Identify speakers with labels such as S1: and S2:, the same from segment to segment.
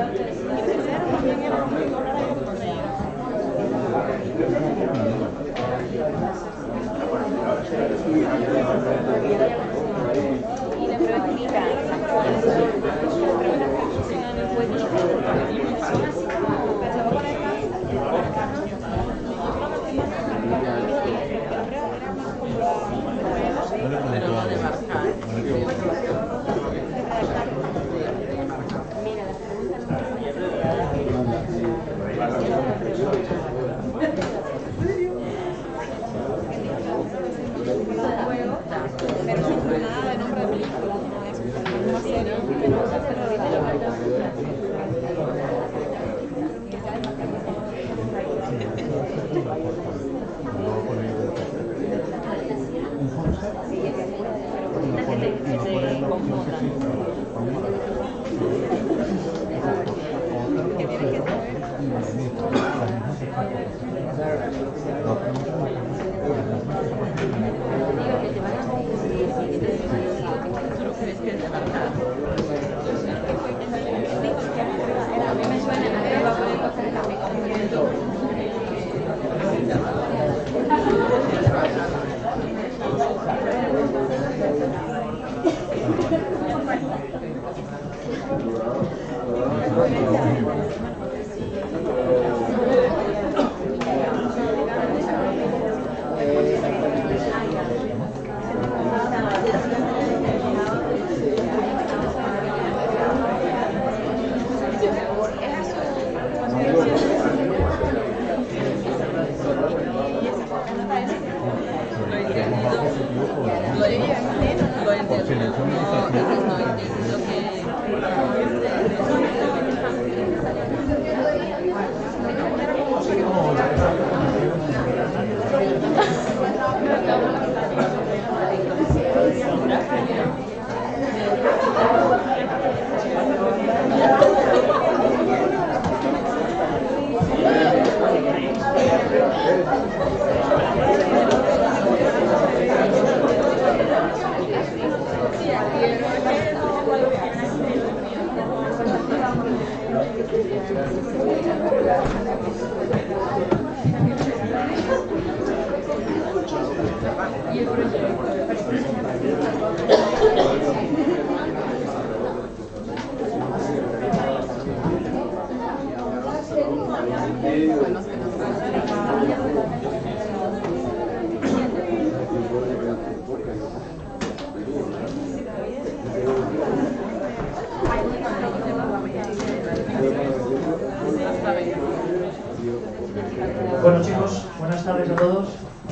S1: Bueno chicos, buenas tardes a todos.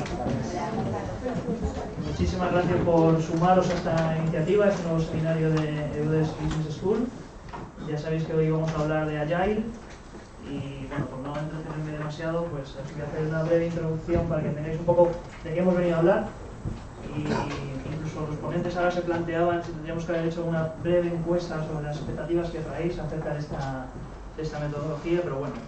S1: Muchísimas gracias por sumaros a esta iniciativa, este nuevo seminario de Eudes Business School. Ya sabéis que hoy vamos a hablar de Agile y bueno, por no entretenerme demasiado, pues os voy a hacer una breve introducción para que entendáis un poco de qué hemos venido a hablar. Y incluso los ponentes ahora se planteaban si tendríamos que haber hecho una breve encuesta sobre las expectativas que traéis acerca de esta metodología, pero bueno.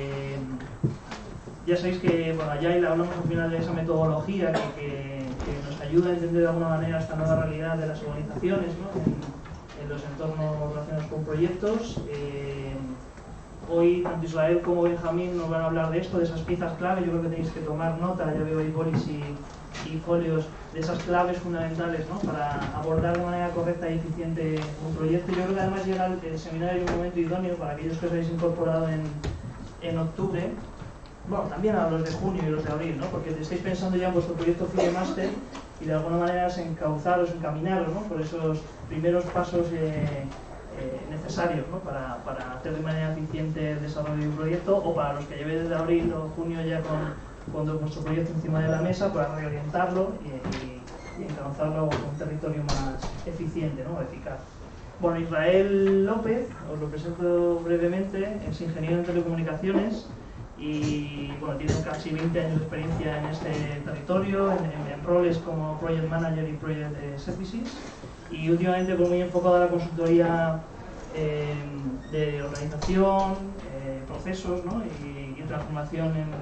S1: Ya sabéis que bueno, Agile hablamos al final de esa metodología que nos ayuda a entender de alguna manera esta nueva realidad de las organizaciones, ¿no? en los entornos relacionados con proyectos. Hoy tanto Israel como Benjamín nos van a hablar de esto, de esas piezas clave. Yo creo que tenéis que tomar nota, ya veo ahí bolis y folios, de esas claves fundamentales, ¿no? Para abordar de manera correcta y eficiente un proyecto. Yo creo que además llega el seminario en un momento idóneo para aquellos que os habéis incorporado en octubre. Bueno, también a los de junio y los de abril, ¿no? Porque estáis pensando ya en vuestro proyecto FIDE-Master y de alguna manera es encauzaros, encaminaros, ¿no? Por esos primeros pasos necesarios, ¿no? Para hacer de manera eficiente el desarrollo de un proyecto, o para los que llevéis desde abril o junio ya con vuestro proyecto encima de la mesa para reorientarlo y encauzarlo a un territorio más eficiente, ¿no? Eficaz. Bueno, Israel López, os lo presento brevemente, es ingeniero en telecomunicaciones y bueno, tiene casi 20 años de experiencia en este territorio, en roles como Project Manager y Project Services, y últimamente muy enfocado a la consultoría de organización, procesos, ¿no? y transformación en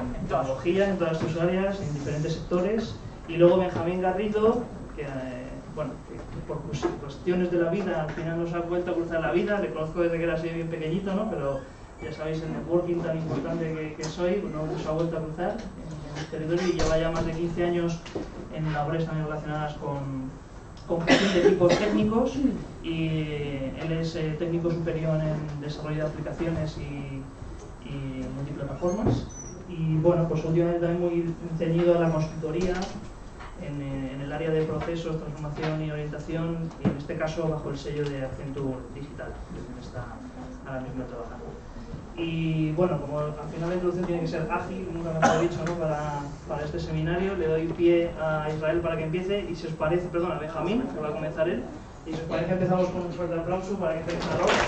S1: tecnología, en todas sus áreas, en diferentes sectores. Y luego Benjamín Garrido, que bueno, que por cuestiones de la vida al final nos ha vuelto a cruzar la vida. Le conozco desde que era así bien pequeñito, ¿no? Pero ya sabéis el networking tan importante que soy, no nos ha vuelto a cruzar en el territorio y lleva ya más de 15 años en labores también relacionadas con gestión de equipos técnicos, y él es técnico superior en desarrollo de aplicaciones y multiplataformas. Y bueno, pues últimamente también muy ceñido a la consultoría en el área de procesos, transformación y orientación, y en este caso bajo el sello de Accenture Digital, que es donde está ahora mismo trabajando. Y bueno, como al final la introducción tiene que ser ágil, nunca mejor dicho, ¿no? para este seminario, le doy pie a Israel para que empiece, y si os parece, perdón, a Benjamín, que va a comenzar él, y si os parece empezamos con un fuerte aplauso para que empiece a Rob.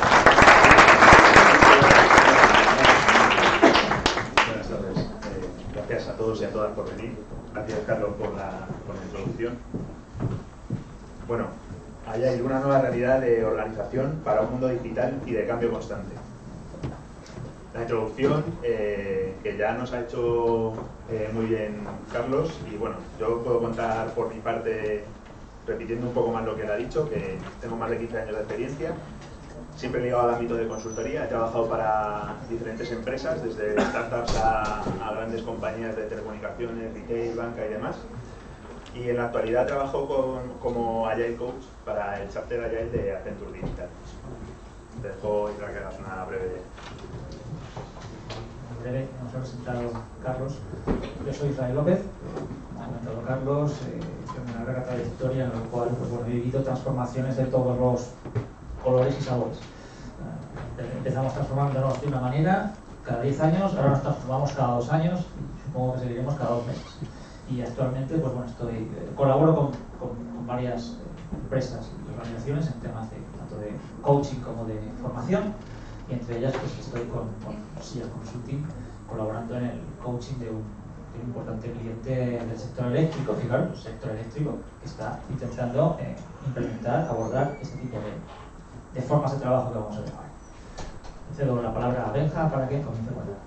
S2: Buenas tardes, gracias a todos y a todas por venir, gracias Carlos por la introducción. Bueno, hay una nueva realidad de organización para un mundo digital y de cambio constante. La introducción que ya nos ha hecho muy bien Carlos, y bueno, yo puedo contar por mi parte, repitiendo un poco más lo que él ha dicho, que tengo más de 15 años de experiencia, siempre ligado al ámbito de consultoría. He trabajado para diferentes empresas, desde startups a grandes compañías de telecomunicaciones, retail, banca y demás, y en la actualidad trabajo como Agile Coach para el chapter Agile de Accenture Digital. Te dejo, Isra, que hagas una breve.
S3: Nos ha presentado Carlos. Yo soy Israel López, me ha comentado Carlos, tengo una larga trayectoria en la cual pues, bueno, he vivido transformaciones de todos los colores y sabores. Empezamos transformándonos de una manera cada 10 años, ahora nos transformamos cada 2 años, y supongo que seguiremos cada 2 meses. Y actualmente pues, bueno, colaboro con varias empresas y organizaciones en temas tanto de coaching como de formación. Y entre ellas pues estoy con SIA Consulting, colaborando en el coaching de un importante cliente del sector eléctrico, fijaros, el sector eléctrico que está intentando implementar, abordar este tipo de formas de trabajo que vamos a llamar. Cedo la palabra a Benja para que comience a hablar.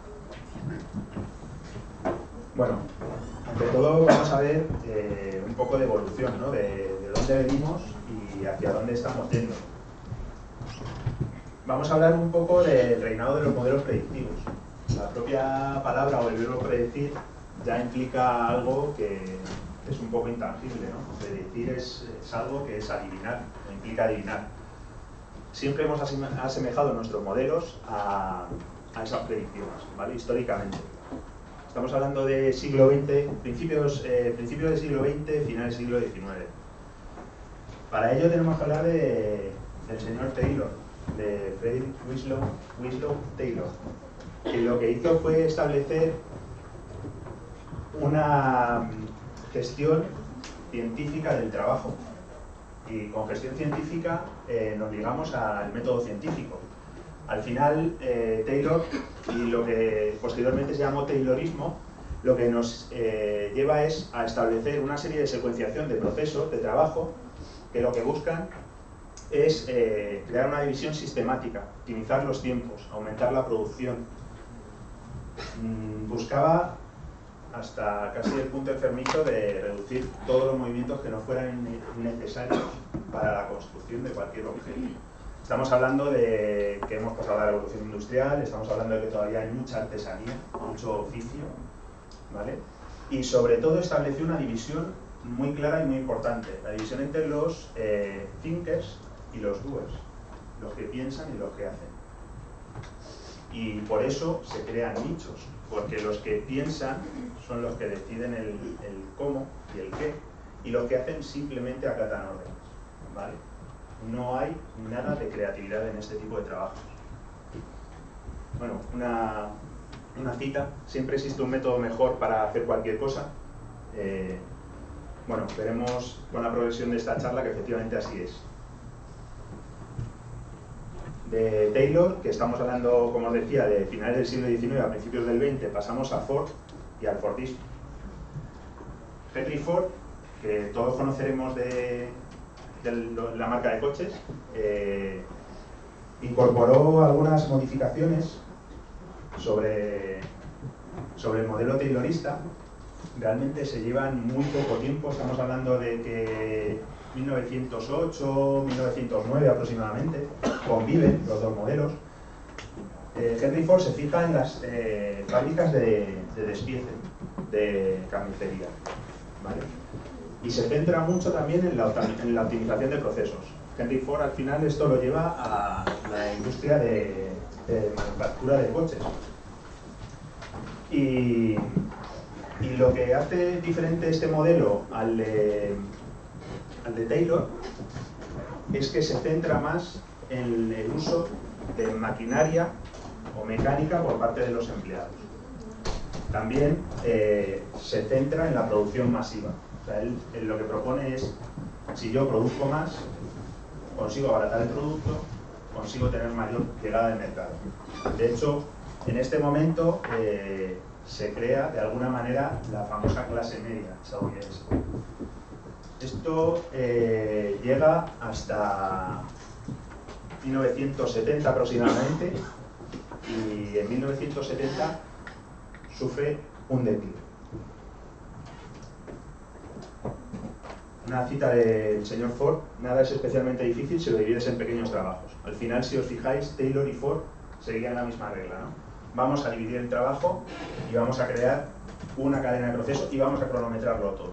S2: Bueno, ante todo vamos a ver un poco de evolución, ¿no? de dónde venimos y hacia dónde estamos yendo. Vamos a hablar un poco del reinado de los modelos predictivos. La propia palabra o el verbo predecir ya implica algo que es un poco intangible, ¿no? Predecir es algo que es adivinar, o implica adivinar. Siempre hemos asemejado nuestros modelos a esas predicciones, ¿vale? Históricamente. Estamos hablando de siglo XX, principios del siglo XX, finales del siglo XIX. Para ello tenemos que hablar del señor Taylor, de Frederick Winslow Taylor, que lo que hizo fue establecer una gestión científica del trabajo. Y con gestión científica nos ligamos al método científico. Al final, Taylor, y lo que posteriormente se llamó Taylorismo, lo que nos lleva es a establecer una serie de secuenciación de procesos de trabajo que lo que buscan es crear una división sistemática, optimizar los tiempos, aumentar la producción. Buscaba hasta casi el punto enfermizo de reducir todos los movimientos que no fueran necesarios para la construcción de cualquier objeto. Estamos hablando de que hemos pasado a la revolución industrial, estamos hablando de que todavía hay mucha artesanía, mucho oficio, ¿vale? Y sobre todo estableció una división muy clara y muy importante, la división entre los thinkers y los doers, los que piensan y los que hacen. Y por eso se crean nichos, porque los que piensan son los que deciden el cómo y el qué, y los que hacen simplemente acatan órdenes, ¿vale? No hay nada de creatividad en este tipo de trabajos. Bueno, una cita: siempre existe un método mejor para hacer cualquier cosa. Bueno, veremos con la progresión de esta charla que efectivamente así es. De Taylor, que estamos hablando, como os decía, de finales del siglo XIX a principios del XX, pasamos a Ford y al Fordismo. Henry Ford, que todos conoceremos de la marca de coches, incorporó algunas modificaciones sobre el modelo taylorista. Realmente se llevan muy poco tiempo, estamos hablando de que 1908, 1909 aproximadamente, conviven los dos modelos. Henry Ford se fija en las fábricas de despiece, de carnicería, ¿vale? Y se centra mucho también en la optimización de procesos. Henry Ford al final esto lo lleva a la industria de manufactura de coches. Y lo que hace diferente este modelo al de Taylor es que se centra más en el uso de maquinaria o mecánica por parte de los empleados. También se centra en la producción masiva. O sea, él lo que propone es, si yo produzco más, consigo abaratar el producto, consigo tener mayor llegada al mercado. De hecho, en este momento se crea de alguna manera la famosa clase media estadounidense. Esto llega hasta 1970 aproximadamente, y en 1970 sufre un declive. Una cita del señor Ford: nada es especialmente difícil si lo divides en pequeños trabajos. Al final, si os fijáis, Taylor y Ford seguían la misma regla, ¿no? Vamos a dividir el trabajo y vamos a crear una cadena de proceso y vamos a cronometrarlo todo.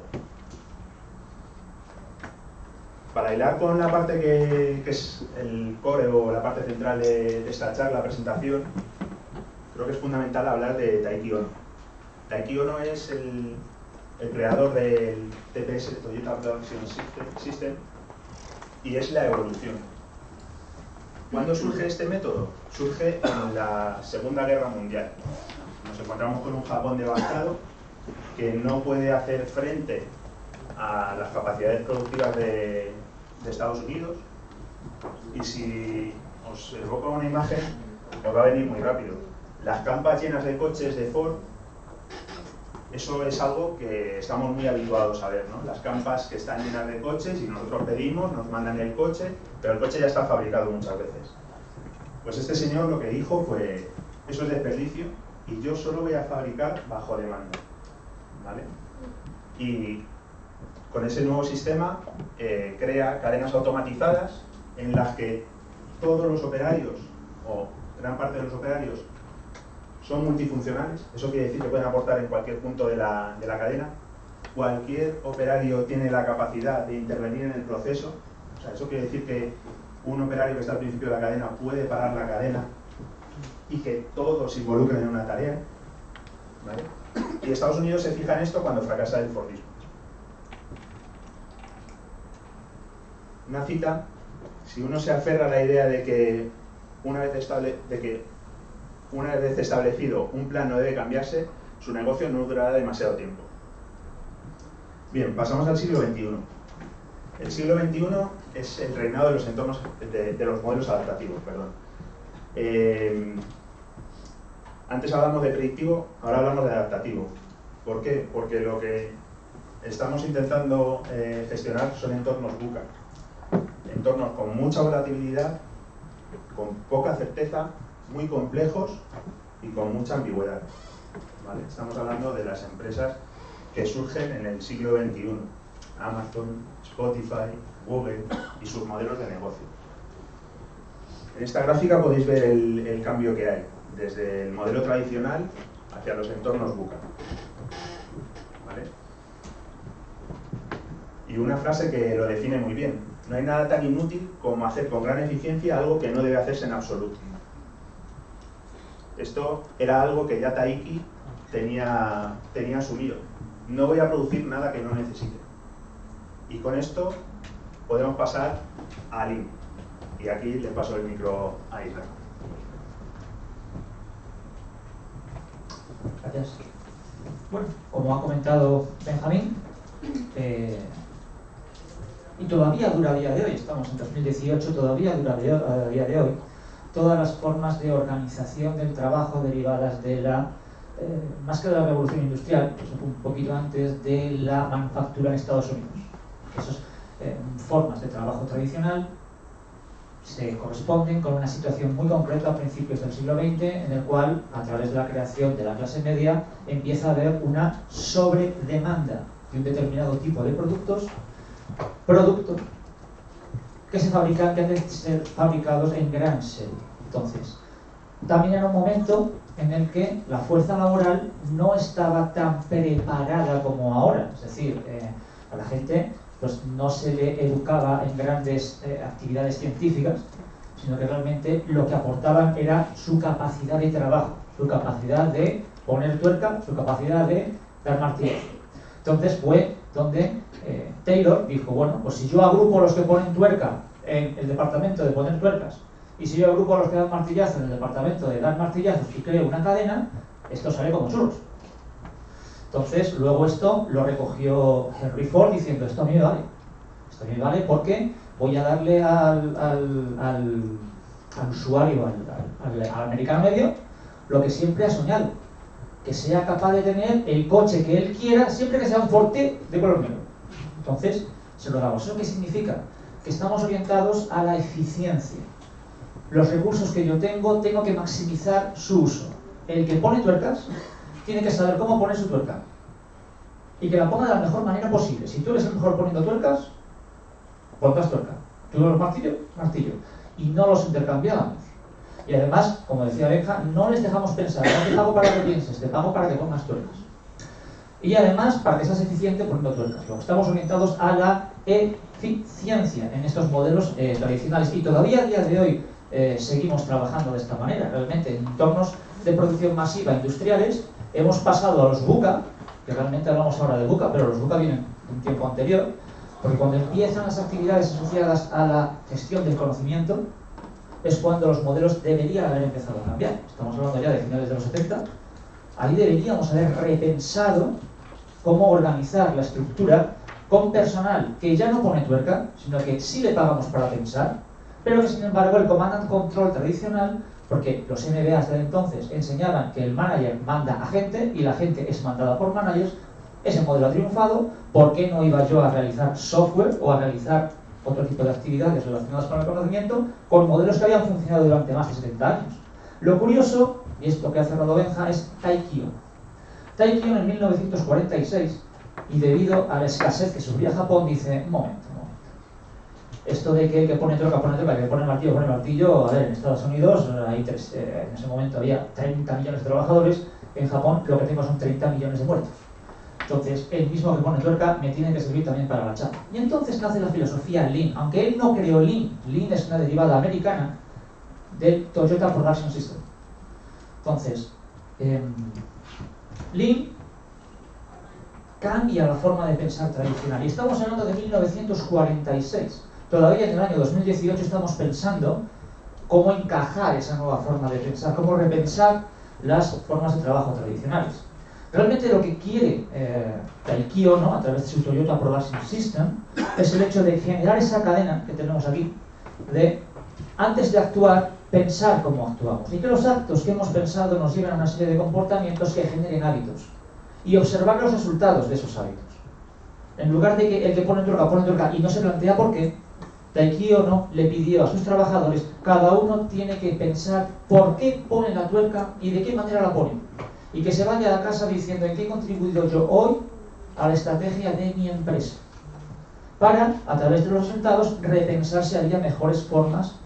S2: Para hilar con la parte que es el core o la parte central de esta charla, presentación, creo que es fundamental hablar de Taiki Ono. Taiki Ono es el creador del TPS, Toyota Production System, y es la evolución. ¿Cuándo surge este método? Surge en la Segunda Guerra Mundial. Nos encontramos con un Japón devastado que no puede hacer frente a las capacidades productivas de Estados Unidos, y si os evoco una imagen os va a venir muy rápido. Las campas llenas de coches de Ford, eso es algo que estamos muy habituados a ver, ¿no? Las campas que están llenas de coches y nosotros pedimos, nos mandan el coche, pero el coche ya está fabricado muchas veces. Pues este señor lo que dijo fue: eso es desperdicio y yo solo voy a fabricar bajo demanda, ¿vale? Y con ese nuevo sistema crea cadenas automatizadas en las que todos los operarios, o gran parte de los operarios, son multifuncionales. Eso quiere decir que pueden aportar en cualquier punto de la cadena. Cualquier operario tiene la capacidad de intervenir en el proceso. O sea, eso quiere decir que un operario que está al principio de la cadena puede parar la cadena y que todos se involucren en una tarea, ¿vale? Y Estados Unidos se fija en esto cuando fracasa el Fordismo. Una cita: si uno se aferra a la idea de que una vez establecido un plan no debe cambiarse, su negocio no durará demasiado tiempo. Bien, pasamos al siglo XXI. El siglo XXI es el reinado de los entornos, de los modelos adaptativos, perdón. Antes hablamos de predictivo, ahora hablamos de adaptativo. ¿Por qué? Porque lo que estamos intentando gestionar son entornos VUCA. Entornos con mucha volatilidad, con poca certeza, muy complejos y con mucha ambigüedad, ¿vale? Estamos hablando de las empresas que surgen en el siglo XXI. Amazon, Spotify, Google y sus modelos de negocio. En esta gráfica podéis ver el cambio que hay desde el modelo tradicional hacia los entornos VUCA, ¿vale? Y una frase que lo define muy bien: no hay nada tan inútil como hacer con gran eficiencia algo que no debe hacerse en absoluto. Esto era algo que ya Taiki tenía asumido. No voy a producir nada que no necesite. Y con esto podemos pasar a Lean. Y aquí le paso el micro a Isla.
S3: Gracias. Bueno, como ha comentado Benjamín, y todavía dura a día de hoy, estamos en 2018, todavía dura a día de hoy, todas las formas de organización del trabajo derivadas de la, más que de la revolución industrial, pues un poquito antes, de la manufactura en Estados Unidos. Esas formas de trabajo tradicional se corresponden con una situación muy concreta a principios del siglo XX, en el cual, a través de la creación de la clase media, empieza a haber una sobredemanda de un determinado tipo de productos que han de ser fabricados en gran serie. Entonces, también era un momento en el que la fuerza laboral no estaba tan preparada como ahora. Es decir, a la gente pues, no se le educaba en grandes actividades científicas, sino que realmente lo que aportaban era su capacidad de trabajo, su capacidad de poner tuerca, su capacidad de dar martillazo. Entonces fue donde Taylor dijo, bueno, pues si yo agrupo a los que ponen tuerca en el departamento de poner tuercas, y si yo agrupo a los que dan martillazos en el departamento de dar martillazos y creo una cadena, esto sale como churros. Entonces, luego esto lo recogió Henry Ford diciendo, esto a mí me vale. Esto a mí me vale porque voy a darle al usuario, al americano medio, lo que siempre ha soñado. Que sea capaz de tener el coche que él quiera, siempre que sea un Forte de color negro. Entonces, se lo damos. ¿Eso qué significa? Que estamos orientados a la eficiencia. Los recursos que yo tengo que maximizar su uso. El que pone tuercas tiene que saber cómo poner su tuerca y que la ponga de la mejor manera posible. Si tú eres el mejor poniendo tuercas, pondrás tuerca. Tú los martillo, martillo. Y no los intercambiamos. Y además, como decía Benja, no les dejamos pensar, no te pago para que pienses, te pago para que pongas tuercas. Y además, para que seas eficiente poniendo tuercas. Luego, estamos orientados a la eficiencia en estos modelos tradicionales y todavía a día de hoy seguimos trabajando de esta manera. Realmente, en entornos de producción masiva industriales, hemos pasado a los VUCA, que realmente hablamos ahora de VUCA, pero los VUCA vienen de un tiempo anterior, porque cuando empiezan las actividades asociadas a la gestión del conocimiento, es cuando los modelos deberían haber empezado a cambiar. Estamos hablando ya de finales de los 70. Ahí deberíamos haber repensado cómo organizar la estructura con personal que ya no pone tuerca, sino que sí le pagamos para pensar, pero que sin embargo el Command and Control tradicional, porque los MBAs de entonces enseñaban que el manager manda a gente y la gente es mandada por managers, ese modelo ha triunfado. ¿Por qué no iba yo a realizar software o a realizar otro tipo de actividades relacionadas con el conocimiento con modelos que habían funcionado durante más de 70 años? Lo curioso, y esto que ha cerrado Benja, es Taikion. Taikion en 1946, y debido a la escasez que sufría Japón, dice, un momento. Esto de que pone troca, que pone martillo, a ver, en Estados Unidos hay en ese momento había 30 millones de trabajadores, en Japón lo que tengo son 30 millones de muertos. Entonces, el mismo que pone tuerca me tiene que servir también para la chapa. Y entonces nace la filosofía Lean, aunque él no creó Lean. Lean es una derivada americana del Toyota Production System. Entonces, Lean cambia la forma de pensar tradicional. Y estamos hablando de 1946. Todavía en el año 2018 estamos pensando cómo encajar esa nueva forma de pensar, cómo repensar las formas de trabajo tradicionales. Realmente lo que quiere Taikion, ¿no?, a través de su Toyota Production System, es el hecho de generar esa cadena que tenemos aquí, de antes de actuar, pensar cómo actuamos. Y que los actos que hemos pensado nos lleven a una serie de comportamientos que generen hábitos. Y observar los resultados de esos hábitos. En lugar de que el que pone tuerca y no se plantea por qué, Taikion le pidió a sus trabajadores, cada uno tiene que pensar por qué pone la tuerca y de qué manera la pone. Y que se vaya a casa diciendo en qué he contribuido yo hoy a la estrategia de mi empresa. Para, a través de los resultados, repensar si había mejores formas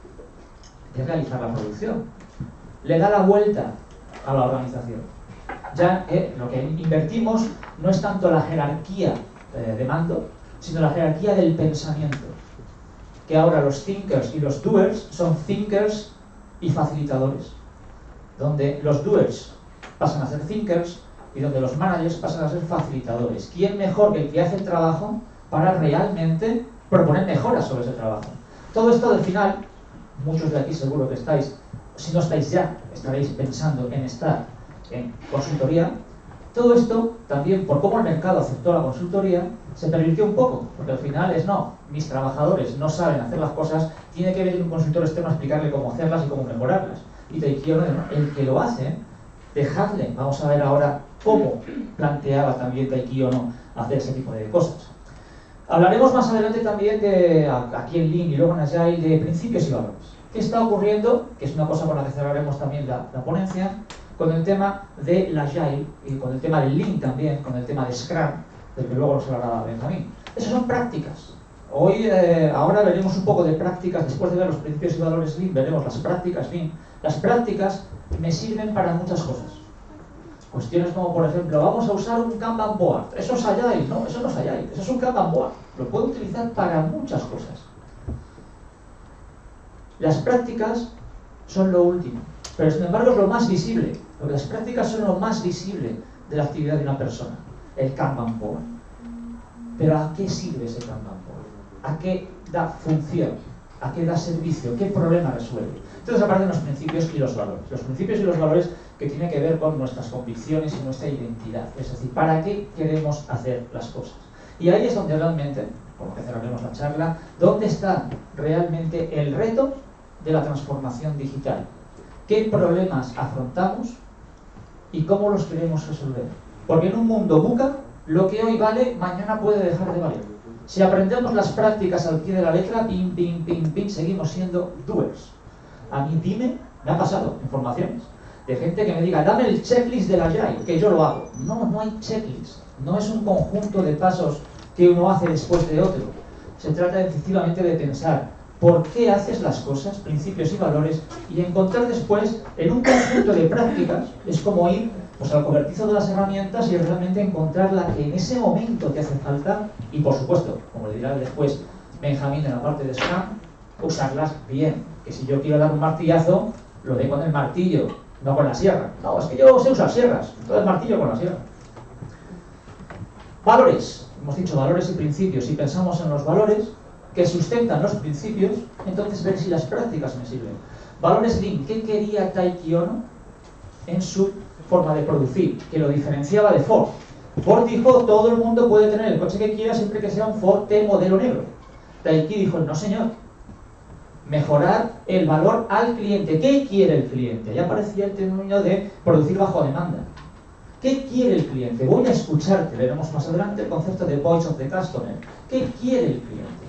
S3: de realizar la producción. Le da la vuelta a la organización. Ya que lo que invertimos no es tanto la jerarquía de mando, sino la jerarquía del pensamiento. Que ahora los thinkers y los doers son thinkers y facilitadores. Donde los doers pasan a ser thinkers y donde los managers pasan a ser facilitadores. ¿Quién mejor que el que hace el trabajo para realmente proponer mejoras sobre ese trabajo? Todo esto al final, muchos de aquí seguro que estáis, si no estáis ya, estaréis pensando en estar en consultoría. Todo esto también, por cómo el mercado aceptó la consultoría, se pervirtió un poco, porque al final es no, mis trabajadores no saben hacer las cosas, tiene que venir un consultor externo a explicarle cómo hacerlas y cómo mejorarlas. Y Taikion, el que lo hace, dejadle. Vamos a ver ahora cómo planteaba también Taikion hacer ese tipo de cosas. Hablaremos más adelante también de, aquí en Lean y luego en Agile, de principios y valores. ¿Qué está ocurriendo? Que es una cosa con la que cerraremos también la ponencia, con el tema de la Agile y con el tema del Lean también, con el tema de Scrum, del que luego nos hablará Benjamín. Esas son prácticas. Hoy, ahora veremos un poco de prácticas, después de ver los principios y valores Lean, veremos las prácticas Lean. Las prácticas me sirven para muchas cosas. Cuestiones como, por ejemplo, vamos a usar un Kanban board. Eso es Agile, no, eso no es Agile, eso es un Kanban board. Lo puedo utilizar para muchas cosas. Las prácticas son lo último, pero sin embargo es lo más visible, porque las prácticas son lo más visible de la actividad de una persona, el Kanban board. Pero ¿a qué sirve ese Kanban board? ¿A qué da función? ¿A qué da servicio? ¿Qué problema resuelve? Entonces aparecen los principios y los valores. Los principios y los valores que tienen que ver con nuestras convicciones y nuestra identidad. Es decir, ¿para qué queremos hacer las cosas? Y ahí es donde realmente, por lo que cerraremos la charla, ¿dónde está realmente el reto de la transformación digital? ¿Qué problemas afrontamos y cómo los queremos resolver? Porque en un mundo VUCA, lo que hoy vale, mañana puede dejar de valer. Si aprendemos las prácticas al pie de la letra, pim, pim, pim, pim, seguimos siendo doers. A mí me ha pasado informaciones de gente que me diga, dame el checklist de la Agile, que yo lo hago. No, no hay checklist. No es un conjunto de pasos que uno hace después de otro. Se trata efectivamente de pensar por qué haces las cosas, principios y valores, y encontrar después, en un conjunto de prácticas, es como ir pues, al cobertizo de las herramientas y realmente encontrar la que en ese momento te hace falta, y por supuesto, como le dirá después Benjamín en la parte de Scrum, usarlas bien. Que si yo quiero dar un martillazo, lo doy con el martillo, no con la sierra. No, es que yo sé usar sierras, entonces martillo con la sierra. Valores. Hemos dicho valores y principios. Si pensamos en los valores que sustentan los principios, entonces ver si las prácticas me sirven. Valores Lean. ¿Qué quería Taiki Ono en su forma de producir? Que lo diferenciaba de Ford. Ford dijo, todo el mundo puede tener el coche que quiera siempre que sea un Ford T modelo negro. Taiki dijo, no señor. Mejorar el valor al cliente. ¿Qué quiere el cliente? Ya aparecía el término de producir bajo demanda. ¿Qué quiere el cliente? Voy a escucharte, veremos más adelante el concepto de voice of the customer. ¿Qué quiere el cliente?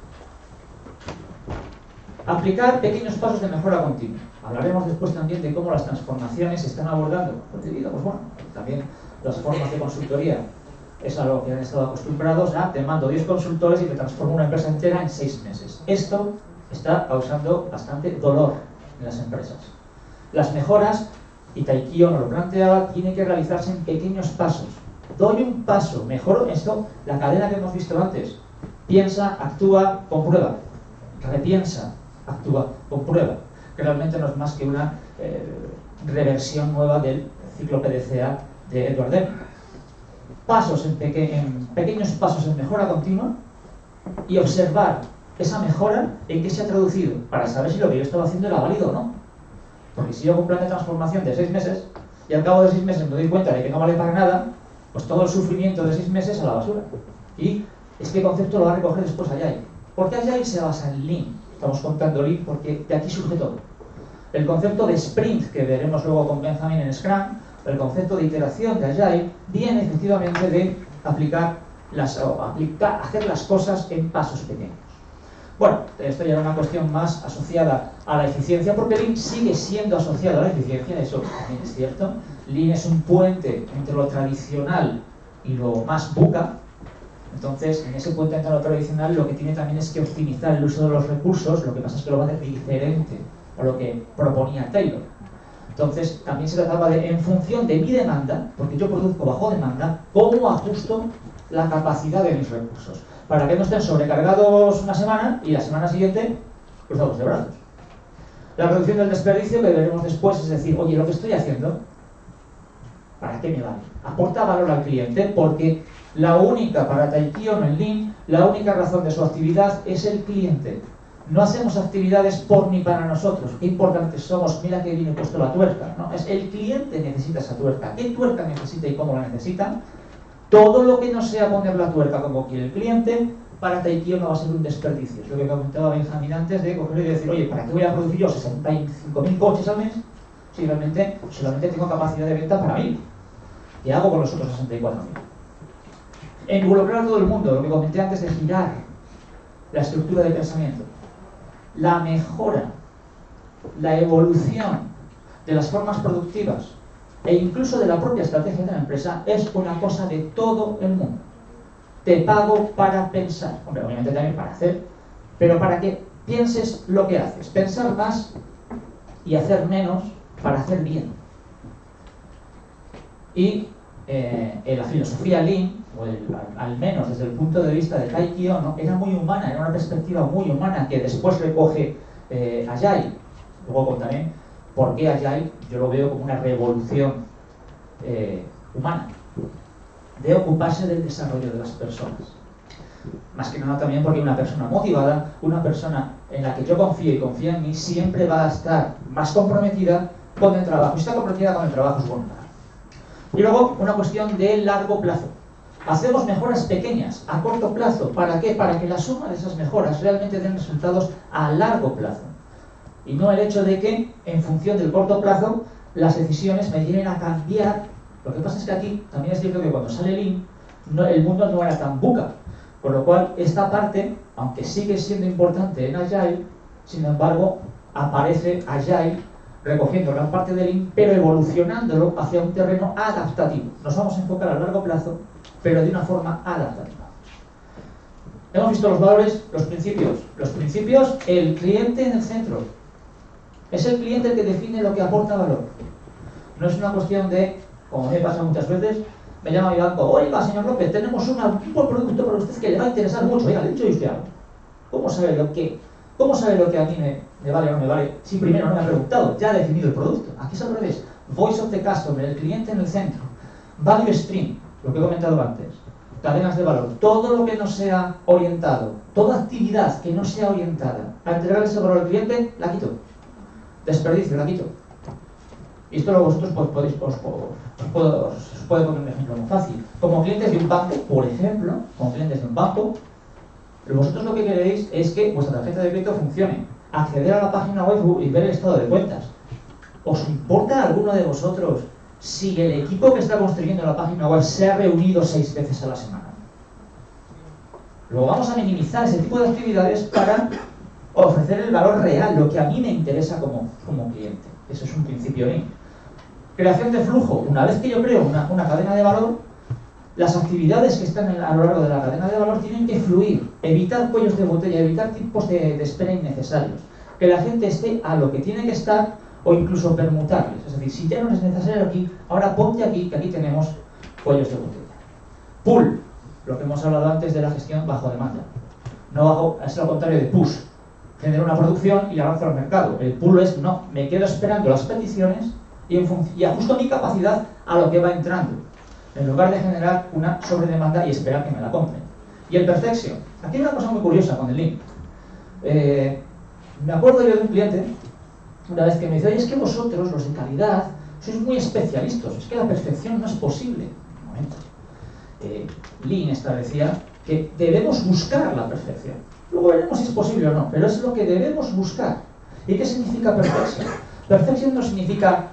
S3: Aplicar pequeños pasos de mejora continua. Hablaremos después también de cómo las transformaciones se están abordando. Debido, pues bueno, también las formas de consultoría es a lo que han estado acostumbrados a te mando 10 consultores y te transformo una empresa entera en 6 meses. Esto está causando bastante dolor en las empresas. Las mejoras, y Taiki Ono lo planteaba, tienen que realizarse en pequeños pasos. Doy un paso, mejoro esto, la cadena que hemos visto antes. Piensa, actúa, comprueba. Repiensa, actúa, comprueba. Que realmente no es más que una reversión nueva del ciclo PDCA de Edward Deming. Pasos pequeños pasos en mejora continua y observar esa mejora en qué se ha traducido para saber si lo que yo estaba haciendo era válido o no. Porque si yo hago un plan de transformación de 6 meses y al cabo de 6 meses me doy cuenta de que no vale para nada, pues todo el sufrimiento de 6 meses a la basura. Y este concepto lo va a recoger después Agile. Porque Agile se basa en Lean. Estamos contando Lean porque de aquí surge todo. El concepto de sprint que veremos luego con Benjamin en Scrum, el concepto de iteración de Agile, viene efectivamente de hacer las cosas en pasos pequeños. Bueno, esto ya era una cuestión más asociada a la eficiencia, porque Lean sigue siendo asociado a la eficiencia, eso también es cierto. Lean es un puente entre lo tradicional y lo más VUCA. Entonces, en ese puente entre lo tradicional, lo que tiene también es que optimizar el uso de los recursos, lo que pasa es que lo va a hacer diferente a lo que proponía Taylor. Entonces, también se trataba de, en función de mi demanda, porque yo produzco bajo demanda, cómo ajusto la capacidad de mis recursos, para que no estén sobrecargados una semana y la semana siguiente cruzados de brazos. La reducción del desperdicio, que veremos después, es decir, oye, lo que estoy haciendo, ¿para qué me vale? Aporta valor al cliente, porque la única, para Taiki Ono en Lean, la única razón de su actividad es el cliente. No hacemos actividades por ni para nosotros. Qué importantes somos, mira que bien he puesto la tuerca, ¿no? Es el cliente necesita esa tuerca. ¿Qué tuerca necesita y cómo la necesita? Todo lo que no sea poner la tuerca como quiere el cliente, para Taiki Ono va a ser un desperdicio. Es lo que comentaba Benjamín antes de coger y decir, oye, ¿para qué voy a producir yo 65.000 coches al mes si realmente solamente tengo capacidad de venta para 1.000? ¿Qué hago con los otros 64.000? Involucrar a todo el mundo, lo que comenté antes de girar la estructura de pensamiento. La mejora, la evolución de las formas productivas e incluso de la propia estrategia de la empresa es una cosa de todo el mundo. te pago para pensar. Hombre, obviamente también para hacer, pero para que pienses lo que haces. Pensar más y hacer menos para hacer bien. Y en la filosofía Lean, al menos desde el punto de vista de Tai Kiono, era muy humana, era una perspectiva muy humana que después recoge Agile. Luego contaré por qué Agile yo lo veo como una revolución humana, de ocuparse del desarrollo de las personas. Más que nada también porque una persona motivada, una persona en la que yo confío y confía en mí, siempre va a estar más comprometida con el trabajo. Y está comprometida con el trabajo es voluntad. Y luego una cuestión de largo plazo. Hacemos mejoras pequeñas, a corto plazo. ¿Para qué? Para que la suma de esas mejoras realmente den resultados a largo plazo. Y no el hecho de que, en función del corto plazo, las decisiones me lleven a cambiar. Lo que pasa es que aquí también es cierto que cuando sale Lean, el mundo no era tan buca. Con lo cual, esta parte, aunque sigue siendo importante en Agile, sin embargo, aparece Agile recogiendo gran parte de Lean, pero evolucionándolo hacia un terreno adaptativo. Nos vamos a enfocar a largo plazo, pero de una forma adaptativa. Hemos visto los valores, los principios. Los principios, el cliente en el centro. Es el cliente el que define lo que aporta valor. No es una cuestión de, como me pasa muchas veces, me llama mi banco, oiga, señor López, tenemos un buen producto para usted que le va a interesar mucho. Oiga, le he dicho usted algo. ¿Cómo sabe lo que a mí me vale o no me vale? Si primero no me ha preguntado, ya ha definido el producto. Aquí es al revés. Voice of the customer, el cliente en el centro. Value stream, lo que he comentado antes. Cadenas de valor. Todo lo que no sea orientado, toda actividad que no sea orientada a entregar ese valor al cliente, la quito. Desperdicio, la quito. Y esto lo vosotros podéis, os puedo poner un ejemplo muy fácil. Como clientes de un banco, por ejemplo, como clientes de un banco, vosotros lo que queréis es que vuestra tarjeta de crédito funcione. Acceder a la página web y ver el estado de cuentas. ¿Os importa a alguno de vosotros si el equipo que está construyendo la página web se ha reunido 6 veces a la semana? Luego vamos a minimizar ese tipo de actividades para ofrecer el valor real, lo que a mí me interesa como cliente. Eso es un principio Lean. Creación de flujo. Una vez que yo creo una cadena de valor, las actividades que están a lo largo de la cadena de valor tienen que fluir, evitar cuellos de botella, evitar tiempos de espera innecesarios, que la gente esté a lo que tiene que estar o incluso permutables. Es decir, si ya no es necesario aquí, ahora ponte aquí, que aquí tenemos cuellos de botella. Pull, lo que hemos hablado antes de la gestión bajo demanda. Es lo contrario de push. Genero una producción y la lanzo al mercado. El pull es, no, me quedo esperando las peticiones y ajusto mi capacidad a lo que va entrando, en lugar de generar una sobredemanda y esperar que me la compren. Y el perfection. Aquí hay una cosa muy curiosa con el Lean. Me acuerdo yo de un cliente, una vez que me dice, oye, es que vosotros, los de calidad, sois muy especialistas, es que la perfección no es posible. Un momento. Lean establecía que debemos buscar la perfección. Luego veremos si es posible o no, pero es lo que debemos buscar. ¿Y qué significa perfección? Perfección no significa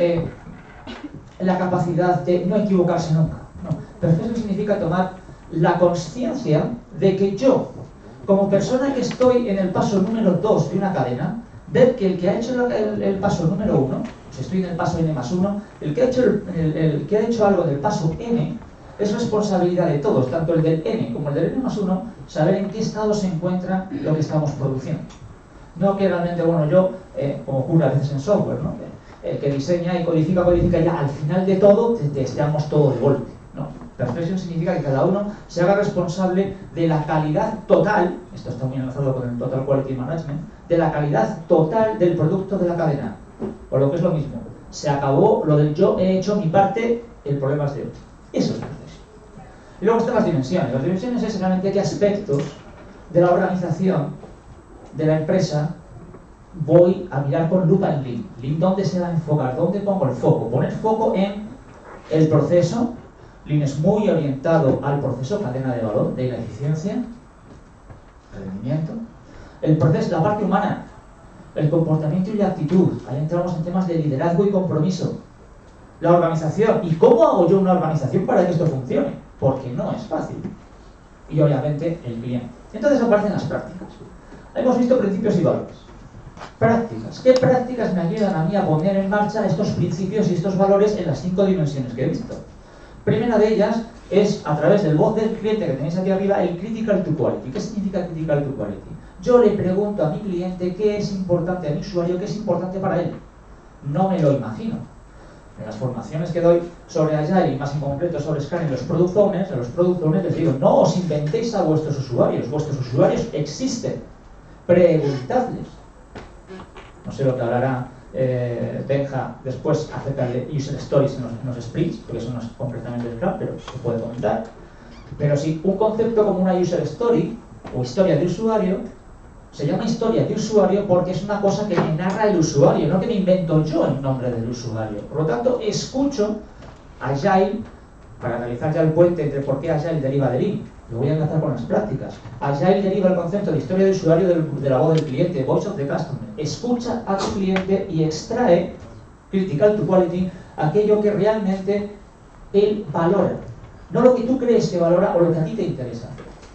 S3: la capacidad de no equivocarse nunca. No. Perfección significa tomar la conciencia de que yo, como persona que estoy en el paso número 2 de una cadena, ver que el que ha hecho el paso número 1, si estoy en el paso n+1, el que ha hecho algo del paso n, es responsabilidad de todos, tanto el del n como el del n+1, saber en qué estado se encuentra lo que estamos produciendo. No que realmente, bueno, yo, como ocurre a veces en software, ¿no? Que diseña y codifica y ya al final de todo testeamos todo de golpe. No. Perfección significa que cada uno se haga responsable de la calidad total, esto está muy enlazado con el Total Quality Management, de la calidad total del producto de la cadena. O lo que es lo mismo, se acabó lo del yo he hecho mi parte, el problema es de otro. Eso es perfección. Y luego están las dimensiones. Las dimensiones es realmente qué aspectos de la organización, de la empresa, voy a mirar con lupa en Lean. Lean, ¿dónde se va a enfocar? ¿Dónde pongo el foco? Poner foco en el proceso. Lean es muy orientado al proceso, cadena de valor, de la eficiencia, el rendimiento. El proceso, la parte humana, el comportamiento y la actitud. Ahí entramos en temas de liderazgo y compromiso. La organización. ¿Y cómo hago yo una organización para que esto funcione? Porque no es fácil. Y obviamente el cliente. Entonces aparecen las prácticas. Hemos visto principios y valores. Prácticas. ¿Qué prácticas me ayudan a mí a poner en marcha estos principios y estos valores en las 5 dimensiones que he visto? Primera de ellas es, a través del voz del cliente que tenéis aquí arriba, el Critical to Quality. ¿Qué significa Critical to Quality? Yo le pregunto a mi cliente qué es importante, a mi usuario, qué es importante para él. No me lo imagino. En las formaciones que doy sobre Agile, y más en concreto sobre Scrum, los Product Owners, a los Product Owners les digo, no os inventéis a vuestros usuarios existen, preguntadles. No sé lo que hablará Benja después acerca de User Stories en los sprints, porque eso no es concretamente el Scrum, pero se puede comentar. Pero si un concepto como una User Story, o historia de usuario, se llama historia de usuario porque es una cosa que me narra el usuario, no que me invento yo el nombre del usuario. Por lo tanto, escucho Agile, para realizar ya el puente entre por qué Agile deriva de Lean. Lo voy a enlazar con las prácticas. Agile deriva el concepto de historia de usuario de la voz del cliente, voice of the customer. Escucha a tu cliente y extrae, critical to quality, aquello que realmente él valora. No lo que tú crees que valora o lo que a ti te interesa.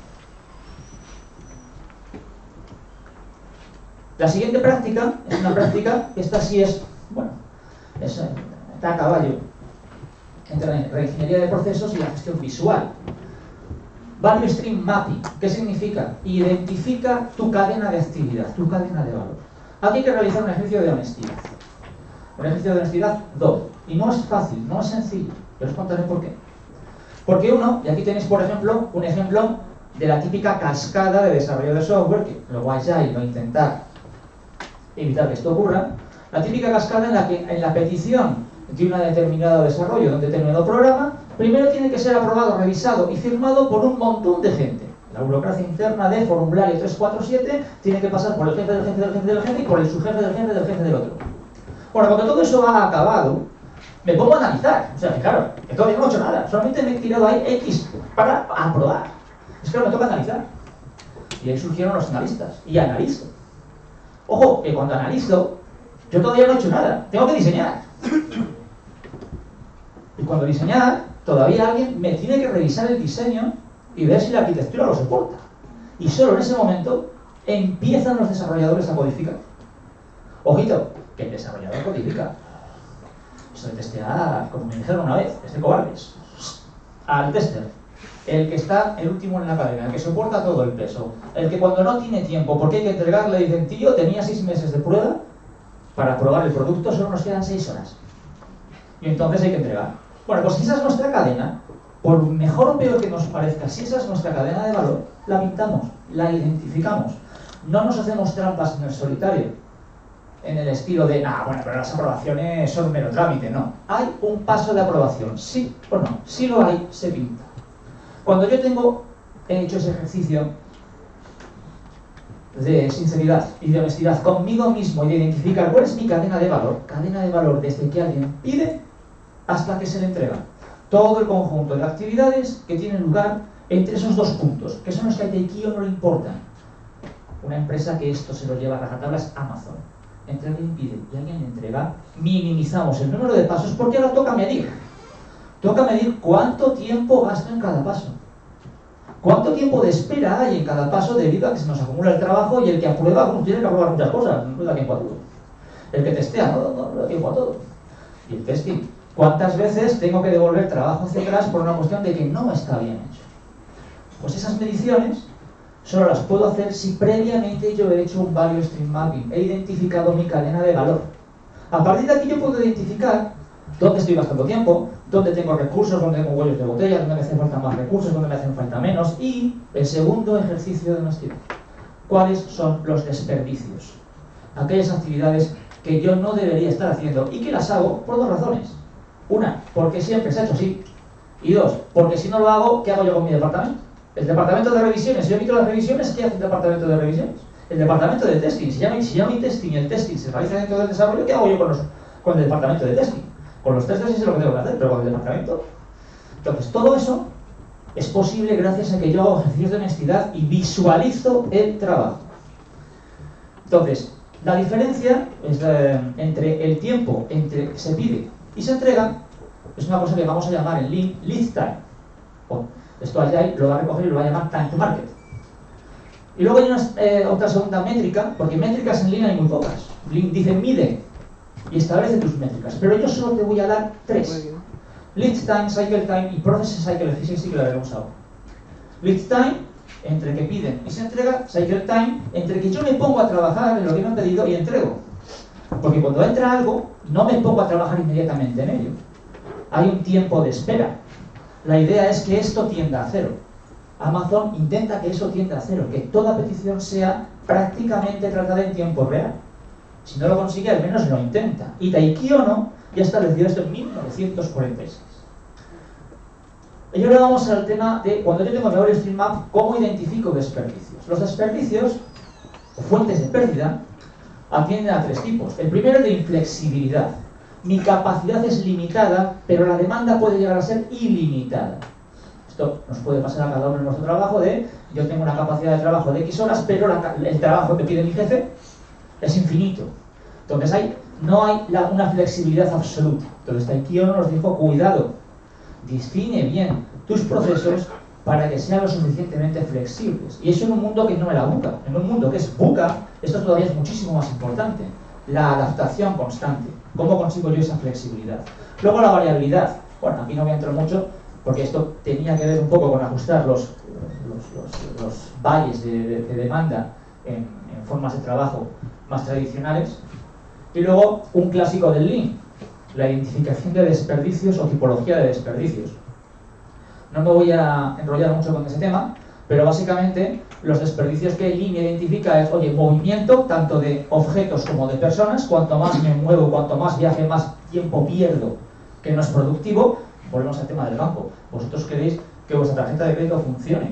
S3: La siguiente práctica es una práctica que esta sí es, bueno, está a caballo entre la reingeniería de procesos y la gestión visual. Value Stream Mapping, ¿qué significa? Identifica tu cadena de actividad, tu cadena de valor. Aquí hay que realizar un ejercicio de honestidad. Un ejercicio de honestidad doble. Y no es fácil, no es sencillo. Yo os contaré por qué. Porque uno, y aquí tenéis por ejemplo, un ejemplo de la típica cascada de desarrollo de software, que luego Agile va a intentar evitar que esto ocurra, la típica cascada en la que en la petición de un determinado desarrollo de un determinado programa, primero tiene que ser aprobado, revisado y firmado por un montón de gente. La burocracia interna de formulario 347 tiene que pasar por el jefe del jefe del jefe del jefe y por el subjefe del jefe del jefe del otro. Bueno, cuando todo eso ha acabado, me pongo a analizar. O sea, que claro, que todavía no he hecho nada, solamente me he tirado ahí X para aprobar. Es que me toca analizar. Y ahí surgieron los analistas. Y analizo. Ojo, que cuando analizo, yo todavía no he hecho nada, tengo que diseñar. Y cuando diseñar, todavía alguien me tiene que revisar el diseño y ver si la arquitectura lo soporta. Y solo en ese momento empiezan los desarrolladores a codificar. Ojito, que el desarrollador codifica. Eso de testear, como me dijeron una vez, es de cobardes. Al tester. El que está el último en la cadena, el que soporta todo el peso, el que cuando no tiene tiempo, porque hay que entregar, le dicen, tío, tenía 6 meses de prueba para probar el producto, solo nos quedan 6 horas. Y entonces hay que entregar. Bueno, pues si esa es nuestra cadena, por mejor o peor que nos parezca, si esa es nuestra cadena de valor, la pintamos, la identificamos. No nos hacemos trampas en el solitario, en el estilo de, bueno, pero las aprobaciones son un mero trámite. No, hay un paso de aprobación, sí o no. Si lo hay, se pinta. Cuando yo he hecho ese ejercicio de sinceridad y de honestidad conmigo mismo y de identificar cuál es mi cadena de valor desde que alguien pide hasta que se le entrega, todo el conjunto de actividades que tienen lugar entre esos dos puntos, que son los que a Teikio no le importan. Una empresa que esto se lo lleva a rajatabla es Amazon. Entre alguien pide y alguien entrega, minimizamos el número de pasos porque ahora toca medir. Toca medir cuánto tiempo gasto en cada paso. ¿Cuánto tiempo de espera hay en cada paso debido a que se nos acumula el trabajo y el que aprueba tiene que aprobar muchas cosas? No da tiempo a todo. El que testea no da tiempo a todo. Y el testing. ¿Cuántas veces tengo que devolver trabajo hacia atrás por una cuestión de que no está bien hecho? Pues esas mediciones solo las puedo hacer si previamente yo he hecho un value stream mapping, he identificado mi cadena de valor. A partir de aquí yo puedo identificar dónde estoy gastando tiempo, dónde tengo recursos, dónde tengo cuellos de botella, dónde me hacen falta más recursos, dónde me hacen falta menos. Y el segundo ejercicio de honestidad. ¿Cuáles son los desperdicios? Aquellas actividades que yo no debería estar haciendo y que las hago por dos razones. Una, porque siempre se ha hecho así. Y dos, porque si no lo hago, ¿qué hago yo con mi departamento? El departamento de revisiones, si yo quito las revisiones, ¿qué hace el departamento de revisiones? El departamento de testing, si ya mi testing y el testing se realiza dentro del desarrollo, ¿qué hago yo con el departamento de testing? Con los testers sí sé lo que tengo que hacer, pero con el departamento. Entonces, todo eso es posible gracias a que yo hago ejercicios de honestidad y visualizo el trabajo. Entonces, la diferencia es, entre el tiempo entre que se pide y se entrega es una cosa que vamos a llamar en Lean lead time. Esto Agile lo va a recoger y lo va a llamar time to market. Y luego hay otra segunda métrica, porque métricas en Lean hay muy pocas. Lean dice mide y establece tus métricas, pero yo solo te voy a dar 3. Lead time, cycle time y process cycle efficiency, que la veremos ahora. Lead time, entre que piden y se entrega. Cycle time, entre que yo me pongo a trabajar en lo que me han pedido y entrego. Porque cuando entra algo, no me pongo a trabajar inmediatamente en ello. Hay un tiempo de espera. La idea es que esto tienda a cero. Amazon intenta que eso tienda a cero, que toda petición sea prácticamente tratada en tiempo real. Si no lo consigue, al menos lo intenta. Y Taikiono ya estableció esto en 1946. Y ahora vamos al tema de, cuando yo tengo mi Value Stream Map, ¿cómo identifico desperdicios? Los desperdicios, o fuentes de pérdida, atienden a tres tipos. El primero es de inflexibilidad. Mi capacidad es limitada, pero la demanda puede llegar a ser ilimitada. Esto nos puede pasar a cada uno en nuestro trabajo de, yo tengo una capacidad de trabajo de X horas, pero el trabajo que pide mi jefe es infinito. Entonces no hay una flexibilidad absoluta. Entonces Taikiono nos dijo, cuidado, define bien tus procesos para que sean lo suficientemente flexibles. Y eso en un mundo que no era VUCA. En un mundo que es VUCA, esto todavía es muchísimo más importante. La adaptación constante. ¿Cómo consigo yo esa flexibilidad? Luego la variabilidad. Bueno, aquí no voy a entrar mucho, porque esto tenía que ver un poco con ajustar los valles de demanda en formas de trabajo más tradicionales. Y luego un clásico del Lean, la identificación de desperdicios o tipología de desperdicios. No me voy a enrollar mucho con ese tema, pero básicamente los desperdicios que Lean identifica es, oye, movimiento tanto de objetos como de personas. Cuanto más me muevo, cuanto más viaje, más tiempo pierdo, que no es productivo. Volvemos al tema del banco. Vosotros queréis que vuestra tarjeta de crédito funcione.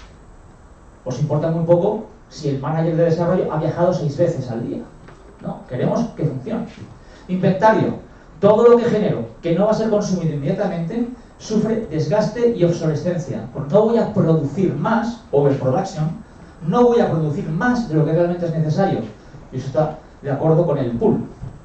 S3: Os importa muy poco si el manager de desarrollo ha viajado 6 veces al día. No, queremos que funcione. Inventario. Todo lo que genero que no va a ser consumido inmediatamente sufre desgaste y obsolescencia. Porque no voy a producir más, overproduction, no voy a producir más de lo que realmente es necesario. Y eso está de acuerdo con el pool.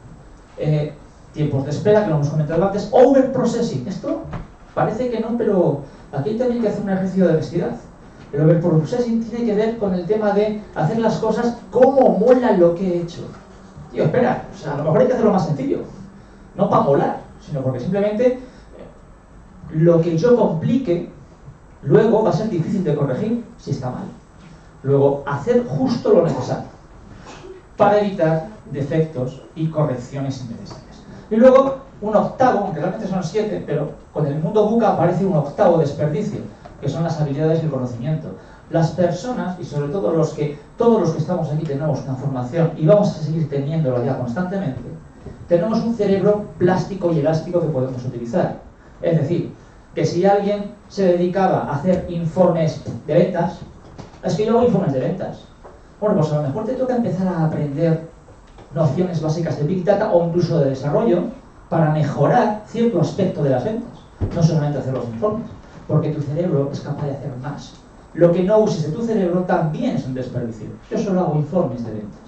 S3: Tiempos de espera, que lo hemos comentado antes. Overprocessing. Esto parece que no, pero aquí también hay que hacer un ejercicio de honestidad. El overprocessing tiene que ver con el tema de hacer las cosas como mola lo que he hecho. Tío, espera, o sea, a lo mejor hay que hacerlo más sencillo. No para molar, sino porque simplemente lo que yo complique luego va a ser difícil de corregir si está mal. Luego, hacer justo lo necesario para evitar defectos y correcciones innecesarias. Y luego, un octavo, aunque realmente son 7, pero con el mundo VUCA aparece un octavo desperdicio, que son las habilidades y el conocimiento. Las personas, y sobre todo todos los que estamos aquí tenemos una formación y vamos a seguir teniéndola ya constantemente, tenemos un cerebro plástico y elástico que podemos utilizar. Es decir, que si alguien se dedicaba a hacer informes de ventas, es que yo hago informes de ventas. Bueno, pues a lo mejor te toca empezar a aprender nociones básicas de Big Data o incluso de desarrollo para mejorar cierto aspecto de las ventas. No solamente hacer los informes, porque tu cerebro es capaz de hacer más. Lo que no uses de tu cerebro también es un desperdicio. Yo solo hago informes de ventas.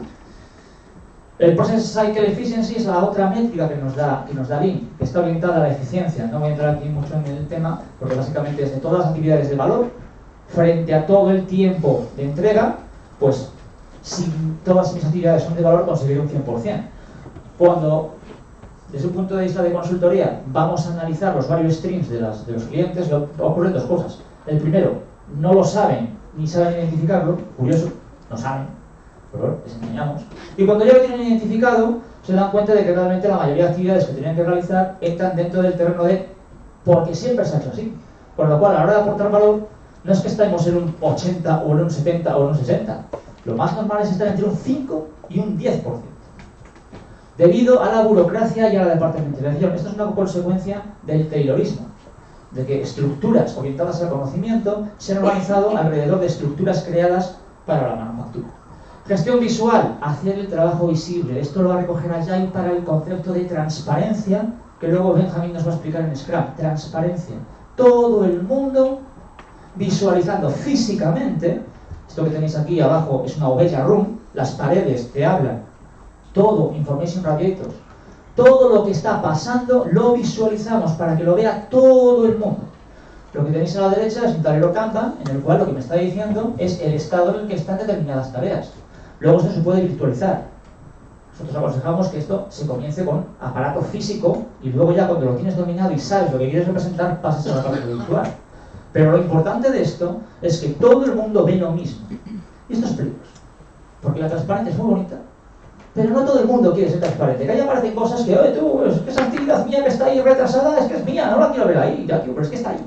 S3: El Process Cycle Efficiency es la otra métrica que nos da Lean, que está orientada a la eficiencia. No voy a entrar aquí mucho en el tema, porque básicamente es de todas las actividades de valor, frente a todo el tiempo de entrega, pues si todas mis actividades son de valor, conseguiré un 100%. Cuando, desde un punto de vista de consultoría, vamos a analizar los varios streams de los clientes, ocurren dos cosas. El primero, no lo saben, ni saben identificarlo, curioso, no saben, pero les enseñamos. Y cuando ya lo tienen identificado, se dan cuenta de que realmente la mayoría de actividades que tienen que realizar entran dentro del terreno de porque siempre se ha hecho así. Con lo cual, a la hora de aportar valor, no es que estemos en un 80 o en un 70 o en un 60. Lo más normal es estar entre un 5 y un 10%. Debido a la burocracia y a la departamentalización. Esto es una consecuencia del taylorismo, de que estructuras orientadas al conocimiento se han organizado alrededor de estructuras creadas para la manufactura. Gestión visual, hacer el trabajo visible. Esto lo va a recoger Agile para el concepto de transparencia, que luego Benjamín nos va a explicar en Scrum. Transparencia. Todo el mundo visualizando físicamente. Esto que tenéis aquí abajo es una oveja room. Las paredes te hablan. Todo, information radiators. Todo lo que está pasando lo visualizamos para que lo vea todo el mundo. Lo que tenéis a la derecha es un tablero Kanban, en el cual lo que me está diciendo es el estado en el que están determinadas tareas. Luego esto se puede virtualizar. Nosotros aconsejamos que esto se comience con aparato físico y luego ya cuando lo tienes dominado y sabes lo que quieres representar, pases a la parte virtual. Pero lo importante de esto es que todo el mundo ve lo mismo. Y esto es peligroso. Porque la transparencia es muy bonita, pero no todo el mundo quiere ser transparente. Que ahí aparecen cosas que, oye tú, es que esa actividad mía que está ahí retrasada, es que es mía, no la quiero ver ahí. Ya, tío, pero es que está ahí.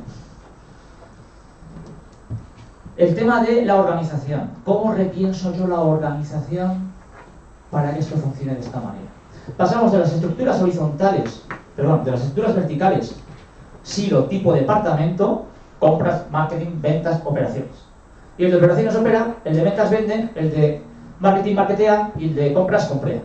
S3: El tema de la organización. ¿Cómo repienso yo la organización para que esto funcione de esta manera? Pasamos de las estructuras horizontales, perdón, de las estructuras verticales, silo, tipo departamento, compras, marketing, ventas, operaciones. Y el de operaciones opera, el de ventas vende, el de marketing marketea y el de compras comprea.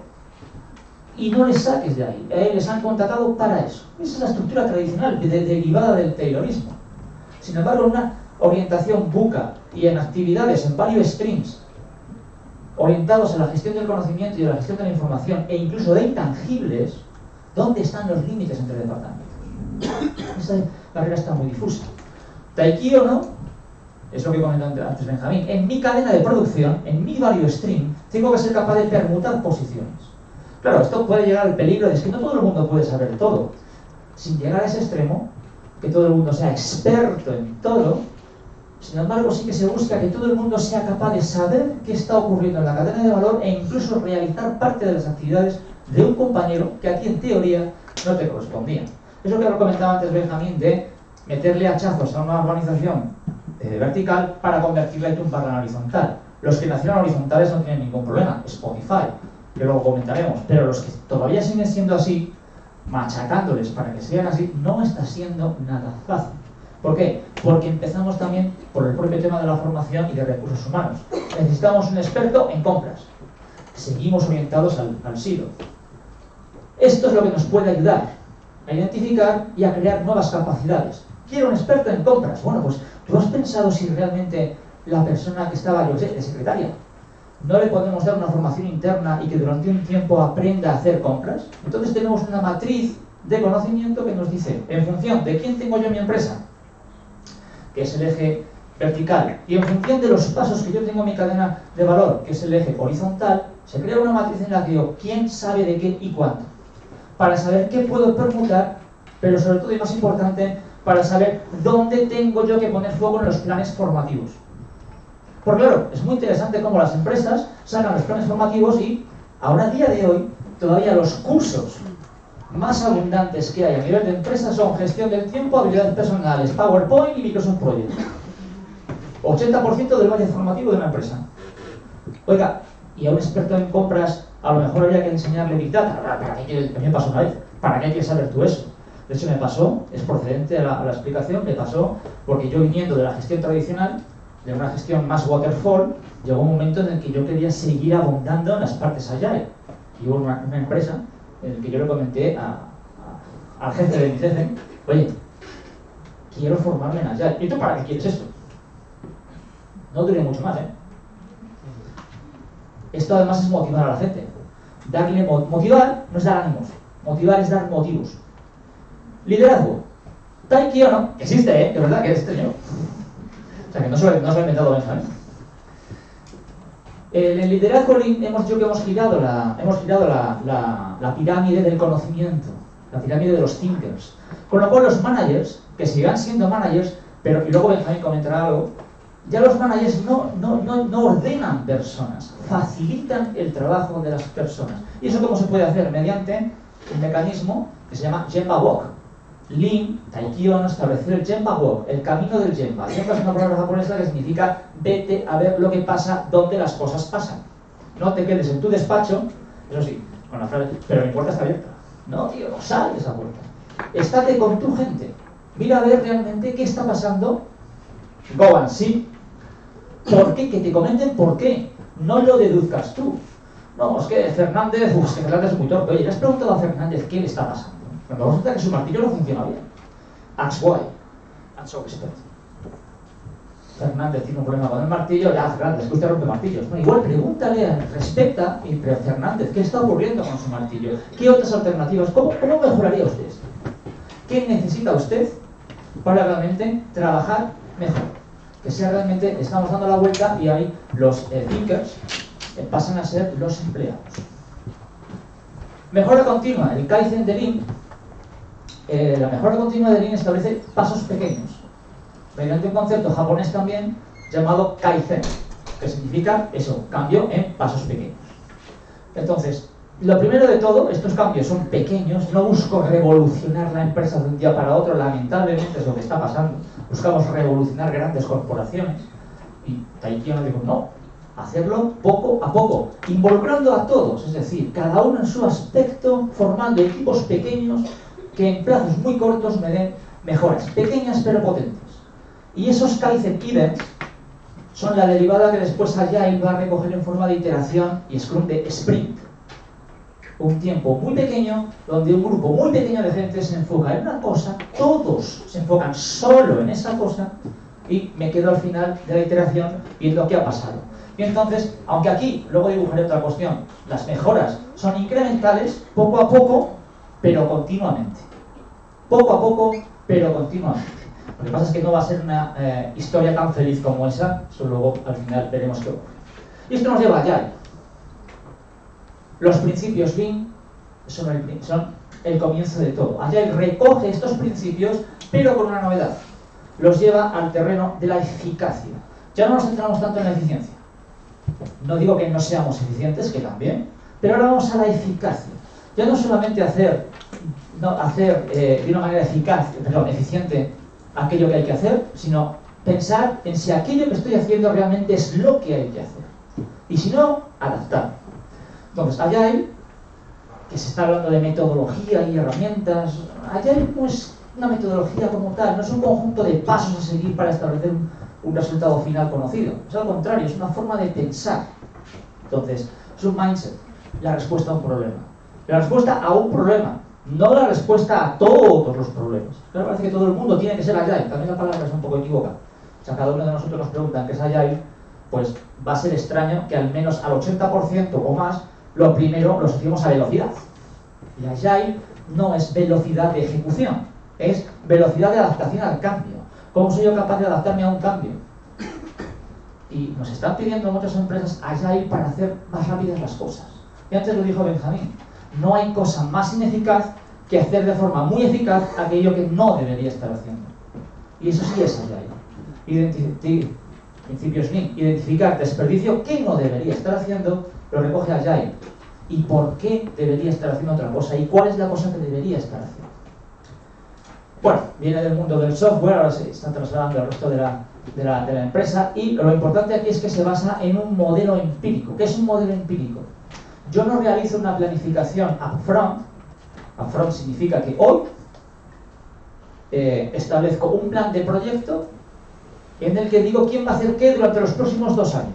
S3: Y no les saques de ahí, les han contratado para eso. Esa es la estructura tradicional, derivada del Taylorismo. Sin embargo, en una orientación buca y en actividades en varios streams orientados a la gestión del conocimiento y a la gestión de la información e incluso de intangibles, ¿dónde están los límites entre departamentos? Esta barrera está muy difusa. Taikio, ¿no? Es lo que comentó antes Benjamín. En mi cadena de producción, en mi value stream, tengo que ser capaz de permutar posiciones. Claro, esto puede llegar al peligro de que no todo el mundo puede saber todo. Sin llegar a ese extremo, que todo el mundo sea experto en todo. Sin embargo, sí que se busca que todo el mundo sea capaz de saber qué está ocurriendo en la cadena de valor e incluso realizar parte de las actividades de un compañero que a ti en teoría no te correspondía. Es lo que comentaba antes Benjamín de meterle hachazos a una organización vertical para convertirla y tumbarla en horizontal. Los que nacieron horizontales no tienen ningún problema, Spotify, que luego comentaremos, pero los que todavía siguen siendo así, machacándoles para que sean así, no está siendo nada fácil. ¿Por qué? Porque empezamos también por el propio tema de la formación y de recursos humanos. Necesitamos un experto en compras. Seguimos orientados al silo. Esto es lo que nos puede ayudar a identificar y a crear nuevas capacidades. Quiero un experto en compras. Bueno, pues ¿tú has pensado si realmente la persona que estaba, yo sé, de secretaria, no le podemos dar una formación interna y que durante un tiempo aprenda a hacer compras? Entonces tenemos una matriz de conocimiento que nos dice, en función de quién tengo yo en mi empresa, que es el eje vertical, y en función de los pasos que yo tengo en mi cadena de valor, que es el eje horizontal, se crea una matriz en la que digo quién sabe de qué y cuánto, para saber qué puedo permutar, pero sobre todo y más importante, para saber dónde tengo yo que poner foco en los planes formativos. Porque claro, es muy interesante cómo las empresas sacan los planes formativos y ahora a día de hoy todavía los cursos más abundantes que hay a nivel de empresas son gestión del tiempo, habilidades personales, PowerPoint y Microsoft Project. 80% del budget formativo de una empresa. Oiga, y a un experto en compras a lo mejor habría que enseñarle Big Data. ¿Para qué quieres? A mí me pasó una vez. ¿Para qué quieres saber tú eso? De hecho me pasó, es procedente a la explicación, me pasó porque yo viniendo de la gestión tradicional, de una gestión más waterfall, llegó un momento en el que yo quería seguir abundando en las partes agile. Y hubo una empresa en el que yo le comenté al jefe de mi jefe, oye, quiero formarme en Agile. ¿Y tú para qué quieres esto? No duré mucho más, ¿eh? Esto además es motivar a la gente. Motivar no es dar ánimos, motivar es dar motivos. Liderazgo. Taikio no, existe, de verdad que existe yo. O sea que no se lo he inventado Benjamín. En el liderazgo hemos girado la pirámide del conocimiento, la pirámide de los thinkers. Con lo cual los managers, que sigan siendo managers, pero y luego Benjamín comentará algo, ya los managers no ordenan personas, facilitan el trabajo de las personas. ¿Y eso cómo se puede hacer? Mediante un mecanismo que se llama Gemba Walk. Lean, Taikio, establecer el Gemba Walk, el camino del Gemba. Gemba es una palabra japonesa que significa vete a ver lo que pasa donde las cosas pasan. No te quedes en tu despacho, eso sí, con la frase, pero mi puerta está abierta. No, tío, no sal de esa puerta. Estate con tu gente. Mira a ver realmente qué está pasando. Go and see. ¿Por qué? Que te comenten por qué. No lo deduzcas tú. No, es que Fernández es muy torpe. Oye, ¿le has preguntado a Fernández qué le está pasando? Cuando resulta que su martillo no funciona bien. Ask why. And so respect. Fernández tiene un problema con el martillo, ya Fernández, que usted rompe martillos. Bueno, igual pregúntale, respecta, y Fernández, ¿qué está ocurriendo con su martillo? ¿Qué otras alternativas? ¿Cómo mejoraría usted esto? ¿Qué necesita usted para realmente trabajar mejor? Que sea realmente, estamos dando la vuelta y ahí los thinkers pasan a ser los empleados. Mejora continua. El Kaizen de Lean, la mejora continua de Lean establece pasos pequeños, mediante un concepto japonés también llamado Kaizen, que significa eso, cambio en pasos pequeños. Entonces, lo primero de todo, estos cambios son pequeños, no busco revolucionar la empresa de un día para otro, lamentablemente es lo que está pasando. Buscamos revolucionar grandes corporaciones y ahí yo no digo, no, hacerlo poco a poco, involucrando a todos, es decir, cada uno en su aspecto, formando equipos pequeños que en plazos muy cortos me den mejoras, pequeñas pero potentes. Y esos Kaizen Events son la derivada que después Agile va a recoger en forma de iteración y Scrum de sprint. Un tiempo muy pequeño, donde un grupo muy pequeño de gente se enfoca en una cosa, todos se enfocan solo en esa cosa y me quedo al final de la iteración viendo qué ha pasado. Y entonces, aunque aquí, luego dibujaré otra cuestión, las mejoras son incrementales, poco a poco, pero continuamente. Poco a poco, pero continuamente. Lo que pasa es que no va a ser una historia tan feliz como esa, eso luego al final veremos qué ocurre. Y esto nos lleva a Agile. Los principios Lean son el comienzo de todo. Agile recoge estos principios, pero con una novedad. Los lleva al terreno de la eficacia. Ya no nos centramos tanto en la eficiencia. No digo que no seamos eficientes, que también, pero ahora vamos a la eficacia. Ya no solamente hacer de una manera eficiente aquello que hay que hacer, sino pensar en si aquello que estoy haciendo realmente es lo que hay que hacer. Y si no, adaptar. Entonces, Agile, que se está hablando de metodología y herramientas, Agile no es una metodología como tal, no es un conjunto de pasos a seguir para establecer un resultado final conocido. Es al contrario, es una forma de pensar. Entonces, es un mindset, la respuesta a un problema. La respuesta a un problema, no la respuesta a todos los problemas. Claro, parece que todo el mundo tiene que ser Agile, también la palabra es un poco equivocada. O sea, cada uno de nosotros nos preguntan qué es Agile, pues va a ser extraño que al menos al 80% o más, lo primero lo asociamos a velocidad. Y Agile no es velocidad de ejecución, es velocidad de adaptación al cambio. ¿Cómo soy yo capaz de adaptarme a un cambio? Y nos están pidiendo muchas empresas Agile para hacer más rápidas las cosas. Y antes lo dijo Benjamín, no hay cosa más ineficaz que hacer de forma muy eficaz aquello que no debería estar haciendo. Y eso sí es Agile. Principios Lean, identificar desperdicio que no debería estar haciendo, lo recoge Agile. ¿Y por qué debería estar haciendo otra cosa? ¿Y cuál es la cosa que debería estar haciendo? Bueno, viene del mundo del software, ahora se está trasladando al resto de la empresa, y lo importante aquí es que se basa en un modelo empírico. ¿Qué es un modelo empírico? Yo no realizo una planificación upfront. Upfront significa que hoy establezco un plan de proyecto en el que digo quién va a hacer qué durante los próximos 2 años.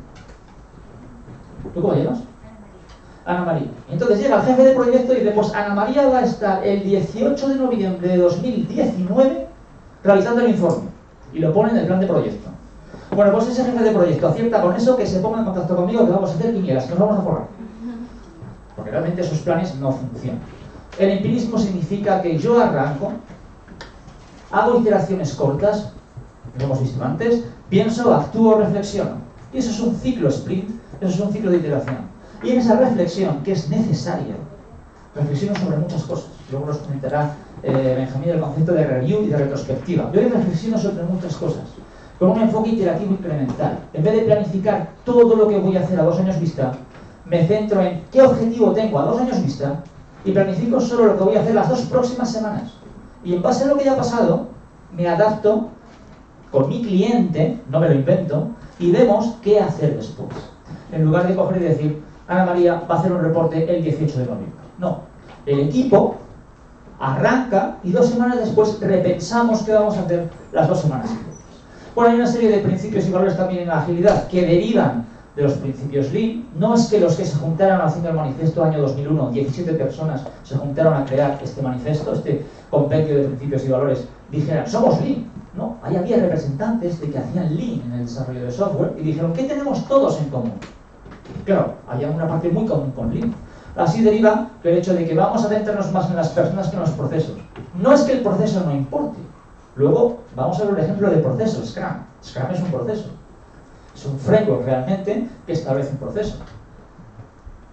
S3: ¿Tú cómo llegas? Ana María. Entonces llega el jefe de proyecto y dice, pues Ana María va a estar el 18 de noviembre de 2019 realizando el informe. Y lo pone en el plan de proyecto. Bueno, pues ese jefe de proyecto acierta con eso, que se ponga en contacto conmigo, que vamos a hacer quinielas, que nos vamos a forrar. Porque realmente esos planes no funcionan. El empirismo significa que yo arranco, hago iteraciones cortas, lo hemos visto antes, pienso, actúo, reflexiono. Y eso es un ciclo sprint, eso es un ciclo de iteración. Y en esa reflexión, que es necesaria, reflexiono sobre muchas cosas. Luego nos comentará Benjamín el concepto de review y de retrospectiva. Yo reflexiono sobre muchas cosas, con un enfoque iterativo incremental. En vez de planificar todo lo que voy a hacer a 2 años vista, me centro en qué objetivo tengo a 2 años vista y planifico solo lo que voy a hacer las 2 próximas semanas. Y en base a lo que ya ha pasado, me adapto con mi cliente, no me lo invento, y vemos qué hacer después. En lugar de coger y decir, Ana María va a hacer un reporte el 18 de noviembre. No, el equipo arranca y 2 semanas después repensamos qué vamos a hacer las 2 semanas siguientes. Bueno, hay una serie de principios y valores también en la agilidad que derivan de los principios Lean. No es que los que se juntaron haciendo el manifiesto año 2001, 17 personas se juntaron a crear este manifiesto, este compendio de principios y valores, dijeran, somos Lean. No, ahí había representantes de que hacían Lean en el desarrollo de software y dijeron, ¿qué tenemos todos en común? Claro, había una parte muy común con Lean. Así deriva el hecho de que vamos a centrarnos más en las personas que en los procesos. No es que el proceso no importe. Luego vamos a ver un ejemplo de proceso, Scrum. Scrum es un proceso. Es un framework realmente que establece un proceso.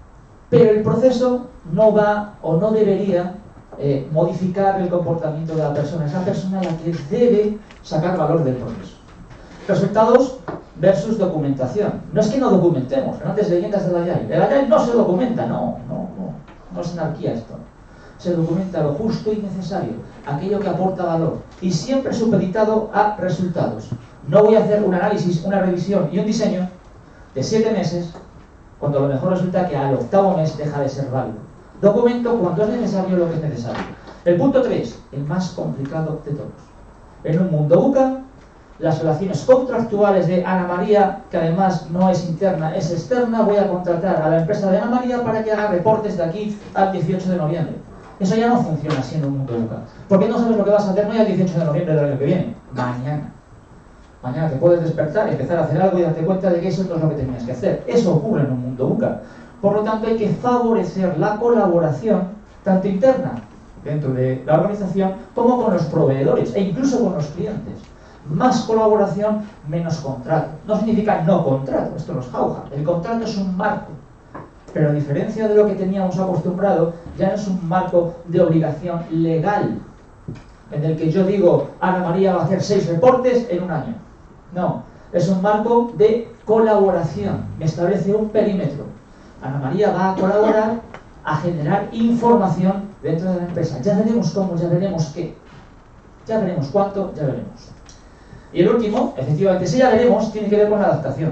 S3: Pero el proceso no va o no debería modificar el comportamiento de la persona. Es la persona la que debe sacar valor del proceso. Resultados versus documentación. No es que no documentemos, grandes leyendas del Agile. El Agile no se documenta, no es anarquía esto. Se documenta lo justo y necesario, aquello que aporta valor, y siempre supeditado a resultados. No voy a hacer un análisis, una revisión y un diseño de 7 meses, cuando a lo mejor resulta que al 8º mes deja de ser válido. Documento cuando es necesario lo que es necesario. El punto 3, el más complicado de todos. En un mundo VUCA, las relaciones contractuales de Ana María, que además no es interna, es externa, voy a contratar a la empresa de Ana María para que haga reportes de aquí al 18 de noviembre. Eso ya no funciona siendo un mundo VUCA. Porque no sabes lo que vas a hacer no ya el 18 de noviembre del año que viene, mañana. Mañana te puedes despertar, empezar a hacer algo y darte cuenta de que eso no es lo que tenías que hacer. Eso ocurre en un mundo VUCA. Por lo tanto, hay que favorecer la colaboración, tanto interna, dentro de la organización, como con los proveedores e incluso con los clientes. Más colaboración, menos contrato. No significa no contrato, esto no es jauja. El contrato es un marco. Pero a diferencia de lo que teníamos acostumbrado, ya no es un marco de obligación legal, en el que yo digo, Ana María va a hacer 6 reportes en un año. No, es un marco de colaboración. Me establece un perímetro. Ana María va a colaborar, a generar información dentro de la empresa. Ya veremos cómo, ya veremos qué. Ya veremos cuánto, ya veremos. Y el último, efectivamente, ese ya veremos, tiene que ver con la adaptación.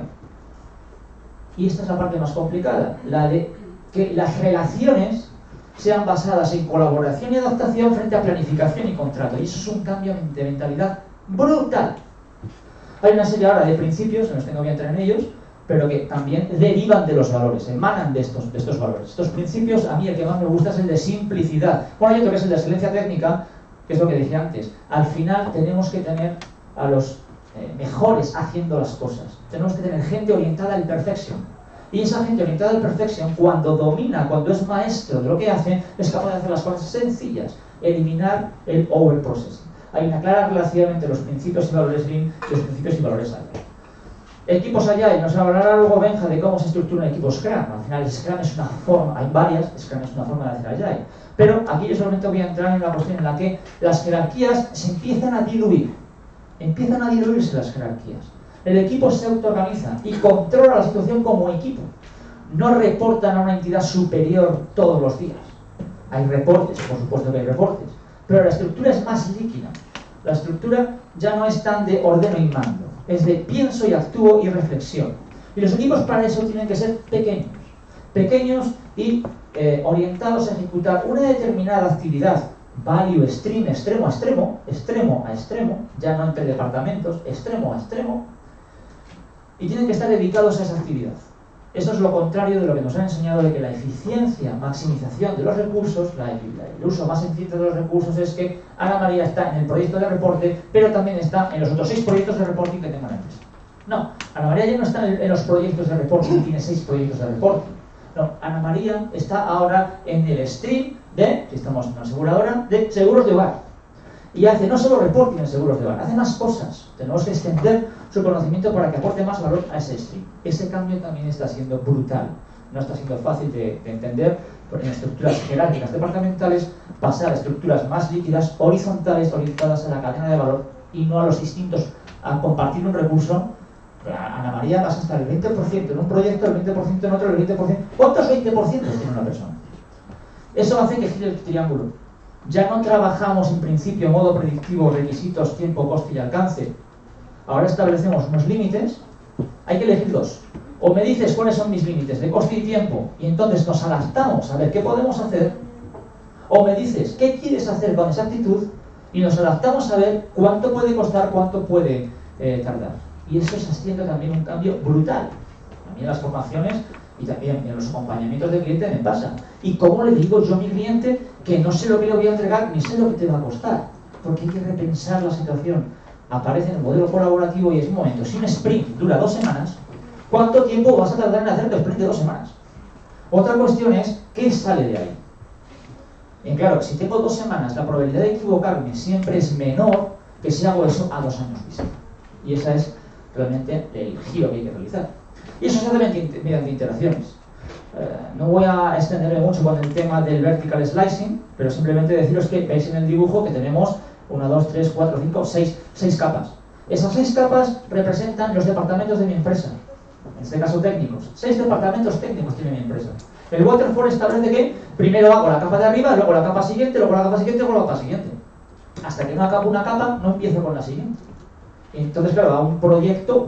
S3: Y esta es la parte más complicada, la de que las relaciones sean basadas en colaboración y adaptación frente a planificación y contrato. Y eso es un cambio de mentalidad brutal. Hay una serie ahora de principios, no los tengo que entrar en ellos, pero que también derivan de los valores, emanan de estos valores. Estos principios, a mí el que más me gusta es el de simplicidad. Bueno, hay otro que es el de excelencia técnica, que es lo que decía antes. Al final tenemos que tener a los mejores haciendo las cosas. Tenemos que tener gente orientada al perfection. Y esa gente orientada al perfection, cuando domina, cuando es maestro de lo que hace, es capaz de hacer las cosas sencillas, eliminar el overprocessing. Hay una clara relación entre los principios y valores Lean y los principios y valores Agile. Equipos Agile, nos hablará luego Benja de cómo se estructura un equipo Scrum. Al final Scrum es una forma, hay varias, Scrum es una forma de hacer Agile. Pero aquí yo solamente voy a entrar en la cuestión en la que las jerarquías se empiezan a diluir. Empiezan a diluirse las jerarquías. El equipo se autoorganiza y controla la situación como equipo. No reportan a una entidad superior todos los días. Hay reportes, por supuesto que hay reportes, pero la estructura es más líquida. La estructura ya no es tan de ordeno y mando, es de pienso y actúo y reflexión. Y los equipos para eso tienen que ser pequeños. Pequeños y orientados a ejecutar una determinada actividad. Value stream, extremo a extremo, extremo a extremo, ya no entre departamentos, extremo a extremo, y tienen que estar dedicados a esa actividad. Esto es lo contrario de lo que nos han enseñado de que la eficiencia, maximización de los recursos, el uso más eficiente de los recursos es que Ana María está en el proyecto de reporte, pero también está en los otros 6 proyectos de reporting que tenga la empresa. No, Ana María ya no está en los proyectos de reporting, tiene 6 proyectos de reporting. No, Ana María está ahora en el stream de, si estamos en una aseguradora, de seguros de hogar. Y hace no solo reporting en seguros de hogar, hace más cosas. Tenemos que extender su conocimiento para que aporte más valor a ese stream. Ese cambio también está siendo brutal. No está siendo fácil de entender, porque en estructuras jerárquicas departamentales pasar a estructuras más líquidas, horizontales, orientadas a la cadena de valor y no a los distintos, a compartir un recurso. Ana María vas a estar el 20% en un proyecto, el 20% en otro, el 20%. ¿Cuántos 20% tiene una persona? Eso hace que gire el triángulo. Ya no trabajamos en principio en modo predictivo, requisitos, tiempo, coste y alcance. Ahora establecemos unos límites. Hay que elegir 2. O me dices cuáles son mis límites de coste y tiempo y entonces nos adaptamos a ver qué podemos hacer. O me dices qué quieres hacer con exactitud y nos adaptamos a ver cuánto puede costar, cuánto puede tardar. Y eso está haciendo también un cambio brutal. A mí en las formaciones y también en los acompañamientos del cliente me pasa. ¿Y cómo le digo yo a mi cliente que no sé lo que le voy a entregar ni sé lo que te va a costar? Porque hay que repensar la situación. Aparece en el modelo colaborativo y es un momento. Si un sprint dura 2 semanas, ¿cuánto tiempo vas a tardar en hacer tu sprint de 2 semanas? Otra cuestión es, ¿qué sale de ahí? Y claro, si tengo 2 semanas, la probabilidad de equivocarme siempre es menor que si hago eso a 2 años vista. Y esa es realmente el giro que hay que realizar. Y eso se hace mediante interacciones. No voy a extenderme mucho con el tema del vertical slicing, pero simplemente deciros que veis en el dibujo que tenemos 1, 2, 3, 4, 5, 6 capas. Esas 6 capas representan los departamentos de mi empresa, en este caso técnicos. 6 departamentos técnicos tiene mi empresa. El waterfall establece que primero hago la capa de arriba, luego la capa siguiente, luego la capa siguiente, luego la capa siguiente. Hasta que no acabo una capa, no empiezo con la siguiente. Entonces, claro, a un proyecto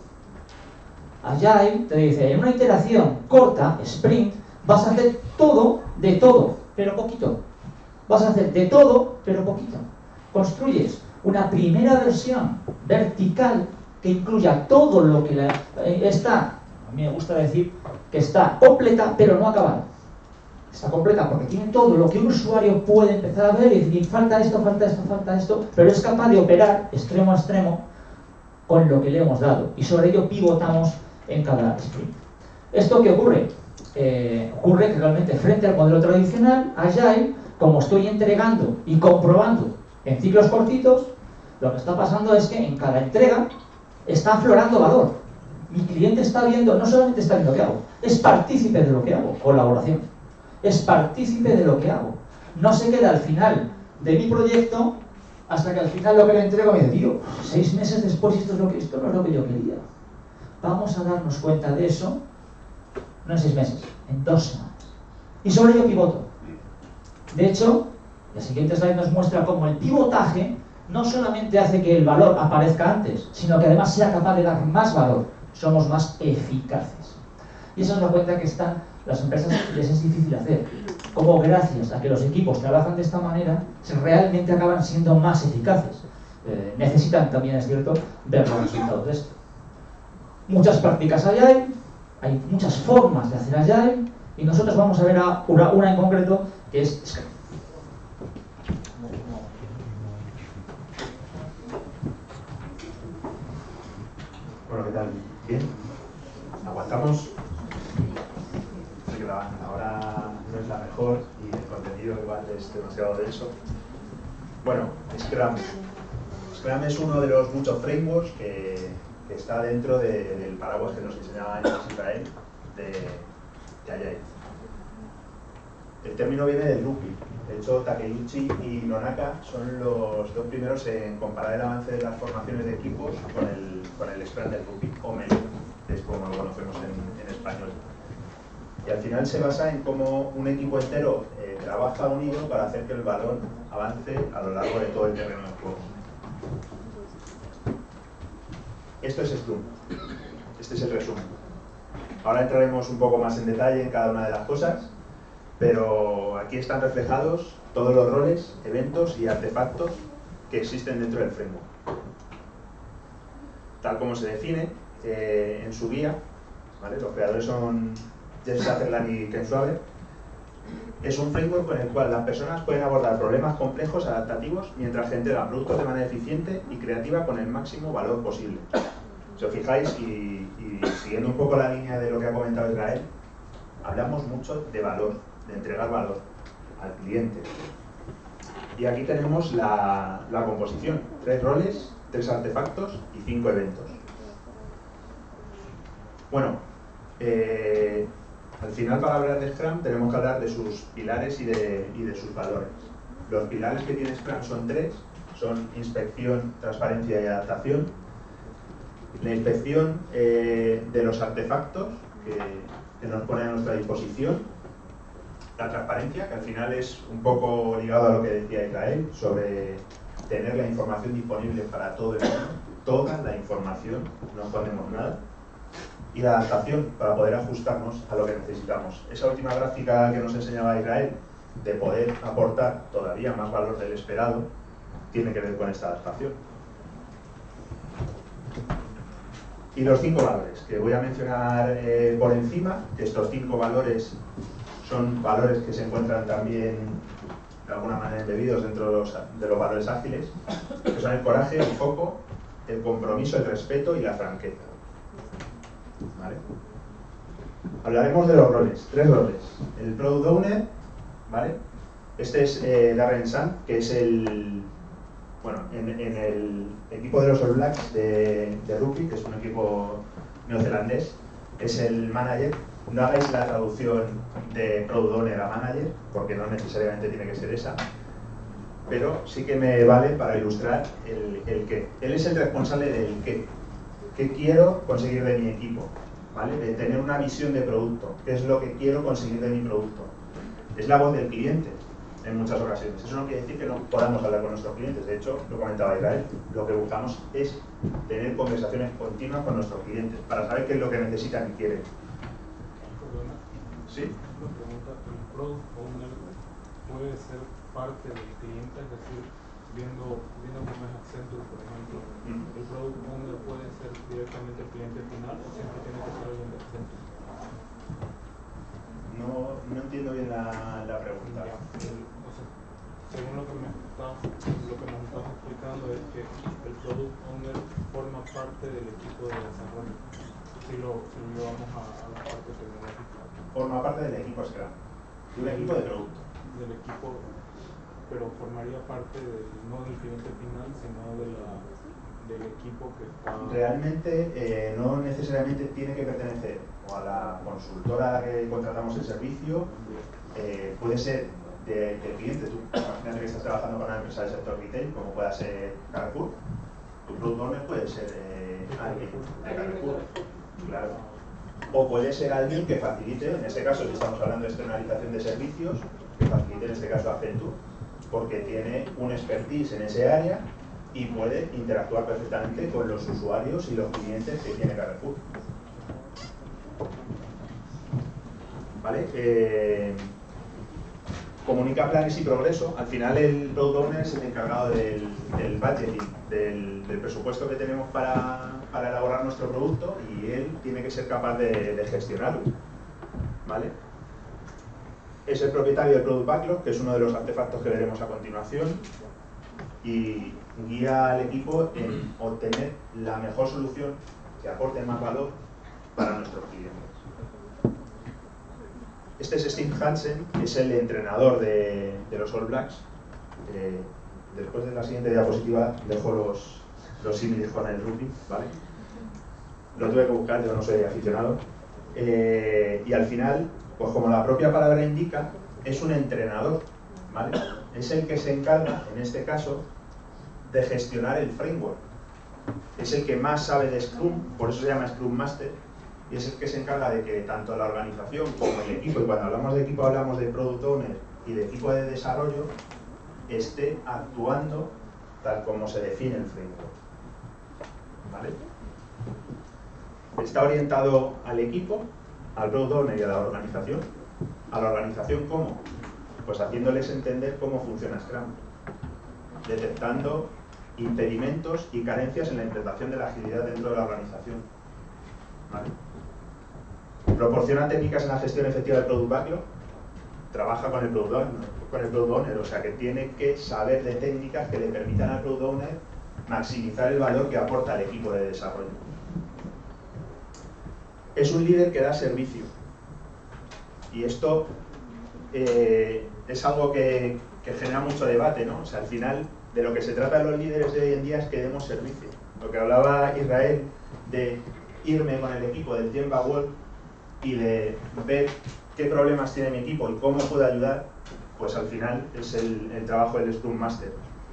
S3: Agile te dice, en una iteración corta, sprint, vas a hacer todo de todo, pero poquito. Vas a hacer de todo, pero poquito. Construyes una primera versión vertical que incluya todo lo que está, a mí me gusta decir que está completa, pero no acabada. Está completa porque tiene todo lo que un usuario puede empezar a ver y decir, falta esto, falta esto, falta esto, pero es capaz de operar extremo a extremo con lo que le hemos dado. Y sobre ello pivotamos en cada sprint. ¿Esto qué ocurre? Ocurre que realmente frente al modelo tradicional, Agile, como estoy entregando y comprobando en ciclos cortitos, lo que está pasando es que en cada entrega está aflorando valor. Mi cliente está viendo, no solamente está viendo lo que hago, es partícipe de lo que hago, colaboración. Es partícipe de lo que hago. No se queda al final de mi proyecto hasta que al final lo que le entrego me dice, tío, 6 meses después esto no es lo que yo quería. Vamos a darnos cuenta de eso, no en 6 meses, en 2 semanas. Y sobre ello pivoto. De hecho, la siguiente slide nos muestra cómo el pivotaje no solamente hace que el valor aparezca antes, sino que además sea capaz de dar más valor. Somos más eficaces. Y eso nos da cuenta que las empresas les es difícil hacer. Como gracias a que los equipos trabajan de esta manera, realmente acaban siendo más eficaces. Necesitan también, es cierto, ver los resultados de esto. Muchas prácticas Agile, hay muchas formas de hacer Agile, y nosotros vamos a ver una en concreto, que es Scrum.
S2: Bueno, ¿qué tal? ¿Bien? ¿Aguantamos? Sé que la hora no es la mejor y el contenido igual es demasiado denso. Bueno, Scrum. Scrum es uno de los muchos frameworks que está dentro del paraguas que nos enseñaba Israel de Agile. El término viene del Rupi. De hecho, Takeuchi y Nonaka son los 2 primeros en comparar el avance de las formaciones de equipos con el Scrum del Rupi, o MEL, es como lo conocemos en español. Y al final se basa en cómo un equipo entero trabaja unido para hacer que el balón avance a lo largo de todo el terreno de juego. Esto es Scrum. Este es el resumen. Ahora entraremos un poco más en detalle en cada una de las cosas, pero aquí están reflejados todos los roles, eventos y artefactos que existen dentro del framework. Tal como se define en su guía, ¿vale? Los creadores son Jeff Sutherland y Ken Schwaber. Es un framework con el cual las personas pueden abordar problemas complejos adaptativos mientras se entregan productos de manera eficiente y creativa con el máximo valor posible. Si os fijáis, y siguiendo un poco la línea de lo que ha comentado Israel, hablamos mucho de valor, de entregar valor al cliente. Y aquí tenemos la composición: 3 roles, 3 artefactos y 5 eventos. Bueno, al final, para hablar de Scrum tenemos que hablar de sus pilares y de sus valores. Los pilares que tiene Scrum son 3, son inspección, transparencia y adaptación. La inspección de los artefactos que nos pone a nuestra disposición. La transparencia, que al final es un poco ligado a lo que decía Israel, sobre tener la información disponible para todo el mundo, toda la información, no ponemos nada. Y la adaptación, para poder ajustarnos a lo que necesitamos. Esa última gráfica que nos enseñaba Israel, de poder aportar todavía más valor del esperado, tiene que ver con esta adaptación. Y los 5 valores, que voy a mencionar por encima. Estos 5 valores son valores que se encuentran también de alguna manera embebidos dentro de los valores ágiles, que son el coraje, el foco, el compromiso, el respeto y la franqueza. ¿Vale? Hablaremos de los roles, 3 roles. El Product Owner, ¿vale? Este es Darren Sand, que es en el equipo de los All Blacks de rugby, que es un equipo neozelandés, es el manager No hagáis la traducción de Product Owner a Manager, porque no necesariamente tiene que ser esa, pero sí que me vale para ilustrar el qué. Él es el responsable del qué. ¿Qué quiero conseguir de mi equipo? ¿Vale? De tener una visión de producto. ¿Qué es lo que quiero conseguir de mi producto? Es la voz del cliente en muchas ocasiones. Eso no quiere decir que no podamos hablar con nuestros clientes. De hecho, lo comentaba Israel, lo que buscamos es tener conversaciones continuas con nuestros clientes para saber qué es lo que necesitan y quieren. ¿Sí?
S4: Una pregunta, ¿el Product Owner puede ser parte del cliente? Es decir, viendo cómo es Accenture, por ejemplo, ¿el Product Owner puede ser directamente el cliente final o siempre tiene que ser alguien de Accenture?
S2: No entiendo bien la pregunta.
S4: Según lo que nos estás explicando es que el Product Owner forma parte del equipo de desarrollo. Si lo llevamos a la parte tecnológica.
S2: Forma parte del equipo Scrum, de un equipo de producto.
S4: Del equipo, pero formaría parte no del cliente final, sino del equipo que está...
S2: Realmente no necesariamente tiene que pertenecer o a la consultora a la que contratamos el servicio, puede ser del cliente. Tú imagínate que estás trabajando con una empresa del sector retail, como pueda ser Carrefour. Tu Product Owner puede ser alguien de Carrefour, claro. O puede ser alguien que facilite, en este caso si estamos hablando de externalización de servicios, que facilite en este caso Accenture, porque tiene un expertise en ese área y puede interactuar perfectamente con los usuarios y los clientes que tiene Carrefour. ¿Vale? Comunica planes y progreso. Al final el Product Owner es el encargado del budgeting, del presupuesto que tenemos para elaborar nuestro producto, y él tiene que ser capaz de gestionarlo. ¿Vale? Es el propietario del Product Backlog, que es uno de los artefactos que veremos a continuación, y guía al equipo en obtener la mejor solución que aporte más valor para nuestros clientes. Este es Steve Hansen, que es el entrenador de los All Blacks. Después de la siguiente diapositiva dejo los símiles con el rugby, ¿vale? Lo tuve que buscar, yo no soy aficionado. Y al final, pues como la propia palabra indica, es un entrenador, ¿vale? Es el que se encarga, en este caso, de gestionar el framework. Es el que más sabe de Scrum, por eso se llama Scrum Master, y es el que se encarga de que tanto la organización como el equipo, y cuando hablamos de equipo hablamos de Product Owner y de equipo de desarrollo, esté actuando tal como se define el framework. ¿Vale? Está orientado al equipo, al Product Owner y a la organización. ¿A la organización cómo? Pues haciéndoles entender cómo funciona Scrum, detectando impedimentos y carencias en la implementación de la agilidad dentro de la organización. ¿Vale? Proporciona técnicas en la gestión efectiva del Product Backlog, trabaja con el Product Owner, o sea que tiene que saber de técnicas que le permitan al Product Owner maximizar el valor que aporta al equipo de desarrollo. Es un líder que da servicio, y esto es algo que genera mucho debate, ¿no? O sea, al final de lo que se trata de los líderes de hoy en día es que demos servicio. Lo que hablaba Israel de irme con el equipo del Gemba World y de ver qué problemas tiene mi equipo y cómo puedo ayudar, pues al final es el trabajo del Scrum Master.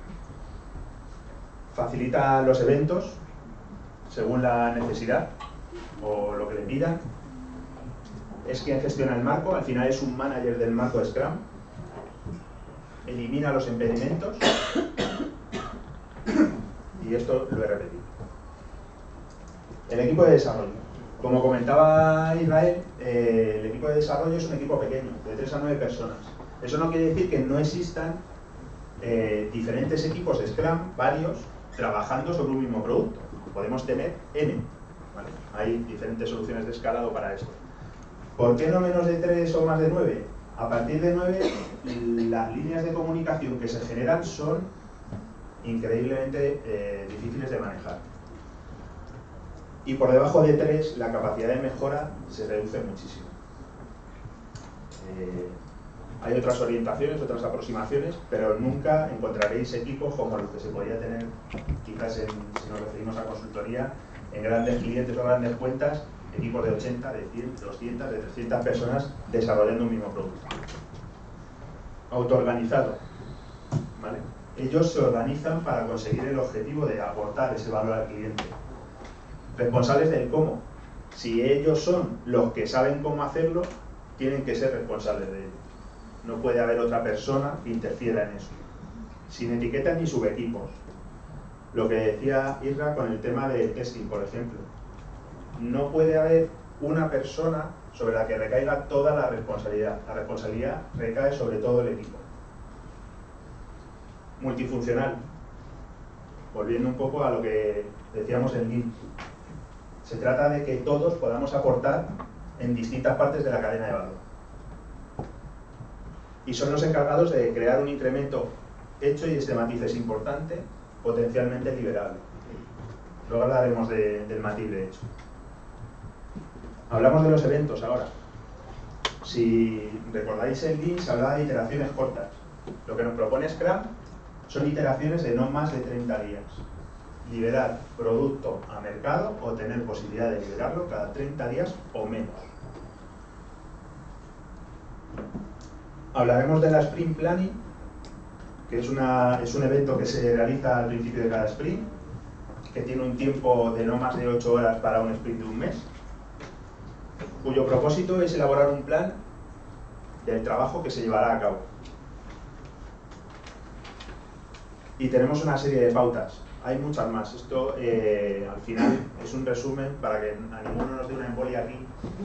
S2: Facilita los eventos según la necesidad o lo que le pidan. Es quien gestiona el marco, al final es un manager del marco de Scrum. Elimina los impedimentos, y esto lo he repetido. El equipo de desarrollo. Como comentaba Israel, el equipo de desarrollo es un equipo pequeño, de 3 a 9 personas. Eso no quiere decir que no existan diferentes equipos de Scrum, varios, trabajando sobre un mismo producto. Podemos tener N, ¿vale? Hay diferentes soluciones de escalado para esto. ¿Por qué no menos de 3 o más de 9? A partir de 9, las líneas de comunicación que se generan son increíblemente difíciles de manejar. Y por debajo de 3, la capacidad de mejora se reduce muchísimo. Hay otras orientaciones, otras aproximaciones, pero nunca encontraréis equipos como los que se podría tener, quizás si nos referimos a consultoría, en grandes clientes o grandes cuentas, equipos de 80, de 100, de 200, de 300 personas desarrollando un mismo producto. Autoorganizado, ¿vale? Ellos se organizan para conseguir el objetivo de aportar ese valor al cliente. Responsables del cómo. Si ellos son los que saben cómo hacerlo, tienen que ser responsables de ello. No puede haber otra persona que interfiera en eso. Sin etiquetas ni subequipos. Lo que decía Isra con el tema de testing, por ejemplo. No puede haber una persona sobre la que recaiga toda la responsabilidad. La responsabilidad recae sobre todo el equipo. Multifuncional. Volviendo un poco a lo que decíamos en Lean. Se trata de que todos podamos aportar en distintas partes de la cadena de valor. Y son los encargados de crear un incremento hecho, y este matiz es importante, potencialmente liberable. Luego hablaremos del matiz de hecho. Hablamos de los eventos ahora. Si recordáis en Lean se hablaba de iteraciones cortas. Lo que nos propone Scrum son iteraciones de no más de 30 días. Liberar producto a mercado o tener posibilidad de liberarlo cada 30 días o menos. Hablaremos de la Sprint Planning, que es un evento que se realiza al principio de cada sprint, que tiene un tiempo de no más de 8 horas para un sprint de un mes, cuyo propósito es elaborar un plan del trabajo que se llevará a cabo. Y tenemos una serie de pautas. Hay muchas más. Esto al final es un resumen para que a ninguno nos dé una embolia aquí.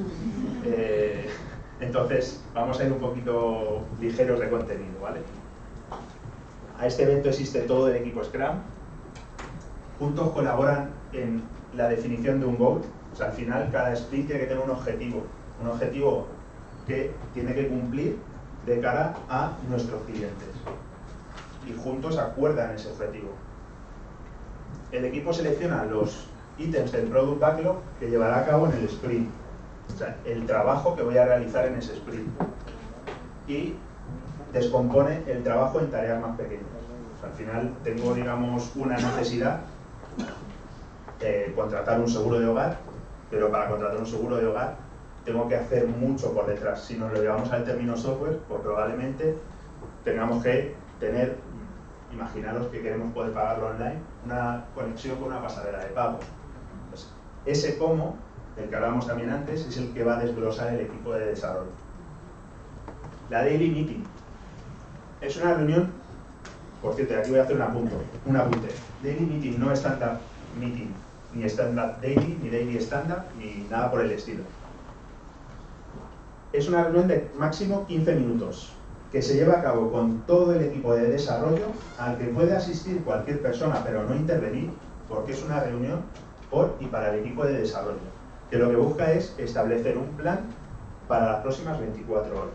S2: Entonces vamos a ir un poquito ligeros de contenido, ¿vale? A este evento existe todo el equipo Scrum. Juntos colaboran en la definición de un goal. O sea, al final cada sprint tiene que tener un objetivo que tiene que cumplir de cara a nuestros clientes. Y juntos acuerdan ese objetivo. El equipo selecciona los ítems del Product Backlog que llevará a cabo en el sprint. O sea, el trabajo que voy a realizar en ese sprint. Y descompone el trabajo en tareas más pequeñas. O sea, al final tengo, digamos, una necesidad, contratar un seguro de hogar, pero para contratar un seguro de hogar tengo que hacer mucho por detrás. Si nos lo llevamos al término software, pues probablemente tengamos que tener, imaginaros que queremos poder pagarlo online, una conexión con una pasarela de pagos. Pues ese cómo, del que hablamos también antes, es el que va a desglosar el equipo de desarrollo. La Daily Meeting. Es una reunión, por cierto, aquí voy a hacer un apunte. Daily Meeting, no Stand-up Meeting, ni Stand-up Daily, ni Daily Stand-up, ni nada por el estilo. Es una reunión de máximo 15 minutos, que se lleva a cabo con todo el equipo de desarrollo, al que puede asistir cualquier persona, pero no intervenir, porque es una reunión por y para el equipo de desarrollo, que lo que busca es establecer un plan para las próximas 24 horas.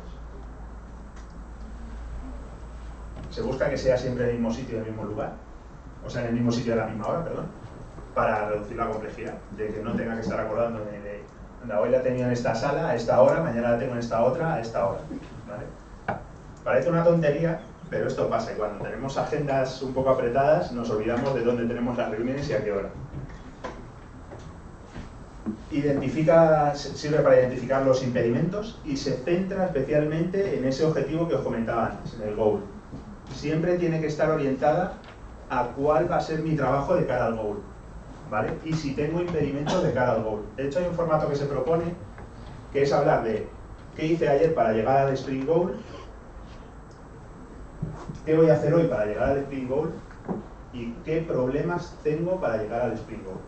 S2: Se busca que sea siempre en el mismo sitio y en el mismo lugar, o sea, en el mismo sitio a la misma hora, perdón, para reducir la complejidad, de que no tenga que estar acordándome de hoy la tenía en esta sala a esta hora, mañana la tengo en esta otra a esta hora, ¿vale? Parece una tontería, pero esto pasa, y cuando tenemos agendas un poco apretadas nos olvidamos de dónde tenemos las reuniones y a qué hora. Sirve para identificar los impedimentos y se centra especialmente en ese objetivo que os comentaba antes, en el goal. Siempre tiene que estar orientada a cuál va a ser mi trabajo de cara al goal, ¿vale? Y si tengo impedimentos de cara al goal. De hecho hay un formato que se propone, que es hablar de qué hice ayer para llegar al sprint goal, qué voy a hacer hoy para llegar al sprint goal y qué problemas tengo para llegar al sprint goal.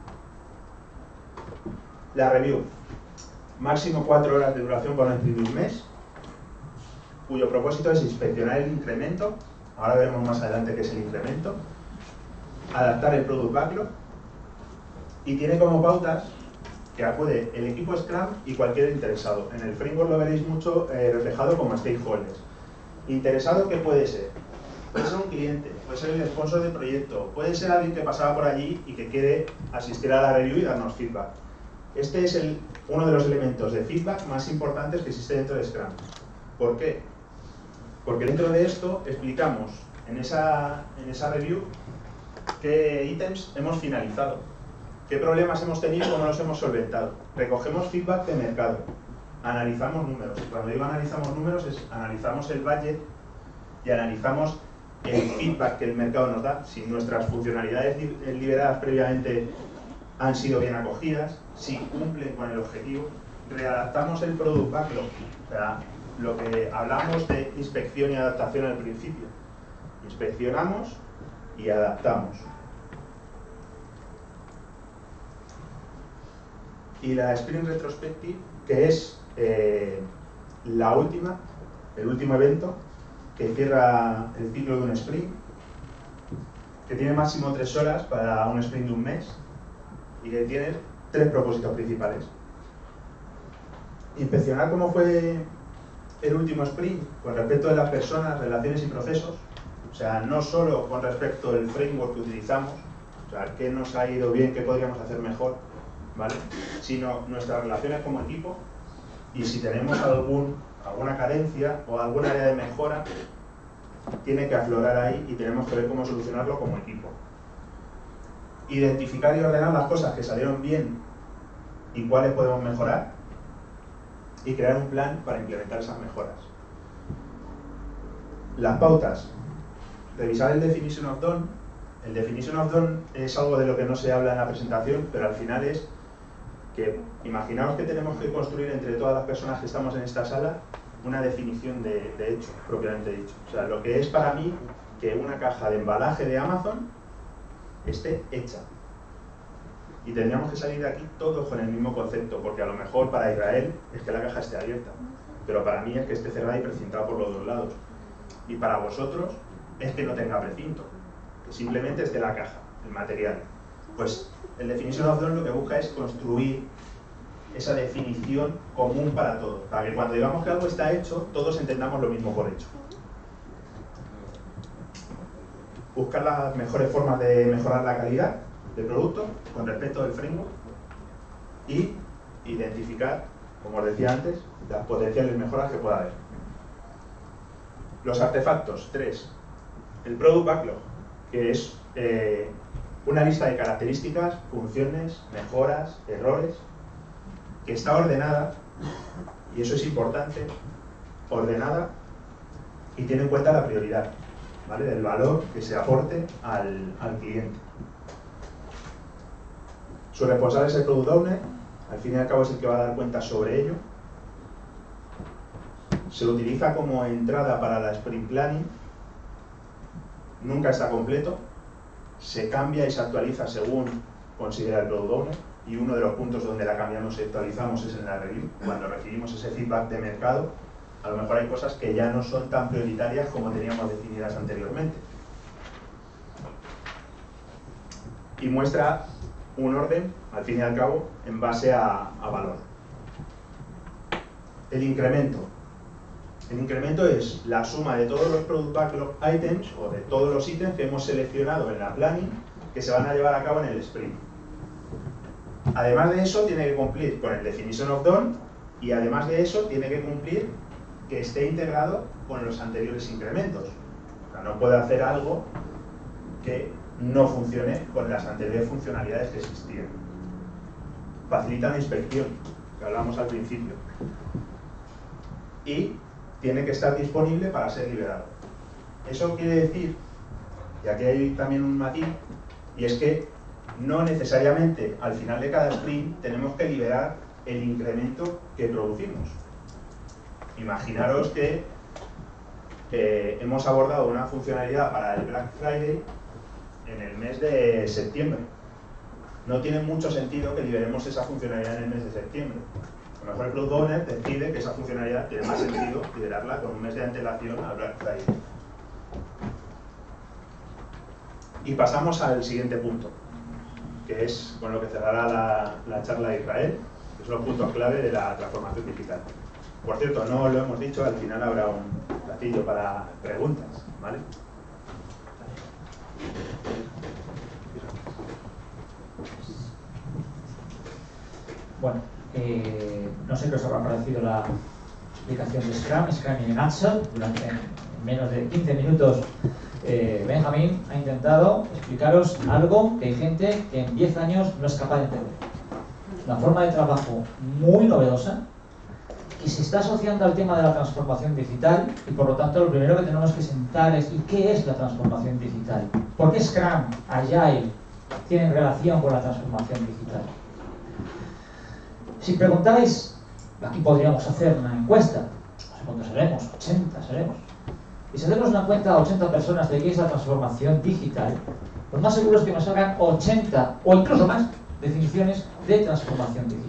S2: La review. Máximo 4 horas de duración para un sprint de un mes, cuyo propósito es inspeccionar el incremento, ahora veremos más adelante qué es el incremento, adaptar el Product Backlog, y tiene como pautas que acude el equipo Scrum y cualquier interesado. En el framework lo veréis mucho reflejado como stakeholders. Interesado, ¿qué puede ser? Puede ser un cliente, puede ser el sponsor del proyecto, puede ser alguien que pasaba por allí y que quiere asistir a la review y darnos feedback. Este es uno de los elementos de feedback más importantes que existe dentro de Scrum. ¿Por qué? Porque dentro de esto explicamos en esa review qué ítems hemos finalizado, ¿Qué problemas hemos tenido y cómo los hemos solventado? Recogemos feedback de mercado, analizamos números. Cuando digo analizamos números es analizamos el budget y analizamos el feedback que el mercado nos da, si nuestras funcionalidades liberadas previamente han sido bien acogidas, si cumplen con el objetivo. Readaptamos el product backlog, o sea, lo que hablamos de inspección y adaptación al principio. Inspeccionamos y adaptamos. Y la Sprint Retrospective, que es el último evento que cierra el ciclo de un sprint, que tiene máximo 3 horas para un sprint de un mes y que tiene 3 propósitos principales. Inspeccionar cómo fue el último sprint con respecto de las personas, relaciones y procesos, o sea, no solo con respecto al framework que utilizamos, o sea, qué nos ha ido bien, qué podríamos hacer mejor, ¿vale? Sino nuestras relaciones como equipo y si tenemos alguna carencia o algún área de mejora, tiene que aflorar ahí y tenemos que ver cómo solucionarlo como equipo. Identificar y ordenar las cosas que salieron bien y cuáles podemos mejorar y crear un plan para implementar esas mejoras. Las pautas. Revisar el Definition of Done. El Definition of Done es algo de lo que no se habla en la presentación, pero al final es que imaginaos que tenemos que construir entre todas las personas que estamos en esta sala una definición de hecho, propiamente dicho. O sea, lo que es para mí que una caja de embalaje de Amazon esté hecha. Y tendríamos que salir de aquí todos con el mismo concepto, porque a lo mejor para Israel es que la caja esté abierta, pero para mí es que esté cerrada y precintada por los dos lados. Y para vosotros es que no tenga precinto, que simplemente esté la caja, el material. Pues el Definition of Done lo que busca es construir esa definición común para todos, para que cuando digamos que algo está hecho, todos entendamos lo mismo por hecho. Buscar las mejores formas de mejorar la calidad del producto con respecto del framework y identificar, como os decía antes, las potenciales mejoras que pueda haber. Los artefactos, 3. El Product Backlog, que es una lista de características, funciones, mejoras, errores, que está ordenada, y eso es importante, ordenada y tiene en cuenta la prioridad, ¿vale? Del valor que se aporte al cliente. Su responsable es el Product Owner, al fin y al cabo es el que va a dar cuenta sobre ello. Se utiliza como entrada para la Sprint Planning, nunca está completo, se cambia y se actualiza según considera el Product Owner, y uno de los puntos donde la cambiamos y actualizamos es en la review, cuando recibimos ese feedback de mercado. A lo mejor hay cosas que ya no son tan prioritarias como teníamos definidas anteriormente. Y muestra un orden, al fin y al cabo, en base a valor. El incremento. El incremento es la suma de todos los Product Backlog Items o de todos los ítems que hemos seleccionado en la planning que se van a llevar a cabo en el sprint. Además de eso, tiene que cumplir con el Definition of Done y además de eso, tiene que cumplir que esté integrado con los anteriores incrementos. O sea, no puede hacer algo que no funcione con las anteriores funcionalidades que existían. Facilita la inspección, que hablamos al principio. Y tiene que estar disponible para ser liberado. Eso quiere decir, y aquí hay también un matiz, y es que no necesariamente al final de cada sprint tenemos que liberar el incremento que producimos. Imaginaros que hemos abordado una funcionalidad para el Black Friday en el mes de septiembre. No tiene mucho sentido que liberemos esa funcionalidad en el mes de septiembre. A lo mejor el Product Owner decide que esa funcionalidad tiene más sentido liberarla con un mes de antelación al Black Friday. Y pasamos al siguiente punto, que es con lo que cerrará la charla de Israel, que son los puntos clave de la transformación digital. Por cierto, no lo hemos dicho, al final habrá un platillo para preguntas, ¿vale?
S3: Bueno, no sé qué os habrá parecido la explicación de Scrum in a nutshell. Durante menos de 15 minutos Benjamín ha intentado explicaros algo que hay gente que en 10 años no es capaz de entender. Una forma de trabajo muy novedosa que se está asociando al tema de la transformación digital y por lo tanto lo primero que tenemos que sentar es ¿y qué es la transformación digital? ¿Por qué Scrum, Agile tienen relación con la transformación digital? Si preguntáis, aquí podríamos hacer una encuesta, no sé cuántos seremos, 80 seremos, y si hacemos una encuesta a 80 personas de qué es la transformación digital, lo más seguro es que nos hagan 80 o incluso más definiciones de transformación digital.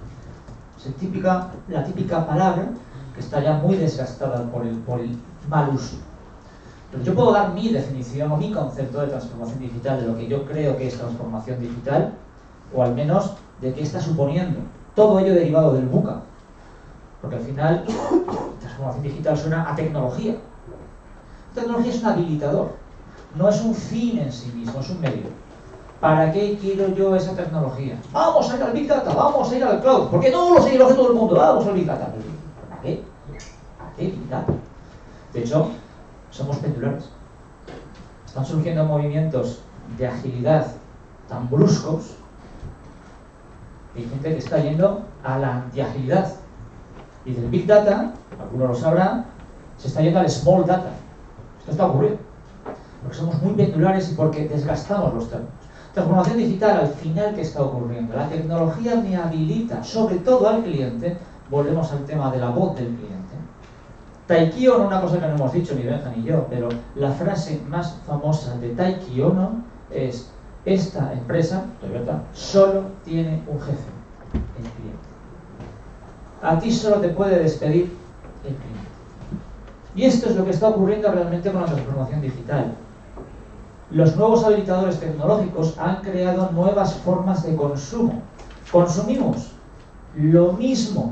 S3: La típica palabra que está ya muy desgastada por el mal uso. Pero yo puedo dar mi definición o mi concepto de transformación digital, de lo que yo creo que es transformación digital, o al menos de qué está suponiendo. Todo ello derivado del VUCA. Porque al final, transformación digital suena a tecnología. La tecnología es un habilitador, no es un fin en sí mismo, es un medio. ¿Para qué quiero yo esa tecnología? Vamos a ir al Big Data, vamos a ir al Cloud. ¿Por qué no lo sé, lo hace todo el mundo? Vamos al Big Data. ¿Para qué? ¿Para qué Big Data? De hecho, somos pendulares. Están surgiendo movimientos de agilidad tan bruscos que hay gente que está yendo a la antiagilidad. Y del Big Data, algunos lo sabrán, se está yendo al Small Data. Esto está ocurriendo. Porque somos muy pendulares y porque desgastamos los términos. Transformación digital, al final, ¿qué está ocurriendo? La tecnología me habilita, sobre todo al cliente. Volvemos al tema de la voz del cliente. Taiki Ono, una cosa que no hemos dicho ni Benja ni yo, pero la frase más famosa de Taiki Ono es: esta empresa, Toyota, solo tiene un jefe, el cliente. A ti solo te puede despedir el cliente. Y esto es lo que está ocurriendo realmente con la transformación digital. Los nuevos habilitadores tecnológicos han creado nuevas formas de consumo. Consumimos lo mismo,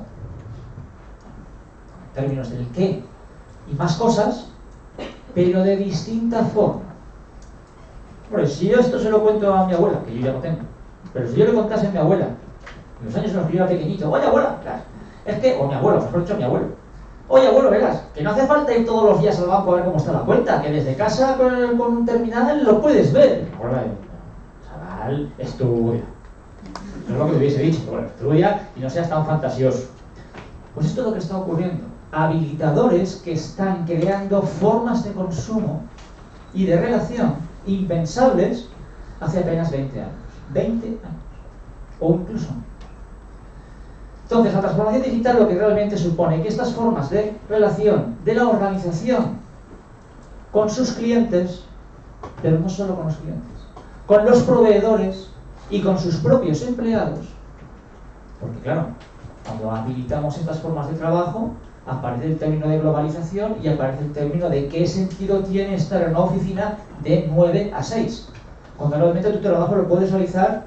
S3: en términos del qué y más cosas, pero de distinta forma. Bueno, si yo esto se lo cuento a mi abuela, que yo ya no tengo, pero si yo le contase a mi abuela, en los años en los que yo era pequeñito, oye abuela, es que, o mi abuelo, mejor dicho mi abuelo, oye abuelo, verás, que no hace falta ir todos los días al banco a ver cómo está la cuenta, que desde casa con un terminal lo puedes ver. Abuela, chaval, estudia. No es lo que te hubiese dicho, pero bueno, estudia y no seas tan fantasioso. Pues esto es lo que está ocurriendo. Habilitadores que están creando formas de consumo y de relación impensables hace apenas 20 años. 20 años. O incluso más. Entonces, la transformación digital lo que realmente supone que estas formas de relación de la organización con sus clientes, pero no solo con los clientes, con los proveedores y con sus propios empleados, porque claro, cuando habilitamos estas formas de trabajo, aparece el término de globalización y aparece el término de qué sentido tiene estar en una oficina de 9 a 6, cuando realmente tu trabajo lo puedes realizar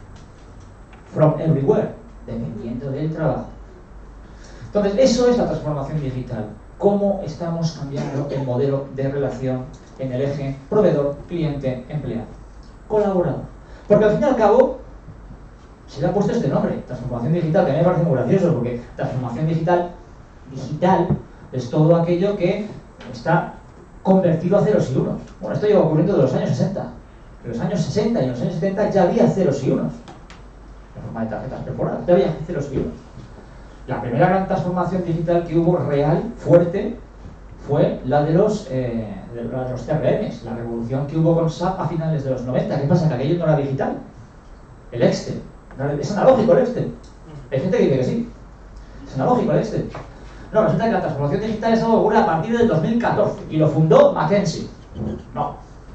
S3: from everywhere, dependiendo del trabajo. Entonces, eso es la transformación digital. Cómo estamos cambiando el modelo de relación en el eje proveedor, cliente, empleado. Colaborador. Porque al fin y al cabo, se le ha puesto este nombre, transformación digital, que a mí me parece muy gracioso, porque transformación digital es todo aquello que está convertido a ceros y unos. Bueno, esto lleva ocurriendo de los años 60. En los años 60 y en los años 70 ya había ceros y unos. En forma de tarjetas perforadas, ya había ceros y unos. La primera gran transformación digital que hubo real, fuerte, fue la de los CRMs, la revolución que hubo con SAP a finales de los 90. ¿Qué pasa? Que aquello no era digital. El Excel. Es analógico el Excel. Hay gente que dice que sí. Es analógico el Excel. No, resulta que la transformación digital es algo que ocurre a partir del 2014 y lo fundó McKinsey. No.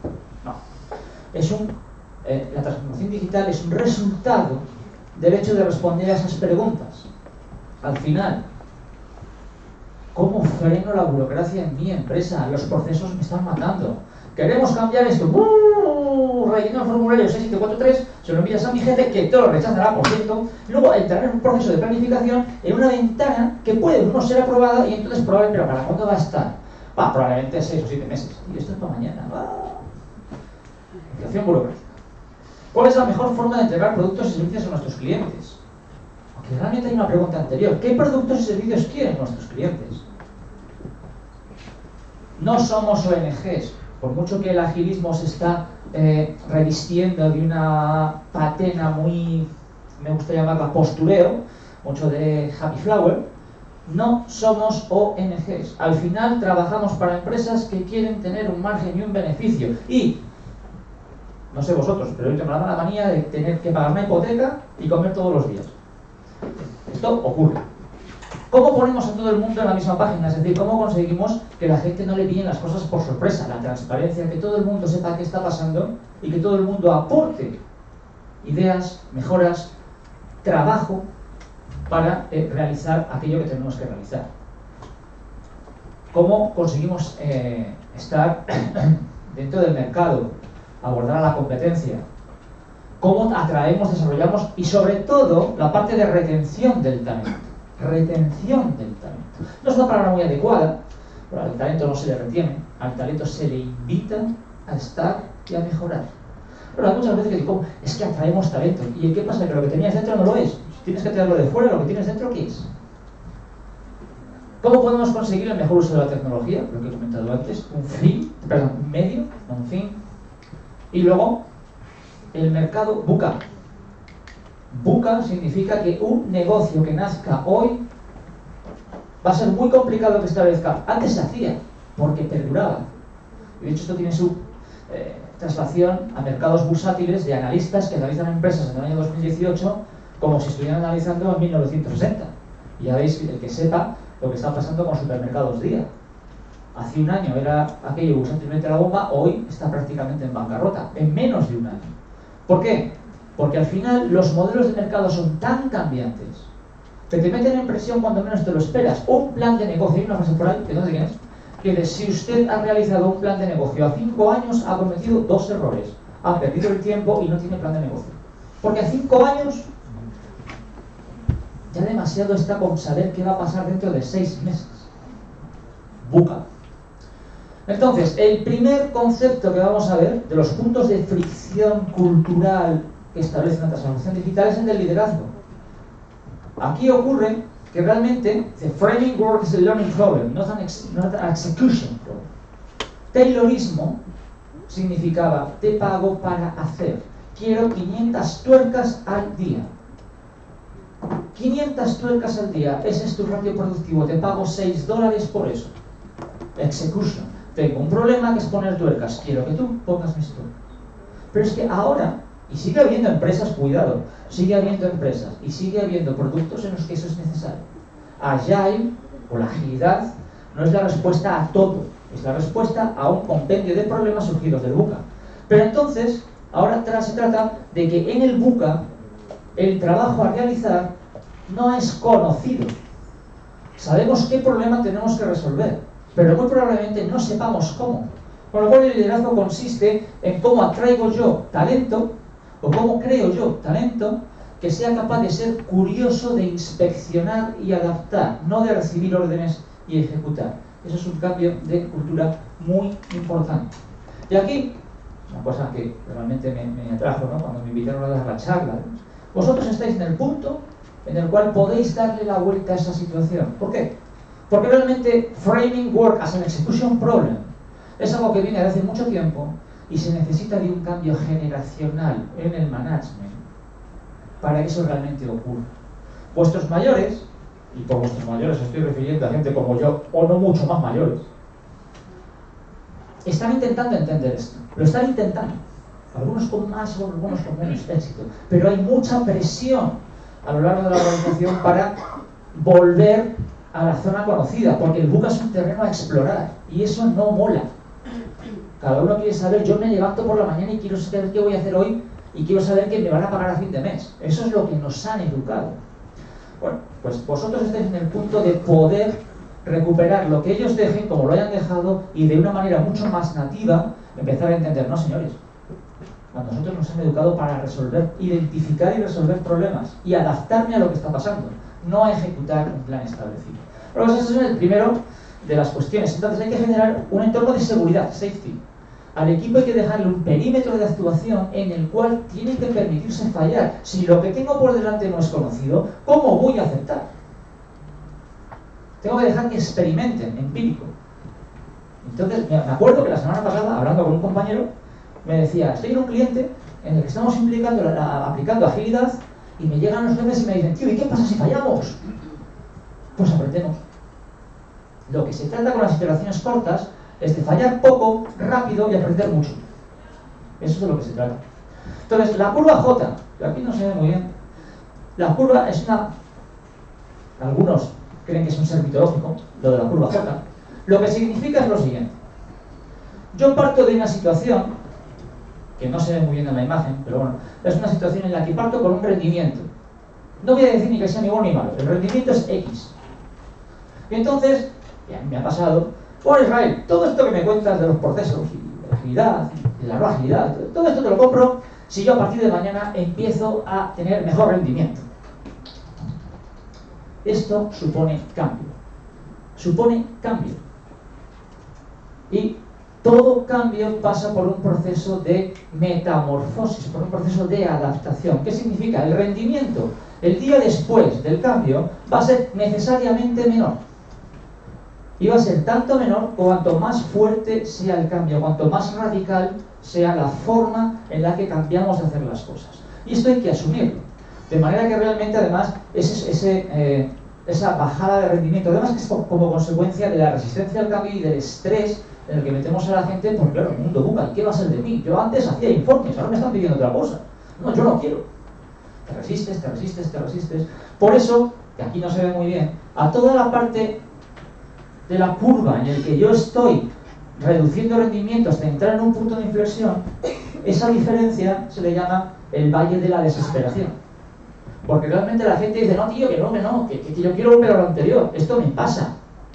S3: La transformación digital es un resultado del hecho de responder a esas preguntas. Al final, ¿cómo freno la burocracia en mi empresa? Los procesos me están matando. Queremos cambiar esto. Relleno el formulario 6743, se lo envías a mi jefe, que te lo rechazará, por cierto. Luego entrará en un proceso de planificación en una ventana que puede no ser aprobada y entonces probablemente, ¿pero para cuándo va a estar? Probablemente 6 o 7 meses. Y esto es para mañana. Aplicación burocrática. ¿Cuál es la mejor forma de entregar productos y servicios a nuestros clientes? Aunque realmente hay una pregunta anterior. ¿Qué productos y servicios quieren nuestros clientes? No somos ONGs. por mucho que el agilismo se está revistiendo de una patena muy, me gusta llamarla postureo, mucho de happy flower, no somos ONGs. Al final trabajamos para empresas que quieren tener un margen y un beneficio. Y, no sé vosotros, pero yo tengo la mala manía de tener que pagar una hipoteca y comer todos los días. Esto ocurre. ¿Cómo ponemos a todo el mundo en la misma página? Es decir, ¿cómo conseguimos que la gente no le pillen las cosas por sorpresa? La transparencia, que todo el mundo sepa qué está pasando y que todo el mundo aporte ideas, mejoras, trabajo para realizar aquello que tenemos que realizar. ¿Cómo conseguimos estar dentro del mercado, abordar a la competencia? ¿Cómo atraemos, desarrollamos y sobre todo la parte de retención del talento? Retención del talento. No es una palabra muy adecuada, pero al talento no se le retiene, al talento se le invita a estar y a mejorar. Pero hay muchas veces que digo, es que atraemos talento. ¿Y qué pasa? Que lo que tenías dentro no lo es. Tienes que traerlo de fuera, lo que tienes dentro, ¿qué es? ¿Cómo podemos conseguir el mejor uso de la tecnología? Lo que he comentado antes, un medio, no un fin. Y luego, el mercado VUCA. VUCA significa que un negocio que nazca hoy va a ser muy complicado que establezca. Antes se hacía, porque perduraba. Y de hecho esto tiene su traslación a mercados bursátiles de analistas que analizan empresas en el año 2018 como si estuvieran analizando en 1960. Y ya veis, el que sepa lo que está pasando con Supermercados Día. Hace un año era aquello bursátilmente la bomba, hoy está prácticamente en bancarrota, en menos de un año. ¿Por qué? Porque al final los modelos de mercado son tan cambiantes que te meten en presión cuando menos te lo esperas. Un plan de negocio, hay una frase por ahí, que no sé quién es, que de si usted ha realizado un plan de negocio a 5 años ha cometido 2 errores. Ha perdido el tiempo y no tiene plan de negocio. Porque a 5 años ya demasiado está con saber qué va a pasar dentro de 6 meses. VUCA. Entonces, el primer concepto que vamos a ver de los puntos de fricción cultural que establece una transformación digital es el del liderazgo. Aquí ocurre que realmente the framing work is a learning problem, not an execution problem. Taylorismo significaba te pago para hacer. Quiero 500 tuercas al día. 500 tuercas al día, ese es tu ratio productivo, te pago $6 por eso. Execution. Tengo un problema que es poner tuercas, quiero que tú pongas mis tuercas. Pero es que ahora, y sigue habiendo empresas, cuidado, sigue habiendo empresas y sigue habiendo productos en los que eso es necesario. Agile, o la agilidad, no es la respuesta a todo, es la respuesta a un compendio de problemas surgidos del VUCA. Pero entonces, ahora se trata de que en el VUCA, el trabajo a realizar no es conocido. Sabemos qué problema tenemos que resolver, pero muy probablemente no sepamos cómo. Con lo cual el liderazgo consiste en cómo atraigo yo talento, o cómo creo yo talento, que sea capaz de ser curioso, de inspeccionar y adaptar, no de recibir órdenes y ejecutar. Eso es un cambio de cultura muy importante. Y aquí, una cosa que realmente me atrajo, ¿no?, cuando me invitaron a dar la charla, vosotros estáis en el punto en el cual podéis darle la vuelta a esa situación. ¿Por qué? Porque realmente framing work as an execution problem es algo que viene de hace mucho tiempo y se necesita de un cambio generacional en el management para que eso realmente ocurra. Vuestros mayores, y por vuestros mayores estoy refiriendo a gente como yo, o no mucho más mayores, están intentando entender esto. Lo están intentando. Algunos con más o algunos con menos éxito. Pero hay mucha presión a lo largo de la organización para volver a la zona conocida, porque el VUCA es un terreno a explorar y eso no mola. Cada uno quiere saber, yo me levanto por la mañana y quiero saber qué voy a hacer hoy y quiero saber que me van a pagar a fin de mes. Eso es lo que nos han educado. Bueno, pues vosotros estáis en el punto de poder recuperar lo que ellos dejen, como lo hayan dejado, y de una manera mucho más nativa empezar a entender, no señores, a nosotros nos han educado para resolver, identificar y resolver problemas y adaptarme a lo que está pasando, no a ejecutar un plan establecido. Pero pues eso es el primero de las cuestiones. Entonces hay que generar un entorno de seguridad, safety. Al equipo hay que dejarle un perímetro de actuación en el cual tiene que permitirse fallar. Si lo que tengo por delante no es conocido, ¿cómo voy a aceptar? Tengo que dejar que experimenten, empírico. Entonces, me acuerdo que la semana pasada, hablando con un compañero, me decía, estoy en un cliente en el que estamos aplicando agilidad y me llegan los jefes y me dicen, tío, ¿y qué pasa si fallamos? Pues aprendemos. Lo que se trata con las iteraciones cortas es de fallar poco, rápido y aprender mucho. Eso es de lo que se trata. Entonces, la curva J, que aquí no se ve muy bien, la curva es algunos creen que es un ser mitológico, lo de la curva J. Lo que significa es lo siguiente. Yo parto de una situación, que no se ve muy bien en la imagen, pero bueno, es una situación en la que parto con un rendimiento. No voy a decir ni que sea ni bueno ni malo, el rendimiento es X. Y entonces, ya me ha pasado, bueno Israel, todo esto que me cuentas de los procesos, y de la agilidad, y de la no agilidad, todo esto te lo compro si yo a partir de mañana empiezo a tener mejor rendimiento. Esto supone cambio. Supone cambio. Y todo cambio pasa por un proceso de metamorfosis, por un proceso de adaptación. ¿Qué significa? El rendimiento, el día después del cambio, va a ser necesariamente menor. Y va a ser tanto menor cuanto más fuerte sea el cambio, cuanto más radical sea la forma en la que cambiamos de hacer las cosas. Y esto hay que asumirlo. De manera que realmente, además, esa bajada de rendimiento, además que es como consecuencia de la resistencia al cambio y del estrés en el que metemos a la gente, porque claro, el mundo buca, ¿y qué va a ser de mí? Yo antes hacía informes, ahora me están pidiendo otra cosa. No, yo no quiero. Te resistes, te resistes, te resistes. Por eso, que aquí no se ve muy bien, a toda la parte de la curva en el que yo estoy reduciendo rendimiento hasta entrar en un punto de inflexión, esa diferencia se le llama el valle de la desesperación. Porque realmente la gente dice, no tío, que yo quiero volver a lo anterior, esto me pasa.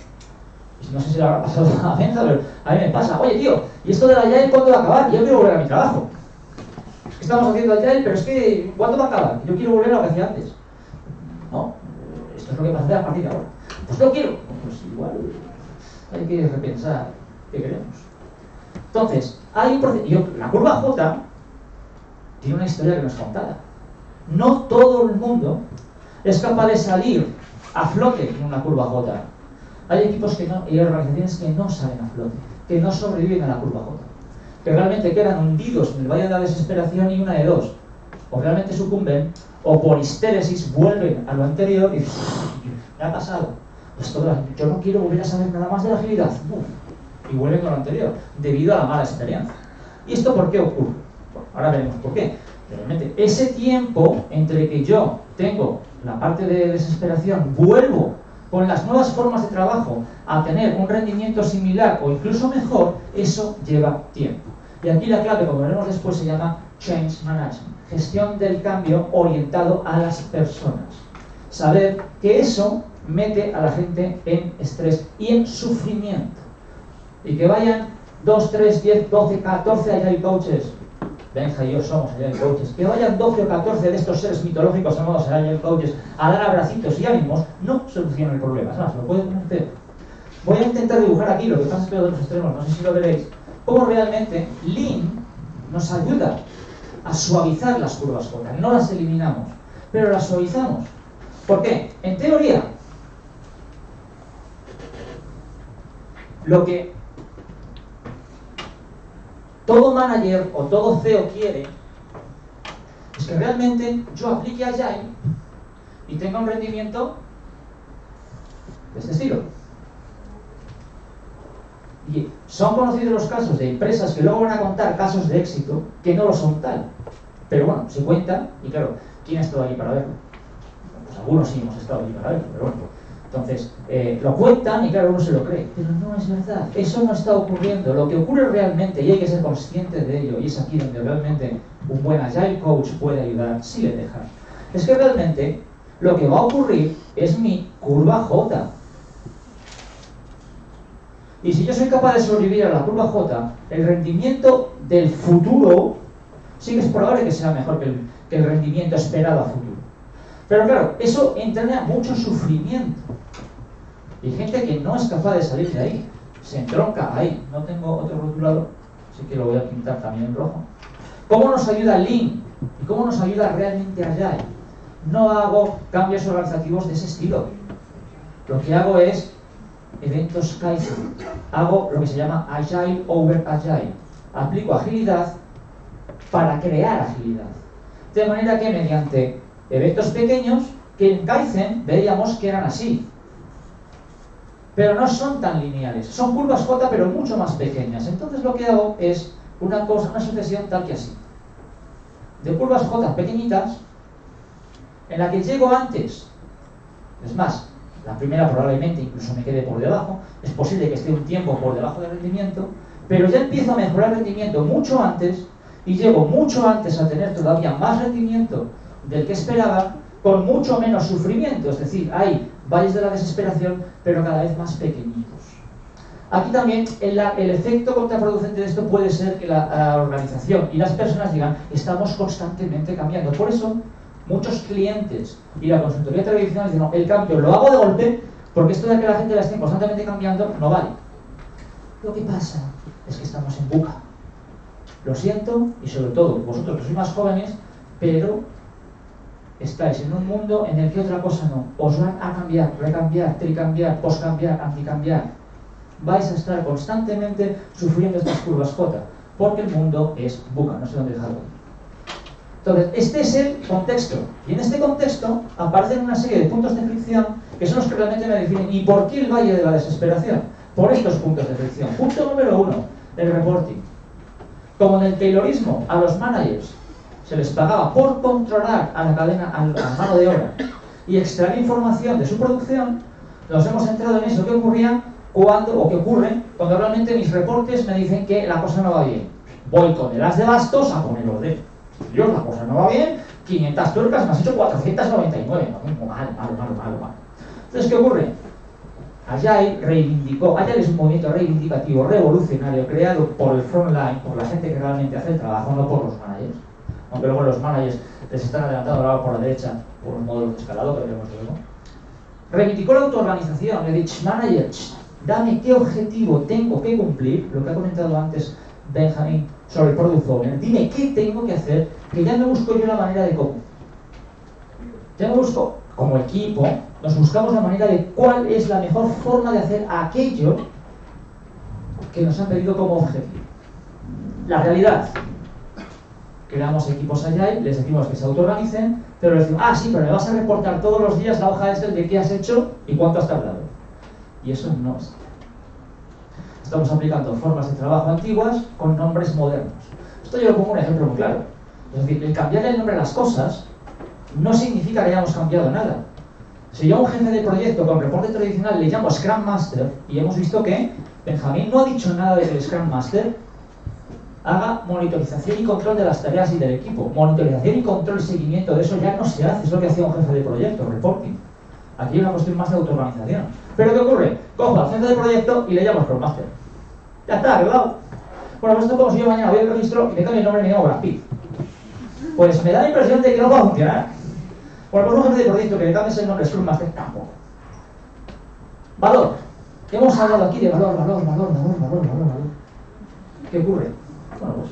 S3: No sé si le habrá pasado a Benja, pero a mí me pasa. Oye tío, ¿y esto de la Agile cuándo va a acabar? Yo quiero volver a mi trabajo. Estamos haciendo Agile, pero es que ¿cuándo va a acabar? Yo quiero volver a lo que hacía antes. No, esto es lo que va a hacer a partir de ahora. Pues no quiero. Pues igual hay que repensar qué queremos. Entonces, hay un proceso. La curva J tiene una historia que nos contada. No todo el mundo es capaz de salir a flote en una curva J. Hay equipos y organizaciones que no salen a flote, que no sobreviven a la curva J, que realmente quedan hundidos en el valle de la desesperación y una de dos. O realmente sucumben, o por histéresis vuelven a lo anterior y dicen, me ha pasado. Pues yo no quiero volver a saber nada más de la agilidad. Y vuelven a lo anterior, debido a la mala experiencia. ¿Y esto por qué ocurre? Bueno, ahora veremos por qué. Realmente, ese tiempo entre que yo tengo la parte de desesperación, vuelvo con las nuevas formas de trabajo a tener un rendimiento similar o incluso mejor, eso lleva tiempo. Y aquí la clave, como veremos después, se llama Change Management, gestión del cambio orientado a las personas. Saber que eso mete a la gente en estrés y en sufrimiento. Y que vayan 2, 3, 10, 12, 14 Agile Coaches, Benja y yo somos Agile Coaches, que vayan 12 o 14 de estos seres mitológicos llamados Agile Coaches a dar abracitos y ánimos, no soluciona el problema. Es más, lo pueden hacer. Voy a intentar dibujar aquí, lo que pasa es que de los extremos, no sé si lo veréis, cómo realmente Lean nos ayuda a suavizar las curvas J. No las eliminamos, pero las suavizamos. ¿Por qué? En teoría, lo que todo manager o todo CEO quiere es que realmente yo aplique Agile y tenga un rendimiento de este estilo. Y son conocidos los casos de empresas que luego van a contar casos de éxito que no lo son tal. Pero bueno, se cuentan y claro, ¿quién ha estado allí para verlo? Pues algunos sí hemos estado allí para verlo, pero bueno. Entonces, lo cuentan y claro, uno se lo cree. Pero no es verdad, eso no está ocurriendo. Lo que ocurre realmente, y hay que ser consciente de ello, y es aquí donde realmente un buen Agile Coach puede ayudar, si le dejan, es que realmente lo que va a ocurrir es mi curva J. Y si yo soy capaz de sobrevivir a la curva J, el rendimiento del futuro sí que es probable que sea mejor que el rendimiento esperado a futuro. Pero claro, eso entraña mucho sufrimiento. Y gente que no es capaz de salir de ahí, se entronca ahí. No tengo otro rotulado, así que lo voy a pintar también en rojo. ¿Cómo nos ayuda Lean? ¿Y cómo nos ayuda realmente Agile? No hago cambios organizativos de ese estilo. Lo que hago es
S5: eventos Kaizen. Hago lo que se llama Agile over Agile. Aplico agilidad para crear agilidad. De manera que mediante eventos pequeños, que en Kaizen veíamos que eran así. Pero no son tan lineales. Son curvas J, pero mucho más pequeñas. Entonces lo que hago es una sucesión tal que así. De curvas J pequeñitas, en la que llego antes. Es más, la primera probablemente incluso me quede por debajo. Es posible que esté un tiempo por debajo del rendimiento, pero ya empiezo a mejorar el rendimiento mucho antes y llego mucho antes a tener todavía más rendimiento del que esperaba, con mucho menos sufrimiento. Es decir, hay valles de la desesperación, pero cada vez más pequeñitos. Aquí también el efecto contraproducente de esto puede ser que la organización y las personas digan, estamos constantemente cambiando. Por eso, muchos clientes y la consultoría tradicional dicen, no, el cambio lo hago de golpe, porque esto de que la gente la esté constantemente cambiando no vale. Lo que pasa es que estamos en buca. Lo siento, y sobre todo vosotros que sois más jóvenes, pero estáis en un mundo en el que otra cosa no. Os van a cambiar, recambiar, tricambiar, poscambiar, anticambiar. Vais a estar constantemente sufriendo estas curvas J, porque el mundo es buca, no sé dónde dejarlo. Entonces, este es el contexto. Y en este contexto aparecen una serie de puntos de fricción que son los que realmente me definen. ¿Y por qué el valle de la desesperación? Por estos puntos de fricción. Punto número 1, el reporting. Como en el Taylorismo, a los managers se les pagaba por controlar a la cadena, a la mano de obra y extraer información de su producción, nos hemos entrado en eso que ocurría que ocurre cuando realmente mis reportes me dicen que la cosa no va bien. Voy con el as de bastos a poner orden. Dios, la cosa no va bien, 500 tuercas, me has hecho 499. Mal. Entonces, ¿qué ocurre? Agile reivindicó, Agile es un movimiento reivindicativo, revolucionario, creado por el frontline, por la gente que realmente hace el trabajo, no por los managers. Aunque luego los managers les están adelantando ahora por la derecha, por los módulos de escalado que veremos luego. Reivindicó la autoorganización, le he dicho, manager, dame qué objetivo tengo que cumplir, lo que ha comentado antes Benjamin sobre el Product Owner, dime qué tengo que hacer, que ya me busco yo la manera de cómo. Ya me busco, como equipo, nos buscamos la manera de cuál es la mejor forma de hacer aquello que nos han pedido como objetivo. La realidad, creamos equipos Agile, les decimos que se autoorganicen, pero les decimos, sí, pero me vas a reportar todos los días la hoja de qué has hecho y cuánto has tardado. Y eso no es. Estamos aplicando formas de trabajo antiguas con nombres modernos. Esto yo lo pongo un ejemplo muy claro. Es decir, el cambiarle el nombre a las cosas no significa que hayamos cambiado nada. Si yo a un jefe de proyecto con reporte tradicional le llamo Scrum Master, y hemos visto que Benjamín no ha dicho nada de que el Scrum Master haga monitorización y control de las tareas y del equipo. Monitorización y control y seguimiento de eso ya no se hace, es lo que hacía un jefe de proyecto, reporting. Aquí hay una cuestión más de autoorganización. ¿Pero qué ocurre? Cojo al jefe de proyecto y le llamo Scrum Master. Ya está, arreglado. Bueno, pues esto como si yo mañana voy al registro y me cambio el nombre y me llamo Brad Pitt. Pues me da la impresión de que no va a funcionar. Bueno, pues un jefe de proyecto que le cambies el nombre Scrum Master tampoco. Valor. Hemos hablado aquí de valor. ¿Qué ocurre? Bueno, pues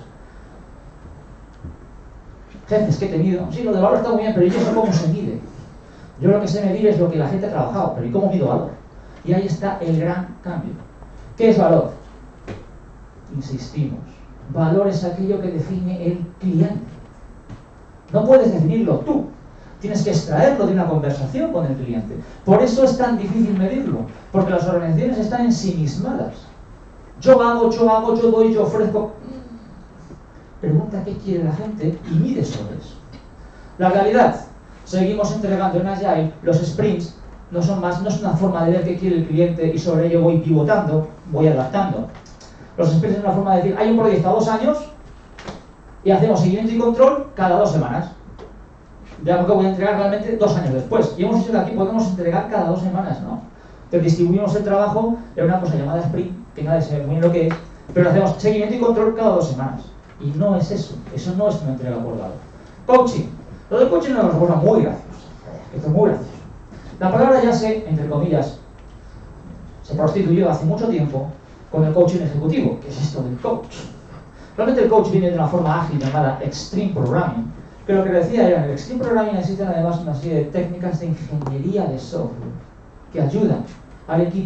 S5: jefes que he tenido, sí, lo de valor está muy bien, pero ¿y eso cómo se mide? Yo lo que sé medir es lo que la gente ha trabajado, pero ¿y cómo mido valor? Y ahí está el gran cambio. ¿Qué es valor? Insistimos, valor es aquello que define el cliente. No puedes definirlo tú, tienes que extraerlo de una conversación con el cliente. Por eso es tan difícil medirlo, porque las organizaciones están ensimismadas. Yo hago, yo doy, yo ofrezco. Pregunta qué quiere la gente y mide sobre eso. La realidad, seguimos entregando en Agile, los sprints no es una forma de ver qué quiere el cliente y sobre ello voy pivotando, voy adaptando. Los sprints es una forma de decir, hay un proyecto a 2 años y hacemos seguimiento y control cada 2 semanas. De algo que voy a entregar realmente 2 años después. Y hemos dicho que aquí podemos entregar cada 2 semanas, ¿no? Entonces distribuimos el trabajo en una cosa llamada sprint, que nadie sabe muy bien lo que es, pero hacemos seguimiento y control cada 2 semanas. Y no es eso no es una entrega por dado. Coaching. Lo del coaching es una cosa muy graciosa. Esto es muy gracioso. La palabra ya entre comillas, se prostituyó hace mucho tiempo con el coaching ejecutivo, que es esto del coach. Realmente el coach viene de una forma ágil llamada Extreme Programming, que lo que decía era, en el Extreme Programming existen además una serie de técnicas de ingeniería de software que ayudan al equipo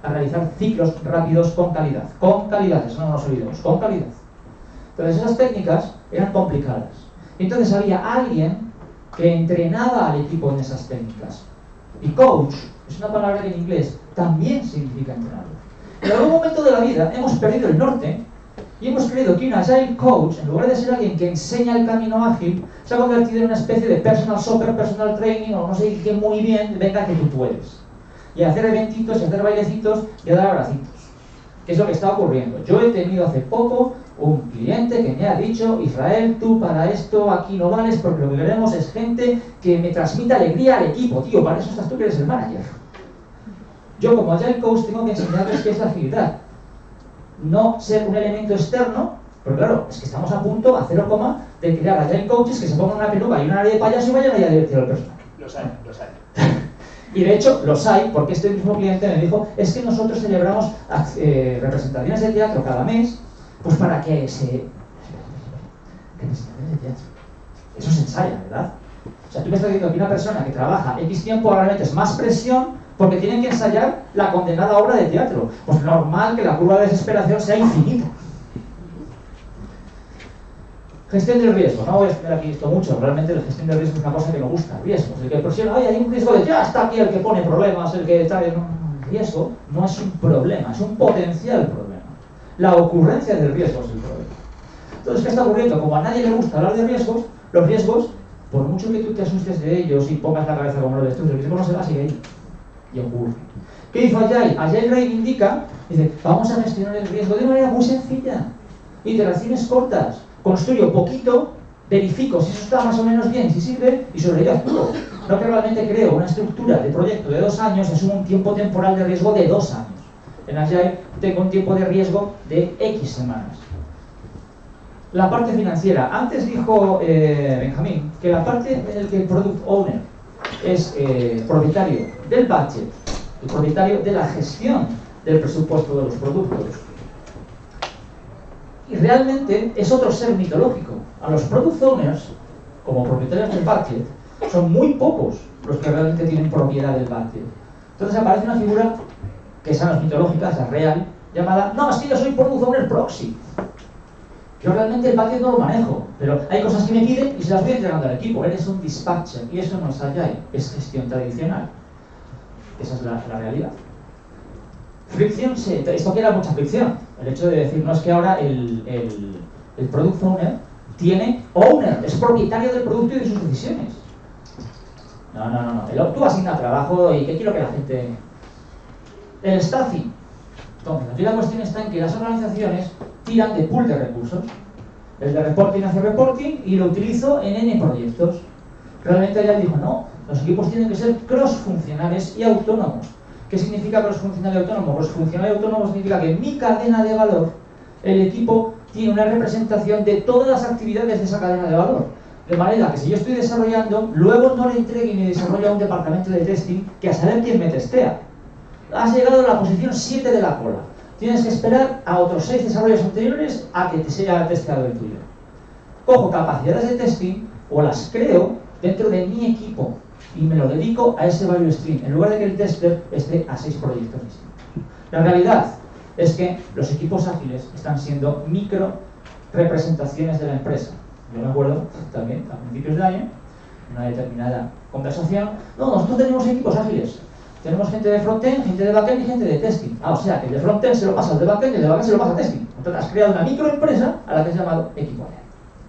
S5: a realizar ciclos rápidos con calidad. Con calidad, eso no nos olvidemos, con calidad. Entonces esas técnicas eran complicadas. Entonces había alguien que entrenaba al equipo en esas técnicas. Y coach es una palabra que en inglés también significa entrenador. En algún momento de la vida hemos perdido el norte y hemos creído que un agile coach, en lugar de ser alguien que enseña el camino ágil, se ha convertido en una especie de personal shopper, personal training, o no sé qué, muy bien, venga que tú puedes. Y hacer eventitos, y hacer bailecitos, y a dar abracitos. ¿Qué es lo que está ocurriendo? Yo he tenido hace poco un cliente que me ha dicho: Israel, tú para esto aquí no vales, porque lo que queremos es gente que me transmita alegría al equipo. Tío, para eso estás tú, que eres el manager. Yo como agile coach tengo que enseñarles qué es la agilidad. No ser un elemento externo, pero claro, es que estamos a punto, a 0, de crear agile coaches que se pongan una peluca y una área de payaso y vayan a divertir al personal.
S2: Los hay.
S5: Y de hecho los hay, porque este mismo cliente me dijo: es que nosotros celebramos representaciones de teatro cada mes, pues para que se... ¿Representaciones de teatro? Eso se ensaya, ¿verdad? O sea, tú me estás diciendo que una persona que trabaja X tiempo realmente es más presión porque tienen que ensayar la condenada obra de teatro. Pues normal que la curva de desesperación sea infinita. Gestión del riesgo. No voy a explicar aquí esto mucho. Realmente la gestión del riesgo es una cosa que me gusta. Riesgos. El que presiona: ay, hay un riesgo de ya está aquí el que pone problemas, el que trae... No, el riesgo no es un problema, es un potencial problema. La ocurrencia del riesgo es el problema. Entonces, ¿qué está ocurriendo? Como a nadie le gusta hablar de riesgos, los riesgos, por mucho que tú te asustes de ellos y pongas la cabeza como lo destruyes, el riesgo no se va, sigue ahí. Y ocurre. ¿Qué hizo Agile? Agile reivindica, dice: vamos a gestionar el riesgo de manera muy sencilla. Iteraciones cortas. Construyo poquito, verifico si eso está más o menos bien, si sirve, y sobre ello actúo. No que realmente creo una estructura de proyecto de 2 años, asumo un tiempo temporal de riesgo de 2 años. En Agile tengo un tiempo de riesgo de X semanas. La parte financiera. Antes dijo Benjamín que la parte en la que el Product Owner es propietario del budget, el propietario de la gestión del presupuesto de los productos. Y realmente es otro ser mitológico. A los Product Owners, como propietarios del budget, son muy pocos los que realmente tienen propiedad del budget. Entonces aparece una figura que esa no es mitológica, esa es real, llamada: no, es que yo soy Product Owner Proxy. Yo realmente el budget no lo manejo, pero hay cosas que me piden y se las voy entregando al equipo. Eres un dispatcher, y eso no es Agile, es gestión tradicional. Esa es la realidad. Fricción, esto que era mucha fricción. El hecho de decir: no, es que ahora el Product Owner tiene owner, es propietario del producto y de sus decisiones. No. Tú asigna trabajo y ¿qué quiero que la gente...? El staffing. Entonces, aquí la cuestión está en que las organizaciones tiran de pool de recursos. El de reporting hace reporting y lo utilizo en N proyectos. Realmente ella dijo: no, los equipos tienen que ser cross-funcionales y autónomos. ¿Qué significa cross-funcional y autónomo? Cross-funcional y autónomo significa que en mi cadena de valor el equipo tiene una representación de todas las actividades de esa cadena de valor. De manera que si yo estoy desarrollando, luego no le entregue mi desarrollo a un departamento de testing que a saber quién me testea. Has llegado a la posición 7 de la cola. Tienes que esperar a otros 6 desarrollos anteriores a que te sea testeado el tuyo. Cojo capacidades de testing o las creo dentro de mi equipo y me lo dedico a ese value stream, en lugar de que el tester esté a 6 proyectos distintos. La realidad es que los equipos ágiles están siendo micro representaciones de la empresa. Yo me acuerdo también a principios de año, en una determinada conversación: no, nosotros tenemos equipos ágiles. Tenemos gente de frontend, gente de backend y gente de testing. O sea, que el de frontend se lo pasa al de backend y el de backend se lo pasa a testing. Entonces has creado una microempresa a la que has llamado equipo ágil.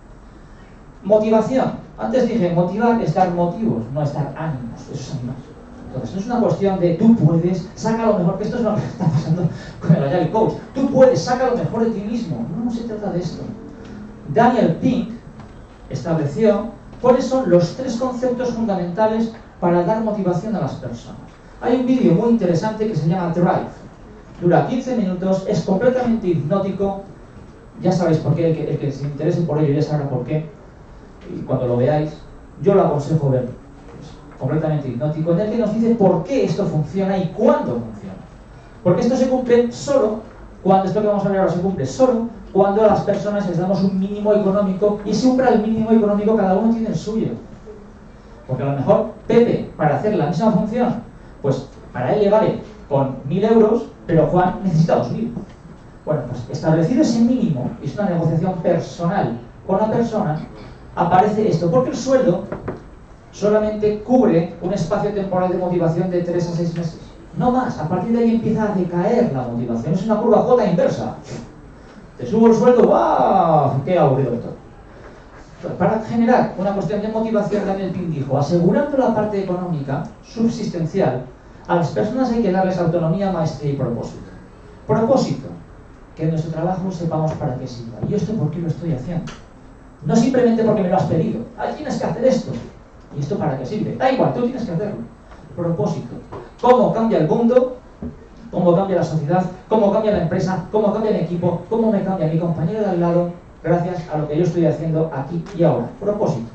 S5: Motivación. Antes dije: motivar es dar motivos, no es dar ánimos. Eso es ánimos. Entonces no es una cuestión de tú puedes, saca lo mejor, que esto es lo que está pasando con el Agile Coach. Tú puedes, saca lo mejor de ti mismo. No se trata de esto. Daniel Pink estableció cuáles son los 3 conceptos fundamentales para dar motivación a las personas. Hay un vídeo muy interesante que se llama Drive. Dura 15 minutos, es completamente hipnótico. Ya sabéis por qué, el que se interese por ello ya sabrá por qué. Y cuando lo veáis, yo lo aconsejo ver. Es completamente hipnótico, en el que nos dice por qué esto funciona y cuándo funciona. Porque esto se cumple solo cuando, esto que vamos a ver ahora se cumple solo cuando a las personas les damos un mínimo económico, y si el mínimo económico cada uno tiene el suyo. Porque a lo mejor Pepe, para hacer la misma función, pues para él le vale con 1.000 euros, pero Juan necesita 2.000. Bueno, pues establecido ese mínimo, y es una negociación personal con la persona, aparece esto, porque el sueldo solamente cubre un espacio temporal de motivación de 3 a 6 meses. No más, a partir de ahí empieza a decaer la motivación, es una curva J inversa. Te subo el sueldo, ¡wow! ¡Qué aburrido esto! Para generar una cuestión de motivación, Daniel Pink dijo, asegurando la parte económica, subsistencial, a las personas hay que darles autonomía, maestría y propósito. Propósito, que en nuestro trabajo sepamos para qué sirva. ¿Y esto por qué lo estoy haciendo? No simplemente porque me lo has pedido. Ah, tienes que hacer esto. ¿Y esto para qué sirve? Da igual, tú tienes que hacerlo. Propósito. ¿Cómo cambia el mundo? ¿Cómo cambia la sociedad? ¿Cómo cambia la empresa? ¿Cómo cambia el equipo? ¿Cómo me cambia mi compañero de al lado? Gracias a lo que yo estoy haciendo aquí y ahora. Propósito.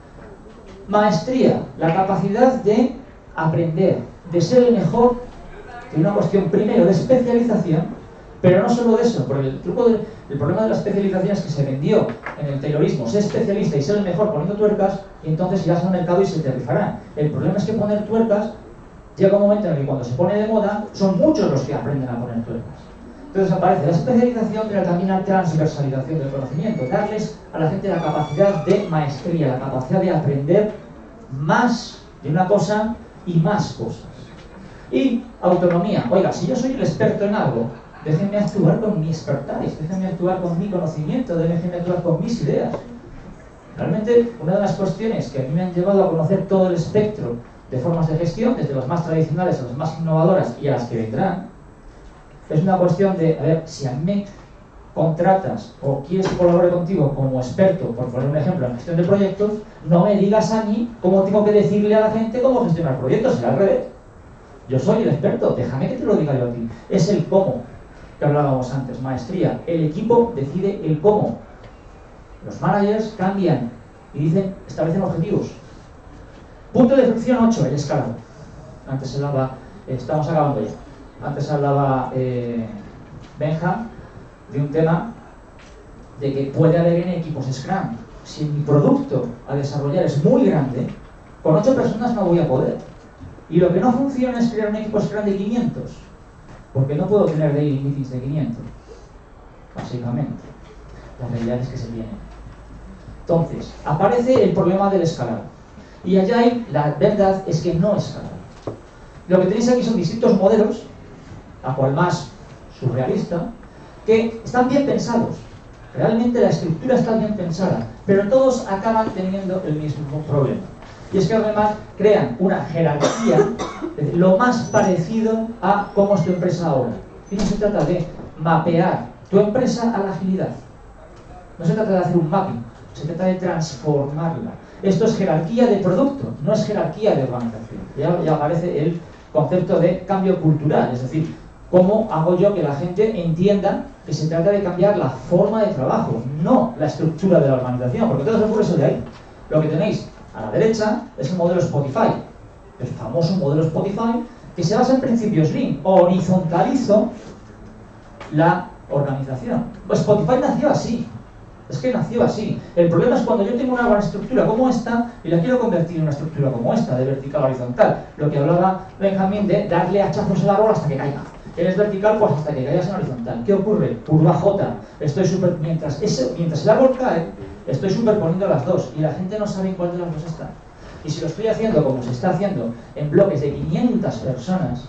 S5: Maestría. La capacidad de aprender, de ser el mejor, de una cuestión primero de especialización, pero no solo de eso, porque el problema de la especialización es que se vendió en el taylorismo, ser especialista y ser el mejor poniendo tuercas, y entonces irás al mercado y se te rifarán. El problema es que poner tuercas llega un momento en el que cuando se pone de moda, son muchos los que aprenden a poner tuercas. Entonces aparece la especialización, pero también la transversalización del conocimiento, darles a la gente la capacidad de maestría, la capacidad de aprender más de una cosa y más cosas. Y autonomía. Oiga, si yo soy el experto en algo, déjenme actuar con mi expertise, déjenme actuar con mi conocimiento, déjenme actuar con mis ideas. Realmente, una de las cuestiones que a mí me han llevado a conocer todo el espectro de formas de gestión, desde las más tradicionales a las más innovadoras y a las que vendrán, es una cuestión de, a ver, si a mí me contratas o quieres que colabore contigo como experto, por poner un ejemplo, en gestión de proyectos, no me digas a mí cómo tengo que decirle a la gente cómo gestionar proyectos, será al revés. Yo soy el experto, déjame que te lo diga yo a ti. Es el cómo que hablábamos antes, maestría. El equipo decide el cómo. Los managers cambian y dicen, establecen objetivos. Punto de fricción 8, el escalado. Antes hablaba, estamos acabando ya. Antes hablaba Benja de un tema de que puede haber en equipos Scrum. Si mi producto a desarrollar es muy grande, con 8 personas no voy a poder. Y lo que no funciona es crear un equipo Scrum de 500, porque no puedo tener daily meetings de 500, básicamente. La realidad es que se tienen. Entonces, aparece el problema del escalado. Y allá hay, la verdad es que no escala. Lo que tenéis aquí son distintos modelos, a cual más surrealista, que están bien pensados. Realmente la estructura está bien pensada, pero todos acaban teniendo el mismo problema. Y es que además crean una jerarquía lo más parecido a cómo es tu empresa ahora. Y no se trata de mapear tu empresa a la agilidad. No se trata de hacer un mapping, se trata de transformarla. Esto es jerarquía de producto, no es jerarquía de organización. Ya aparece el concepto de cambio cultural, es decir, cómo hago yo que la gente entienda que se trata de cambiar la forma de trabajo, no la estructura de la organización, porque todo se ocurre eso de ahí. Lo que tenéis a la derecha es el modelo Spotify, el famoso modelo Spotify, que se basa en principios Lean, horizontalizo la organización. Pues Spotify nació así. Es que nació así. El problema es cuando yo tengo una buena estructura como esta y la quiero convertir en una estructura como esta, de vertical a horizontal. Lo que hablaba Benjamín de darle hachazos al árbol hasta que caiga. Eres vertical, pues hasta que caigas en horizontal. ¿Qué ocurre? Curva J. Mientras el árbol cae, estoy superponiendo las dos y la gente no sabe en cuál de las dos está. Y si lo estoy haciendo como se está haciendo en bloques de 500 personas,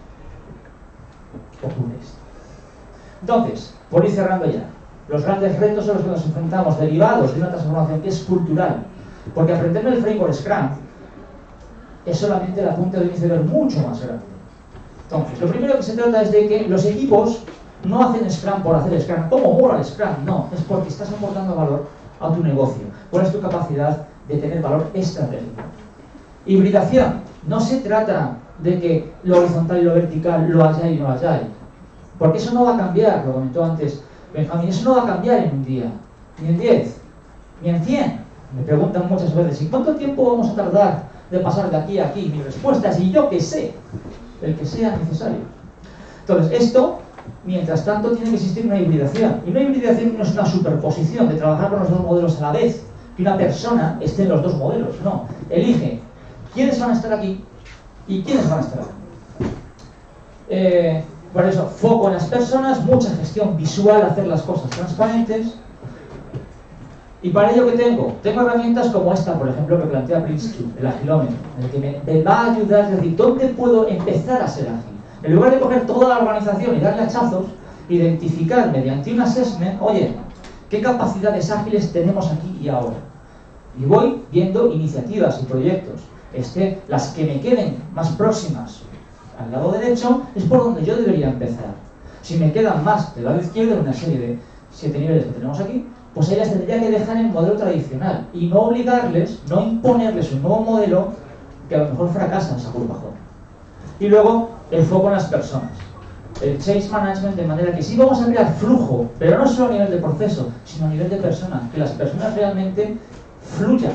S5: ocurre esto. Entonces, por ir cerrando ya. Los grandes retos a los que nos enfrentamos, derivados de una transformación que es cultural, porque aprenderme el framework Scrum es solamente la punta de un iceberg mucho más grande. Entonces, lo primero que se trata es de que los equipos no hacen Scrum por hacer Scrum. ¿Cómo mola el Scrum? No, es porque estás aportando valor a tu negocio. ¿Cuál es tu capacidad de tener valor estratégico? Hibridación. No se trata de que lo horizontal y lo vertical lo haya y no haya, porque eso no va a cambiar, lo comentó antes Benjamín, eso no va a cambiar en un día, ni en 10, ni en 100. Me preguntan muchas veces, ¿y cuánto tiempo vamos a tardar de pasar de aquí a aquí? Mi respuesta es, y yo que sé, el que sea necesario. Entonces, esto, mientras tanto, tiene que existir una hibridación. Y una hibridación no es una superposición de trabajar con los dos modelos a la vez, que una persona esté en los dos modelos, no. Elige quiénes van a estar aquí y quiénes van a estar aquí. Por eso, foco en las personas, mucha gestión visual, hacer las cosas transparentes. Y para ello, ¿qué tengo? Tengo herramientas como esta, por ejemplo, que plantea Prince2, el agilómetro, en el que me va a ayudar a decir, ¿dónde puedo empezar a ser ágil? En lugar de coger toda la organización y darle hachazos, identificar mediante un assessment, oye, ¿qué capacidades ágiles tenemos aquí y ahora? Y voy viendo iniciativas y proyectos. Las que me queden más próximas al lado derecho es por donde yo debería empezar. Si me quedan más del lado izquierdo, en una serie de 7 niveles que tenemos aquí, pues ahí las tendría que dejar en modelo tradicional y no obligarles, no imponerles un nuevo modelo que a lo mejor fracasa en esa curva joven. Y luego el foco en las personas. El change management, de manera que sí vamos a crear flujo, pero no solo a nivel de proceso, sino a nivel de persona, que las personas realmente fluyan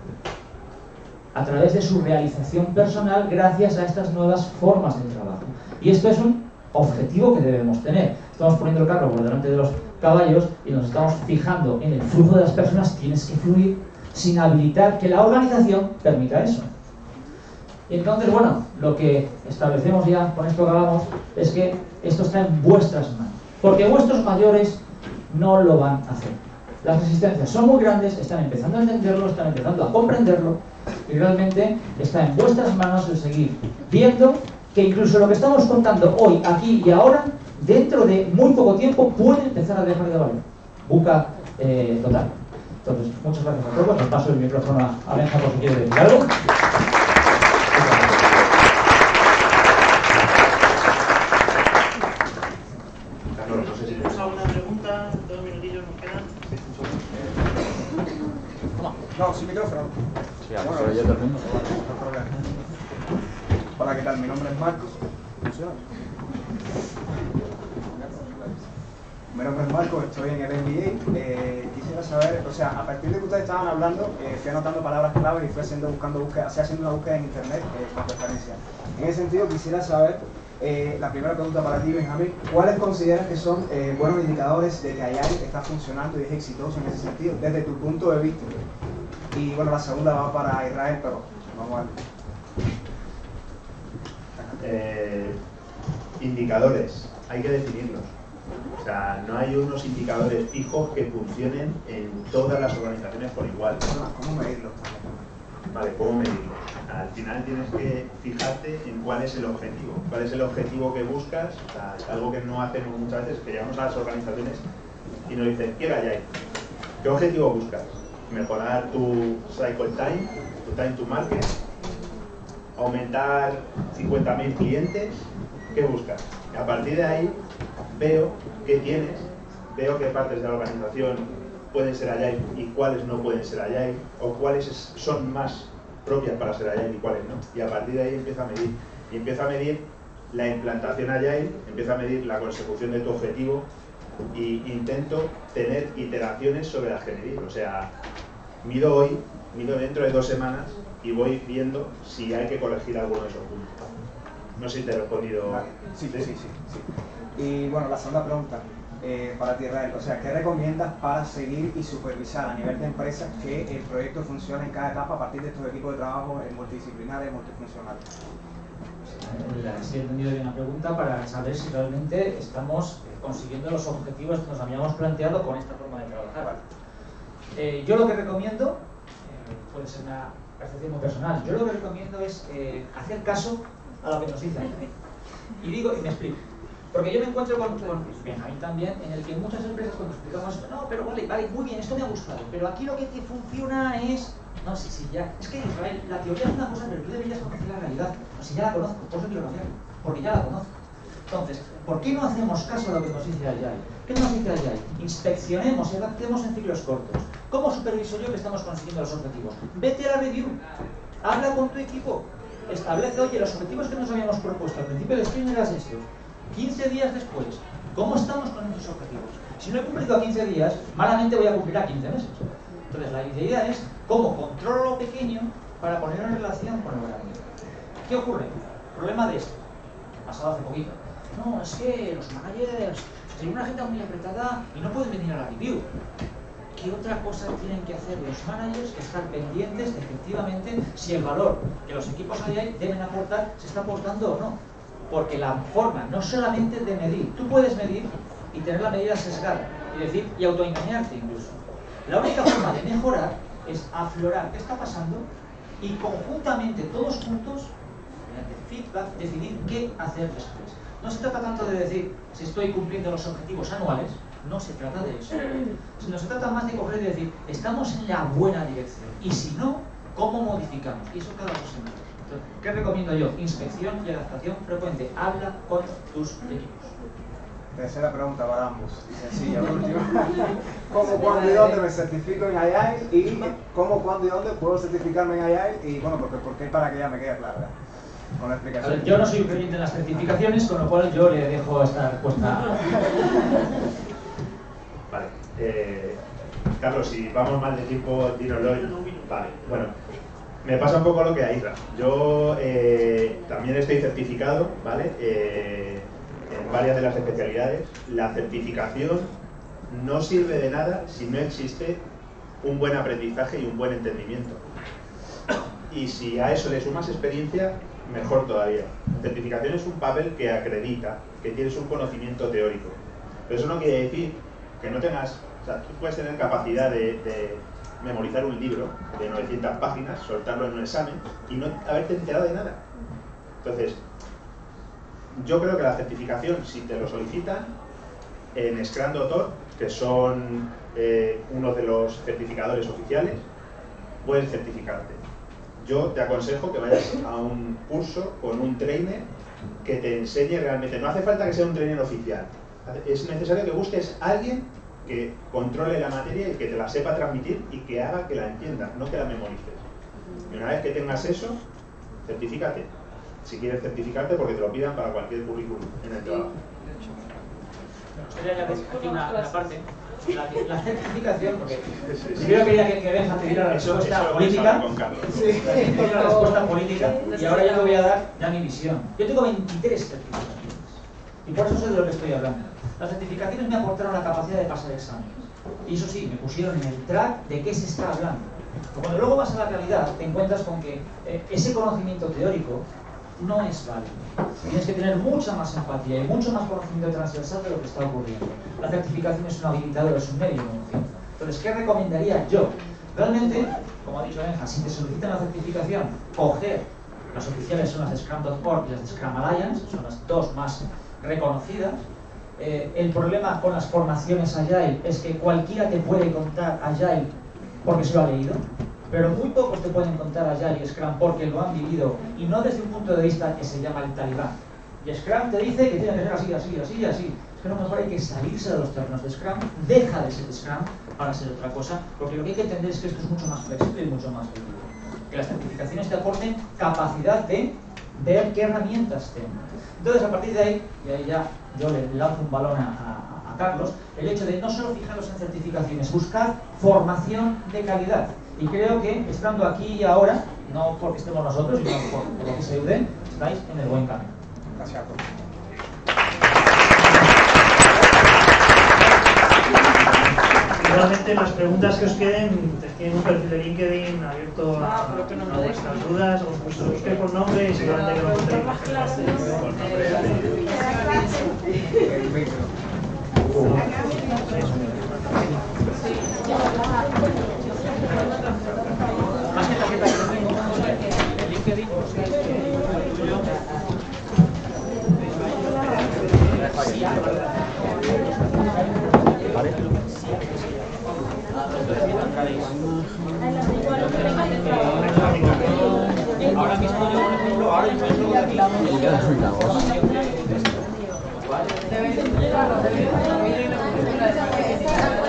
S5: a través de su realización personal gracias a estas nuevas formas de trabajo. Y esto es un objetivo que debemos tener. Estamos poniendo el carro por delante de los caballos y nos estamos fijando en el flujo de las personas. Tienes que fluir sin habilitar que la organización permita eso. Y entonces, bueno, lo que establecemos ya con esto que hagamos es que esto está en vuestras manos, porque vuestros mayores no lo van a hacer. Las resistencias son muy grandes, están empezando a entenderlo, están empezando a comprenderlo, y realmente está en vuestras manos el seguir viendo que incluso lo que estamos contando hoy, aquí y ahora, dentro de muy poco tiempo puede empezar a dejar de valer. Buca total. Entonces, muchas gracias a todos. Les paso el micrófono a Benja por si quiere decir algo.
S1: ¿Tenemos alguna pregunta? 2 minutillos nos quedan.
S6: No, sin micrófono.
S7: Sí, pero yo termino.
S6: Hola, ¿qué tal? Mi nombre es Marcos. ¿Funciona? Mi nombre es Marcos, estoy en el MBA. Quisiera saber, o sea, a partir de que ustedes estaban hablando, fui anotando palabras claves y fui haciendo una búsqueda en internet con referencia. En ese sentido, quisiera saber, la primera pregunta para ti, Benjamín, ¿cuáles consideras que son buenos indicadores de que Agile está funcionando y es exitoso en ese sentido, desde tu punto de vista? Y bueno, la segunda va para Israel, pero vamos a ver.
S2: Indicadores, hay que definirlos. O sea, no hay unos indicadores fijos que funcionen en todas las organizaciones por igual.
S6: ¿Cómo medirlos?
S2: Vale, ¿cómo medirlos? Al final tienes que fijarte en cuál es el objetivo. ¿Cuál es el objetivo que buscas? O sea, es algo que no hacemos muchas veces, que llegamos a las organizaciones y nos dicen, ¿qué hay? ¿Qué objetivo buscas? Mejorar tu cycle time, tu time to market, aumentar 50.000 clientes, ¿qué buscas? Y a partir de ahí veo qué tienes, veo qué partes de la organización pueden ser Agile y cuáles no pueden ser Agile, o cuáles son más propias para ser Agile y cuáles no. Y a partir de ahí empiezo a medir. Y empiezo a medir la implantación Agile, empiezo a medir la consecución de tu objetivo y intento tener iteraciones sobre las que medir. O sea, mido hoy, mido dentro de 2 semanas y voy viendo si hay que corregir alguno de esos puntos. No sé si te he respondido.
S6: Vale. Sí. Y bueno, la segunda pregunta para ti, Israel. O sea, ¿qué recomiendas para seguir y supervisar a nivel de empresa que el proyecto funcione en cada etapa a partir de estos equipos de trabajo multidisciplinares, multifuncionales?
S5: Si he entendido bien la pregunta, para saber si realmente estamos consiguiendo los objetivos que nos habíamos planteado con esta forma de trabajar. Yo lo que recomiendo, puede ser una percepción muy personal, yo lo que recomiendo es hacer caso a lo que nos dicen. Y me explico. Porque yo me encuentro con Benjamín también, en el que muchas empresas cuando explicamos esto, no, pero vale, muy bien, esto me ha gustado, pero aquí lo que te funciona es... No, sí, ya. Es que Israel, la teoría es una cosa, pero tú deberías conocer la realidad. No, si ya la conozco, por eso quiero cambiarlo, porque ya la conozco. Entonces, ¿por qué no hacemos caso a lo que nos dice Agile? ¿Qué nos dice Agile? Inspeccionemos y adaptemos en ciclos cortos. ¿Cómo superviso yo que estamos consiguiendo los objetivos? Vete a la review, habla con tu equipo, establece, oye, los objetivos que nos habíamos propuesto al principio del sprint eran estos. 15 días después, ¿cómo estamos con esos objetivos? Si no he cumplido a 15 días, malamente voy a cumplir a 15 meses. Entonces, la idea es cómo controlo lo pequeño para ponerlo en relación con lo grande. ¿Qué ocurre? Problema de esto. Pasado hace poquito. No, es que los managers tienen una agenda muy apretada y no pueden venir a la review. ¿Qué otra cosa tienen que hacer los managers que estar pendientes de efectivamente si el valor que los equipos Agile deben aportar se está aportando o no? porque la forma no solamente de medir, tú puedes medir y tener la medida sesgada, y decir, y autoengañarte incluso. La única forma de mejorar es aflorar qué está pasando y conjuntamente, todos juntos, mediante feedback, decidir qué hacer después. No se trata tanto de decir si estoy cumpliendo los objetivos anuales, no se trata de eso, sino se trata más de coger y decir, estamos en la buena dirección, y si no, ¿cómo modificamos? Y eso cada 2 semanas. Entonces, ¿qué recomiendo yo? Inspección y adaptación frecuente. Habla con tus equipos.
S6: Tercera pregunta para ambos, y sencilla, última. ¿Cómo, cuándo y dónde me certifico en Agile? Y ¿cómo, cuándo y dónde puedo certificarme en Agile? Y bueno, porque para que ya me quede clara con la explicación.
S5: Ver, yo no soy creyente en las certificaciones, con lo cual yo le dejo esta respuesta.
S2: Vale. Carlos, si vamos mal de tiempo, dínoslo. Vale, bueno. Me pasa un poco lo que a Isra. Yo también estoy certificado, ¿vale? En varias de las especialidades. La certificación no sirve de nada si no existe un buen aprendizaje y un buen entendimiento. Y si a eso le sumas experiencia, mejor todavía. La certificación es un papel que acredita que tienes un conocimiento teórico. Pero eso no quiere decir que no tengas... O sea, tú puedes tener capacidad de memorizar un libro de 900 páginas, soltarlo en un examen y no haberte enterado de nada. Entonces, yo creo que la certificación, si te lo solicitan, en Scrum Doctor, que son uno de los certificadores oficiales, puedes certificarte. Yo te aconsejo que vayas a un curso con un trainer que te enseñe realmente. No hace falta que sea un trainer oficial. Es necesario que busques a alguien que controle la materia y que te la sepa transmitir y que haga que la entiendas, no que la memorices. Y una vez que tengas eso, certifícate. Si quieres certificarte, porque te lo pidan para cualquier currículum en el trabajo.
S5: Me gustaría añadir aquí una parte. La certificación, porque primero quería que Benja te diera la respuesta política. La respuesta política, y ahora ya te voy a dar ya mi visión. Yo tengo 23 certificaciones, y por eso sé de lo que estoy hablando. Las certificaciones me aportaron la capacidad de pasar exámenes. Y eso sí, me pusieron en el track de qué se está hablando. Pero cuando luego vas a la realidad, te encuentras con que ese conocimiento teórico no es válido. Tienes que tener mucha más empatía y mucho más conocimiento transversal de lo que está ocurriendo. La certificación es un habilitador, es un medio de emoción. Entonces, ¿qué recomendaría yo? Realmente, como ha dicho Benja, si te solicitan la certificación, coger, las oficiales son las de Scrum.org y las de Scrum Alliance, son las dos más reconocidas. El problema con las formaciones Agile es que cualquiera te puede contar Agile porque se lo ha leído, pero muy pocos te pueden contar Agile y Scrum porque lo han vivido, y no desde un punto de vista que se llama el talibán. Y Scrum te dice que tiene que ser así, así, así, así. Es que a lo mejor hay que salirse de los terrenos de Scrum, deja de ser Scrum para ser otra cosa, porque lo que hay que entender es que esto es mucho más flexible y mucho más flexible. Que las certificaciones te aporten capacidad de ver qué herramientas tengo. Entonces, a partir de ahí, y ahí ya yo le lanzo un balón a Carlos, el hecho de no solo fijaros en certificaciones, buscar formación de calidad. Y creo que, estando aquí y ahora, no porque estemos nosotros, sino por lo que se ayude, estáis en el buen camino.
S6: Gracias.
S1: Igualmente, las preguntas que os queden, tienen un perfil de LinkedIn abierto a vuestras dudas, os busqué por nombre y seguramente que lo encontréis.
S5: Más que tarjeta que no tengo, el LinkedIn, ahora mismo yo, por ejemplo, ahora encuentro de aquí la